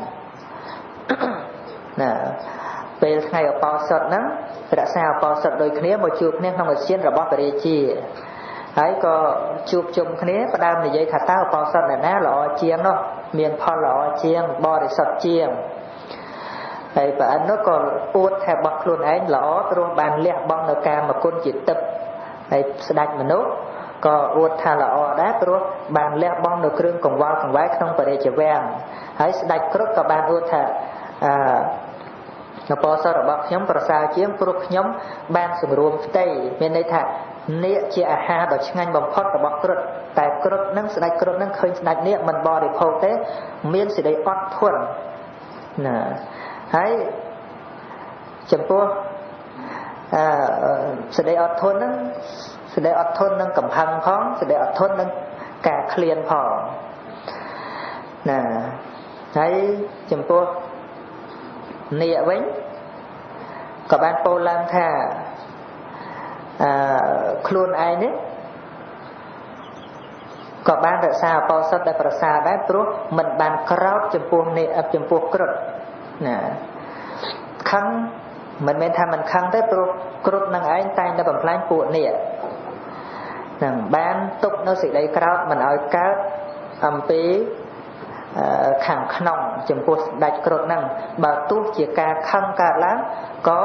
A: ណាពេលថ្ងៃឧបោសថហ្នឹងរក្សាឧបោសថដូចគ្នាមកជួបគ្នាក្នុងឧទ្យានរបស់ព្រះរាជាហើយក៏ជួបជុំគ្នាផ្ដើមនិយាយថាតើឧបោសថអ្នកណាល្អជាងនោះមានផលល្អជាងបរិសុទ្ធជាងហើយប្រអិននោះក៏អួតថារបស់ខ្លួនឯងល្អព្រោះបានលះបង់នៅកាមគុណជាទឹកហើយស្ដេចមនុស្សក៏អួតថាល្អដែរព្រោះបានលះបង់នៅគ្រឿងកង្វល់កង្វែងក្នុងបរិយាវាំងហើយស្ដេចគ្រុឌក៏បានអួតថាអឺនៅពោសរបស់ខ្ញុំប្រសើរជាងព្រោះខ្ញុំបានសម្រួមផ្ទៃមានន័យថានាគជាអាហារដ៏ឆ្ងាញ់បំផុតរបស់គ្រុឌតែគ្រុឌនឹងស្ដេចគ្រុឌនឹងឃើញស្ដេចនាគមិនបរិភោគទេមានសេចក្តីអត់ធន់ណាហើយចំពោះអឺសេចក្តីអត់ធន់ហ្នឹងសេចក្តីអត់ធន់នឹងកំហឹងផងសេចក្តីអត់ធន់នឹងការឃ្លានផងណាហើយចំពោះនាគវិញក៏បានពោលឡើងថាអឺខ្លួនឯងនេះក៏បានរក្សាអបោសុតដែលប្រសើរដែរព្រោះមិនបានក្រោតចំពោះនាគចំពោះគ្រុឌណាខឹងមិនមែនថាមិនខឹងទេព្រោះគ្រុឌនឹងឯងតែងតែបំផ្លាញពួកនាគនឹងបានទុកនៅសេចក្តីក្រោតមិនឲ្យកើតអំពីខាងក្នុងចំពោះស្ដេចគ្រុឌហ្នឹងបើទោះជាការខឹងកើតឡើងក៏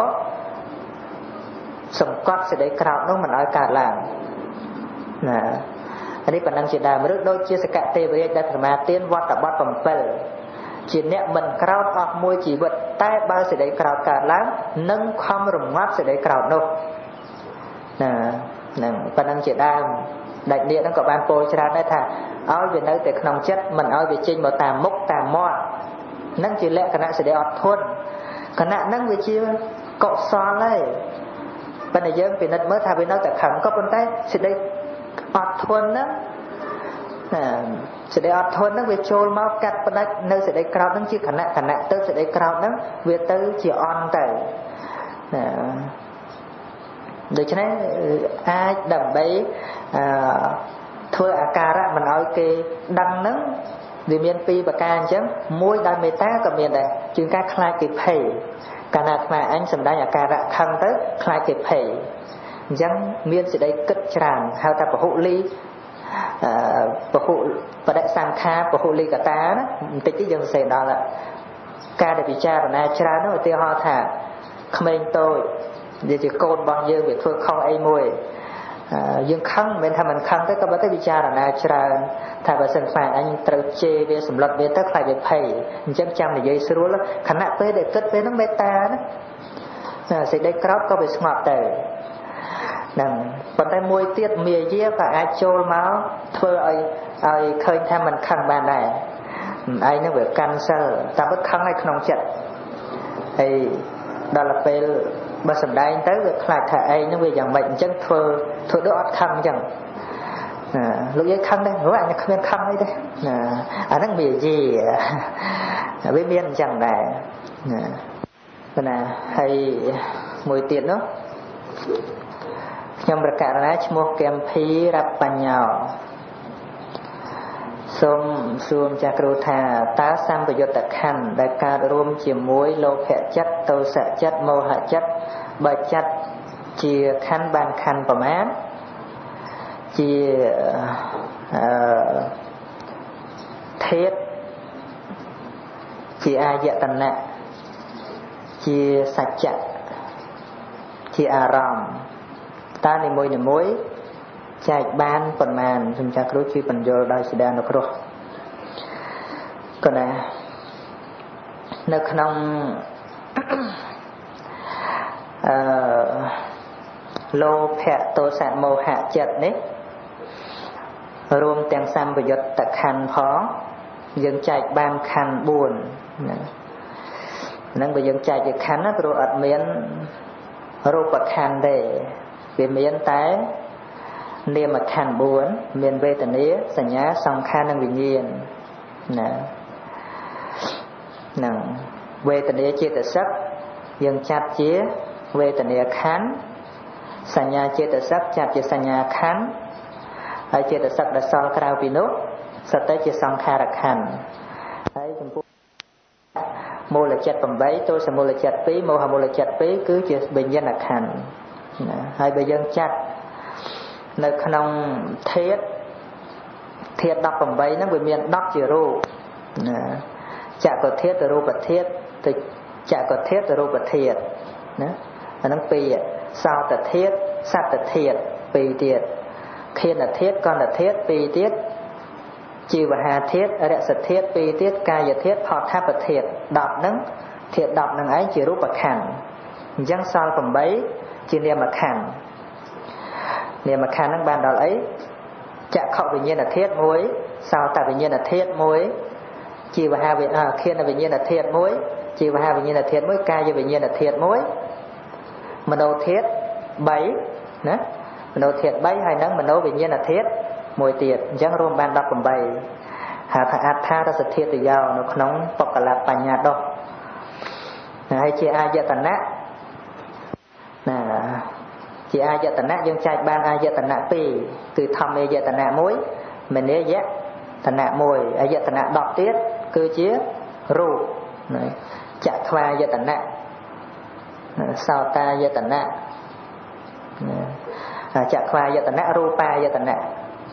A: សង្កត់សេចក្តីក្រោតនោះមិនឲ្យកើតឡើងណានេះប៉ុណ្ណឹងជាដើមឬដូចជាសកទេវរាជដែលប្រមាទានវត្តបទbảyជាអ្នកមិនក្រោតអស់មួយជីវិតតែបើសេចក្តីក្រោតកើតឡើងនឹងខំរងាប់សេចក្តីក្រោតនោះណាហ្នឹងប៉ុណ្ណឹងជាដើមដាច់នាគហ្នឹងក៏បានពោលច្រើនដែរថាឲ្យវានៅតែក្នុងចិត្តមិនឲ្យវាចេញមកតាមមុខតាមមាត់ហ្នឹងជាលក្ខណៈសេចក្តីអត់ធន់គណៈហ្នឹងវាជាកុសលហើយប៉ុន្តែយើងពិនិត្យមើលថាវានៅតែខឹងក៏ប៉ុន្តែសេចក្តីអត់ធន់ហ្នឹងណាសេចក្តីអត់ធន់ហ្នឹងវាចូលមកកាត់ផ្ដាច់នៅសេចក្តីក្រោតហ្នឹងជាគណៈគណៈទៅសេចក្តីក្រោតហ្នឹងវាទៅជាអន់ទៅណាដូច្នេះអាចដើម្បីអឺធ្វើអាការៈមិនឲ្យគេដឹងហ្នឹងវាមានពីរប្រការអញ្ចឹងមួយដោយមេត្តាក៏មានដែរជាងការខ្លាចគេភ័យកាលណាខ្មែរអញសម្ដែងអាការៈខឹងទៅខ្លាចគេភ័យអញ្ចឹងមានសេចក្តីគិតច្រើនហៅថាពហុលីអឺពហុបដិសង្ខាពហុលីកតាណាបន្តិចទៀតយើងសរសេរដល់ការដែលពិចារណាច្រើននោះឧទាហរណ៍ថាក្មេងតូចនិយាយជាកូនរបស់យើងវាធ្វើខុសអីមួយយើងខឹងមិនមែនថាមិនខឹងទេក៏ប៉ុន្តែពិចារណាច្រើនថាបើសិនខ្លាចអញត្រូវជេរវាសម្លុតវាទៅខ្លាចវាភ័យអញ្ចឹងចាំនិយាយស្រួលខណៈពេលដែលគិតពេលហ្នឹងមេត្តាណាសេចក្តីក្រោធក៏វាស្ងប់ទៅហ្នឹងប៉ុន្តែមួយទៀតមាយាក៏អាចចូលមកធ្វើឲ្យឲ្យឃើញថាមិនខឹងបានដែរឯងហ្នឹងវាកាន់សិលតែបើខឹងឲ្យក្នុងចិត្តហើយដល់ពេលបើសម្ដែងទៅវាខ្លាចថាឯងហ្នឹងវាយ៉ាងម៉េចអញ្ចឹងធ្វើធ្វើដូចអត់ខឹងអញ្ចឹងណាលោកយាយខឹងដែរអូអញគ្មានខឹងអីទេណាអាហ្នឹងមាយាវាមានអញ្ចឹងដែរណាប៉ុន្តែហើយមួយទៀតនោះខ្ញុំប្រកាសណាឈ្មោះកែមភីរ៉ាប់បញ្ញោសូមសួរចាស់គ្រូថាតើសម្បយុត្តខណ្ឌដែលកើតរួមជាមួយលោភៈចិត្តទោសៈចិត្តមោហៈចិត្តបើចាត់ជាខណ្ឌបានខណ្ឌប្រមាណជាអឺធាតុជាអាយតនៈជាសច្ចៈជាអារម្មណ៍តើនីមួយនីមួយចែកបានប៉ុន្មានសំចាស់គ្រូជួយបញ្យល់ដោយសេចក្តីអនុគ្រោះក៏ណានៅក្នុងអឺលោភៈទោសៈមោហៈចិត្តនេះរួមទាំងសម្បយុត្តខណ្ឌផងយើងចែកបានខណ្ឌបួនណាហ្នឹងបើយើងចែកជាខណ្ឌណាព្រោះអត់មានរូបខណ្ឌទេវាមានតែនាមខណ្ឌបួនមានវេទនាសញ្ញាសង្ខារនិងវិញ្ញាណណាហ្នឹងវេទនាចេតសិកយើងចាត់ជាវេទនាខណ្ឌសញ្ញាចេតសិកចាត់ជាសញ្ញាខណ្ឌហើយចេតសិកដែលសល់ក្រៅពីនោះសតេជាសង្ខារខណ្ឌហើយចំពោះមូលចិត្តeightទោសមូលចិត្តtwoមោហមូលចិត្តtwoគឺជាវិញ្ញាណខណ្ឌណាហើយបើយើងចាត់នៅក្នុងធាតុធាតុeighteenហ្នឹងវាមានtenជារូបណាចក្ខុធាតុទៅរូបធាតុទៅចក្ខុធាតុទៅរូបធាតុណាអាហ្នឹងពីរសោតធាតុសត្វធាតុពីរទៀតខេនធាតុកណ្ឌធាតុពីរទៀតជីវហាធាតុរសធាតុពីរទៀតកាយធាតុផដ្ឋប្បធាតុtenហ្នឹងធាតុtenហ្នឹងឯងជារូបខណ្ឌអញ្ចឹងសល់eightជានាមខណ្ឌនាមខណ្ឌហ្នឹងបានដល់អីចក្ខុវិញ្ញាណធាតុមួយសោតវិញ្ញាណធាតុមួយជីវហាវិញ្ញាណខេនវិញ្ញាណធាតុមួយជីវហាវិញ្ញាណធាតុមួយកាយវិញ្ញាណធាតុមួយមโนធាតុthreeណា mano thiệt bay hay nắng mano vì nhiên là thiết mùi tiệt chẳng rôm ban đọc cầm bày hà thà át tha ra sự thiệt từ giàu nó nóng bọc cả là bà nhà đó hay chia ai dạ tận nát nè chia ai dạ tận nát dương trai ban ai dạ tận nát pi từ thầm ai dạ tận nát muối mình nhớ dạ tận nát mùi ai dạ tận nát đọc tiết cứ chia ru chặt khoa dạ tận nát sao ta dạ tận nát chặt khoa dạ tận nát ru pa dạ tận nát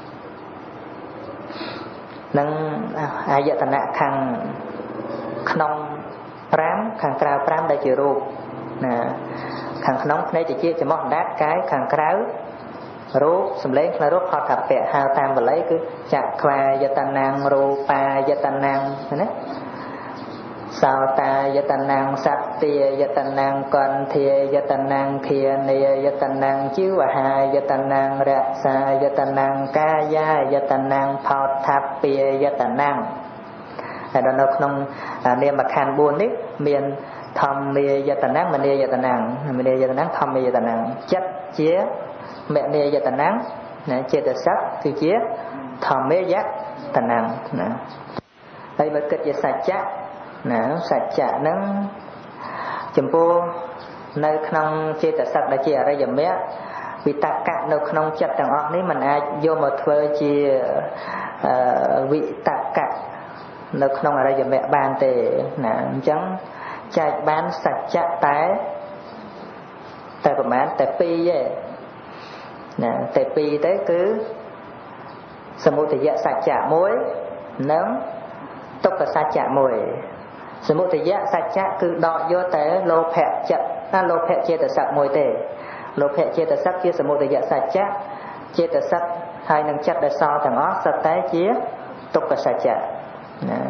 A: nâng ai dạ tận nát khang nông prám khang krau prám đây chỉ ru nè khang nông này chỉ chia cho món đát cái khang krau ru sầm lên là ru họ thập bẹ hào tam và lấy cứ chặt khoa dạ tận nang ru pa dạ tận nang nè sao ta yết năng sát tia yết năng con thia yết năng kia nia yết năng chiếu và hai yết năng rạ sa yết năng ca ya yết năng phật tháp pia yết năng đó nó không niệm mà khan buồn đấy miền thầm nia yết năng mà nia yết năng mà nia yết năng thầm nia yết năng chất chia mẹ nia yết năng nè chia từ sắc từ chia thầm mê giác tận năng nè đây mới kết về sạch chắc nè sạch chạ nâng chấm po nơi khung chia từ sắc đã chia ra dầm mé vì ta cả nơi khung chất đằng óc này mình ai vô một phơi chia vị ta cả nơi khung ở đây dầm mẹ bàn tề nè chẳng chạy bán sạch chạ tái tại của má tại pi vậy nè tại pi tới cứ sớm một thì dạ sạch chạ muối nấm tốc cả sạch chạ mùiสมมุติยะสัจจะคือดอกโยแต่โลภะจะถ้าโลภะเจตสักมวยเตโลภะเจตสักคือสมมุติยะสัจจะเจตสักhaiនឹងចិត្តដែលសល់ទាំងអស់សុទ្ធតែជាទុក្ខសច្ចៈណា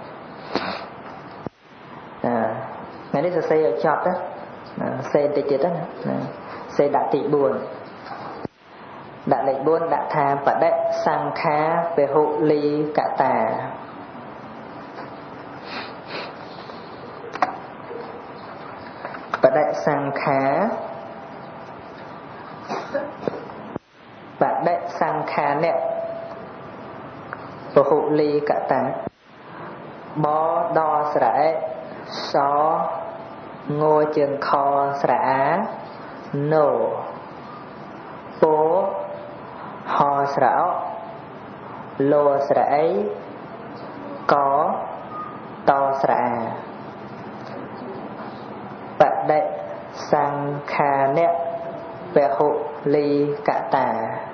A: ណានេះសរសេរឲ្យចប់ណាសេបន្តិចទៀតណាសេដាក់ទីបួនដាក់លេខបួនដាក់ថាបដិសង្ខាពហុលីកតាបដិសង្ខាបដិសង្ខាអ្នកពហុលីកតាបដស្រែសងួជើងខស្រអាណូពហស្រអលស្រអីកតស្រអាបដិសង្ខាអ្នកពហុលីកតា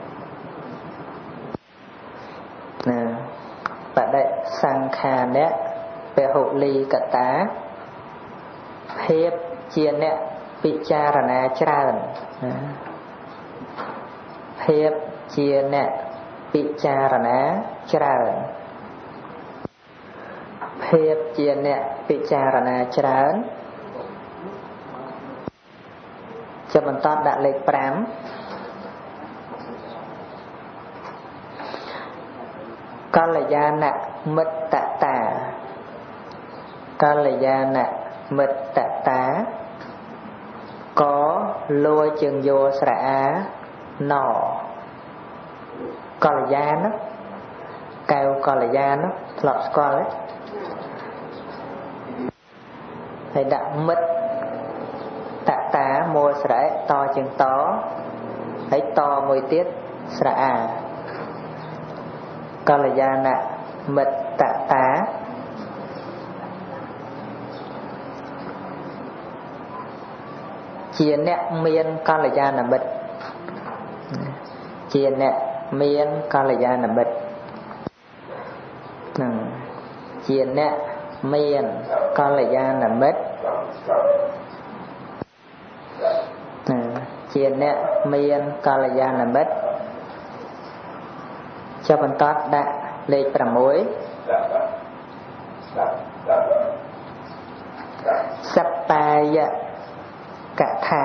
A: ណាបដិសង្ខាអ្នកពហុលីកតាភាពជាអ្នកពិចារណាច្រើនណាភាពជាអ្នកពិចារណាច្រើនភាពជាអ្នកពិចារណាច្រើនจะបន្តដាក់លេខប្រាំកល្យាណមិត្តតាកល្យាណមិត្តតាក៏លួជើងយោស្រអាណកល្យាណកែវកល្យាណធ្លាប់ស្គាល់ទេហើយដាក់មិត្តតតាមួស្រែតជាងតហើយតមួយទៀតស្រអាកល្យាណមិត្តតាជាអ្នកមានកល្យាណមិត្តជាអ្នកមានកល្យាណមិត្តនឹងជាអ្នកមានកល្យាណមិត្តជាអ្នកមានកល្យាណមិត្តចាប់បន្តដាក់លេខប្រាំមួយសប្បាយកថា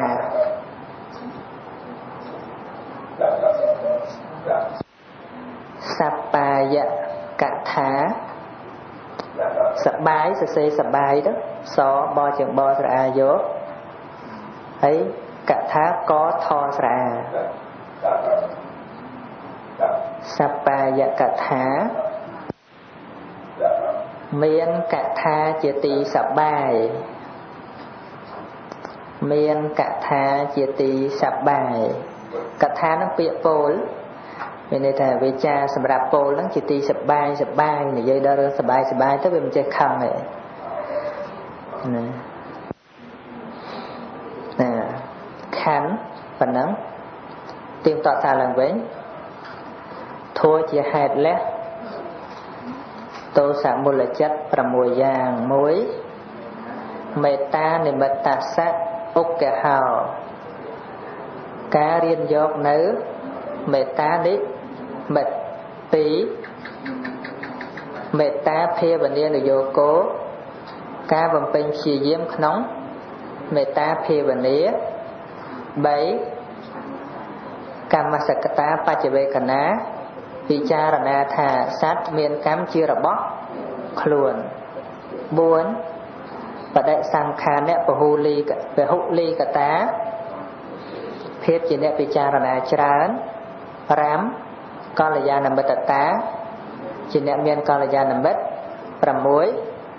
A: សប្បាយកថាសបាយសរសេរសបាយទៅសបជាងបស្រអាយកហើយកថាកថស្រអា Sapaya Katha Miên Katha chia ti sập bài Miên Katha chia ti sập bài Katha nó bịa pol Mình này thầy về cha sập rạp pol nó chia ti sập bài sập bài này dây đó sập bài sập bài tới mình chơi khăn này nè khánh phần nắng tiếng tọa thà lần với thua chia hạt lẽ tô sạ một là chất và mùi vàng muối mẹ ta nên bật tạt sát ốc kẻ hào cá riêng giọt nữ mẹ ta đi mẹ tí mẹ ta phê và niên được vô cố cá vòng bên xì diễm nóng mẹ ta phê và nía bảy Kamasakata Pachavekana Vicharana Tha Sát Miên Cám Chia Rập Bóc Khuôn bốn và đại sang khá nẹ và hù ly về hụ ly cả tá Phiết chỉ nẹ Vicharana Chran Ram Con là gia nằm bật tá chỉ nẹ miên con là gia nằm bật và muối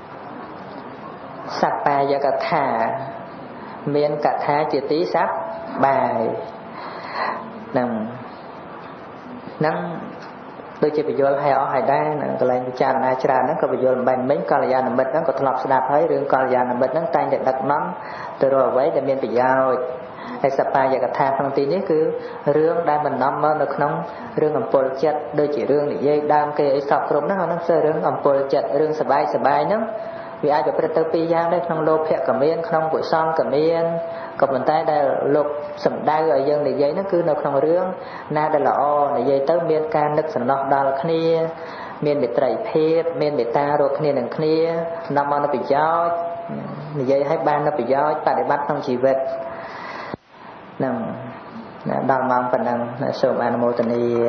A: Sạc bà gia cả thả Miên cả thá chỉ tí sắp bài nằm nắng đôi khi bị vô hay ở hay đây nè cái này cha này cha nó có bị vô bệnh mấy con là da nằm bệnh nó có thọp đạp thấy riêng con là da nằm bệnh nó tay được đặt nón từ rồi với để miền bị giao hay sapa và cả tha thông tin đấy cứ riêng đang mình nằm mơ được nóng riêng làm pol chặt đôi chỉ riêng để dây đam cây ấy sọc rụng nó nó sơ riêng làm pol chặt riêng sờ bay sờ bay nhá vì ai được tới pi giang đấy không lô phẹt cả miên không buổi son cả miên còn mình tay đây lục sầm đai ở dân để giấy nó cứ nó không riêng na đây là o để giấy tới miên can nước sầm nọ đào là khnia miên bị tẩy phết miên bị ta rồi khnia đằng khnia nằm nó bị gió để giấy hai ban nó bị gió tại để bắt trong chỉ vật nằm đào mong phần năng sớm ăn mô tình y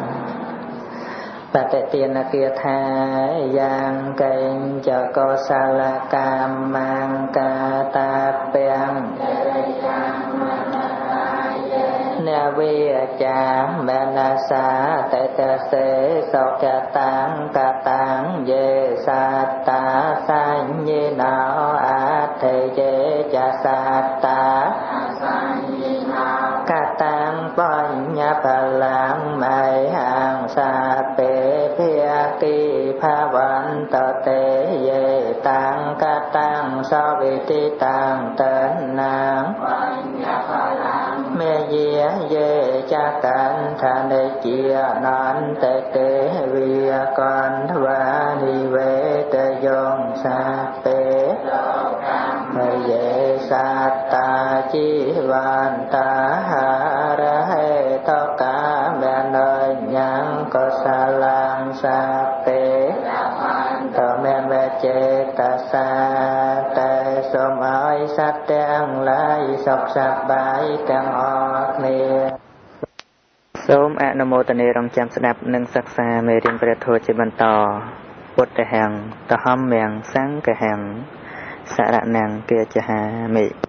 A: và tại tiền là kia tha giang cây cho có sa la cam mang ca ta bèn nè vi cha mẹ na sa tại ta se sau ca tang ca tang về sa ta sa như nào a thề chế cha sa ta ca tang bon nhà bà lang mai hàng sa pe phia ki pha văn tờ tế về tang ca tang so vị ti tang tên nàng mẹ dìa về cha cảnh thà để chia non tệ tế vì con và đi về tê dông sa pe mẹ về sa ta chi van ta ha ra he to cả mẹ nơi nhang có sa lang sa pe to mẹ mẹ chê ta sa tê xôm ơi sát trang lại sọc sạc bái càng ọt nèសូមអនុមោទនារងចាំស្ដាប់និងសិក្សាមេរៀនព្រះធម៌ជាបន្តពុទ្ធហੰតហម្មំសង្ឃហੰសារណង្គាចហាមិ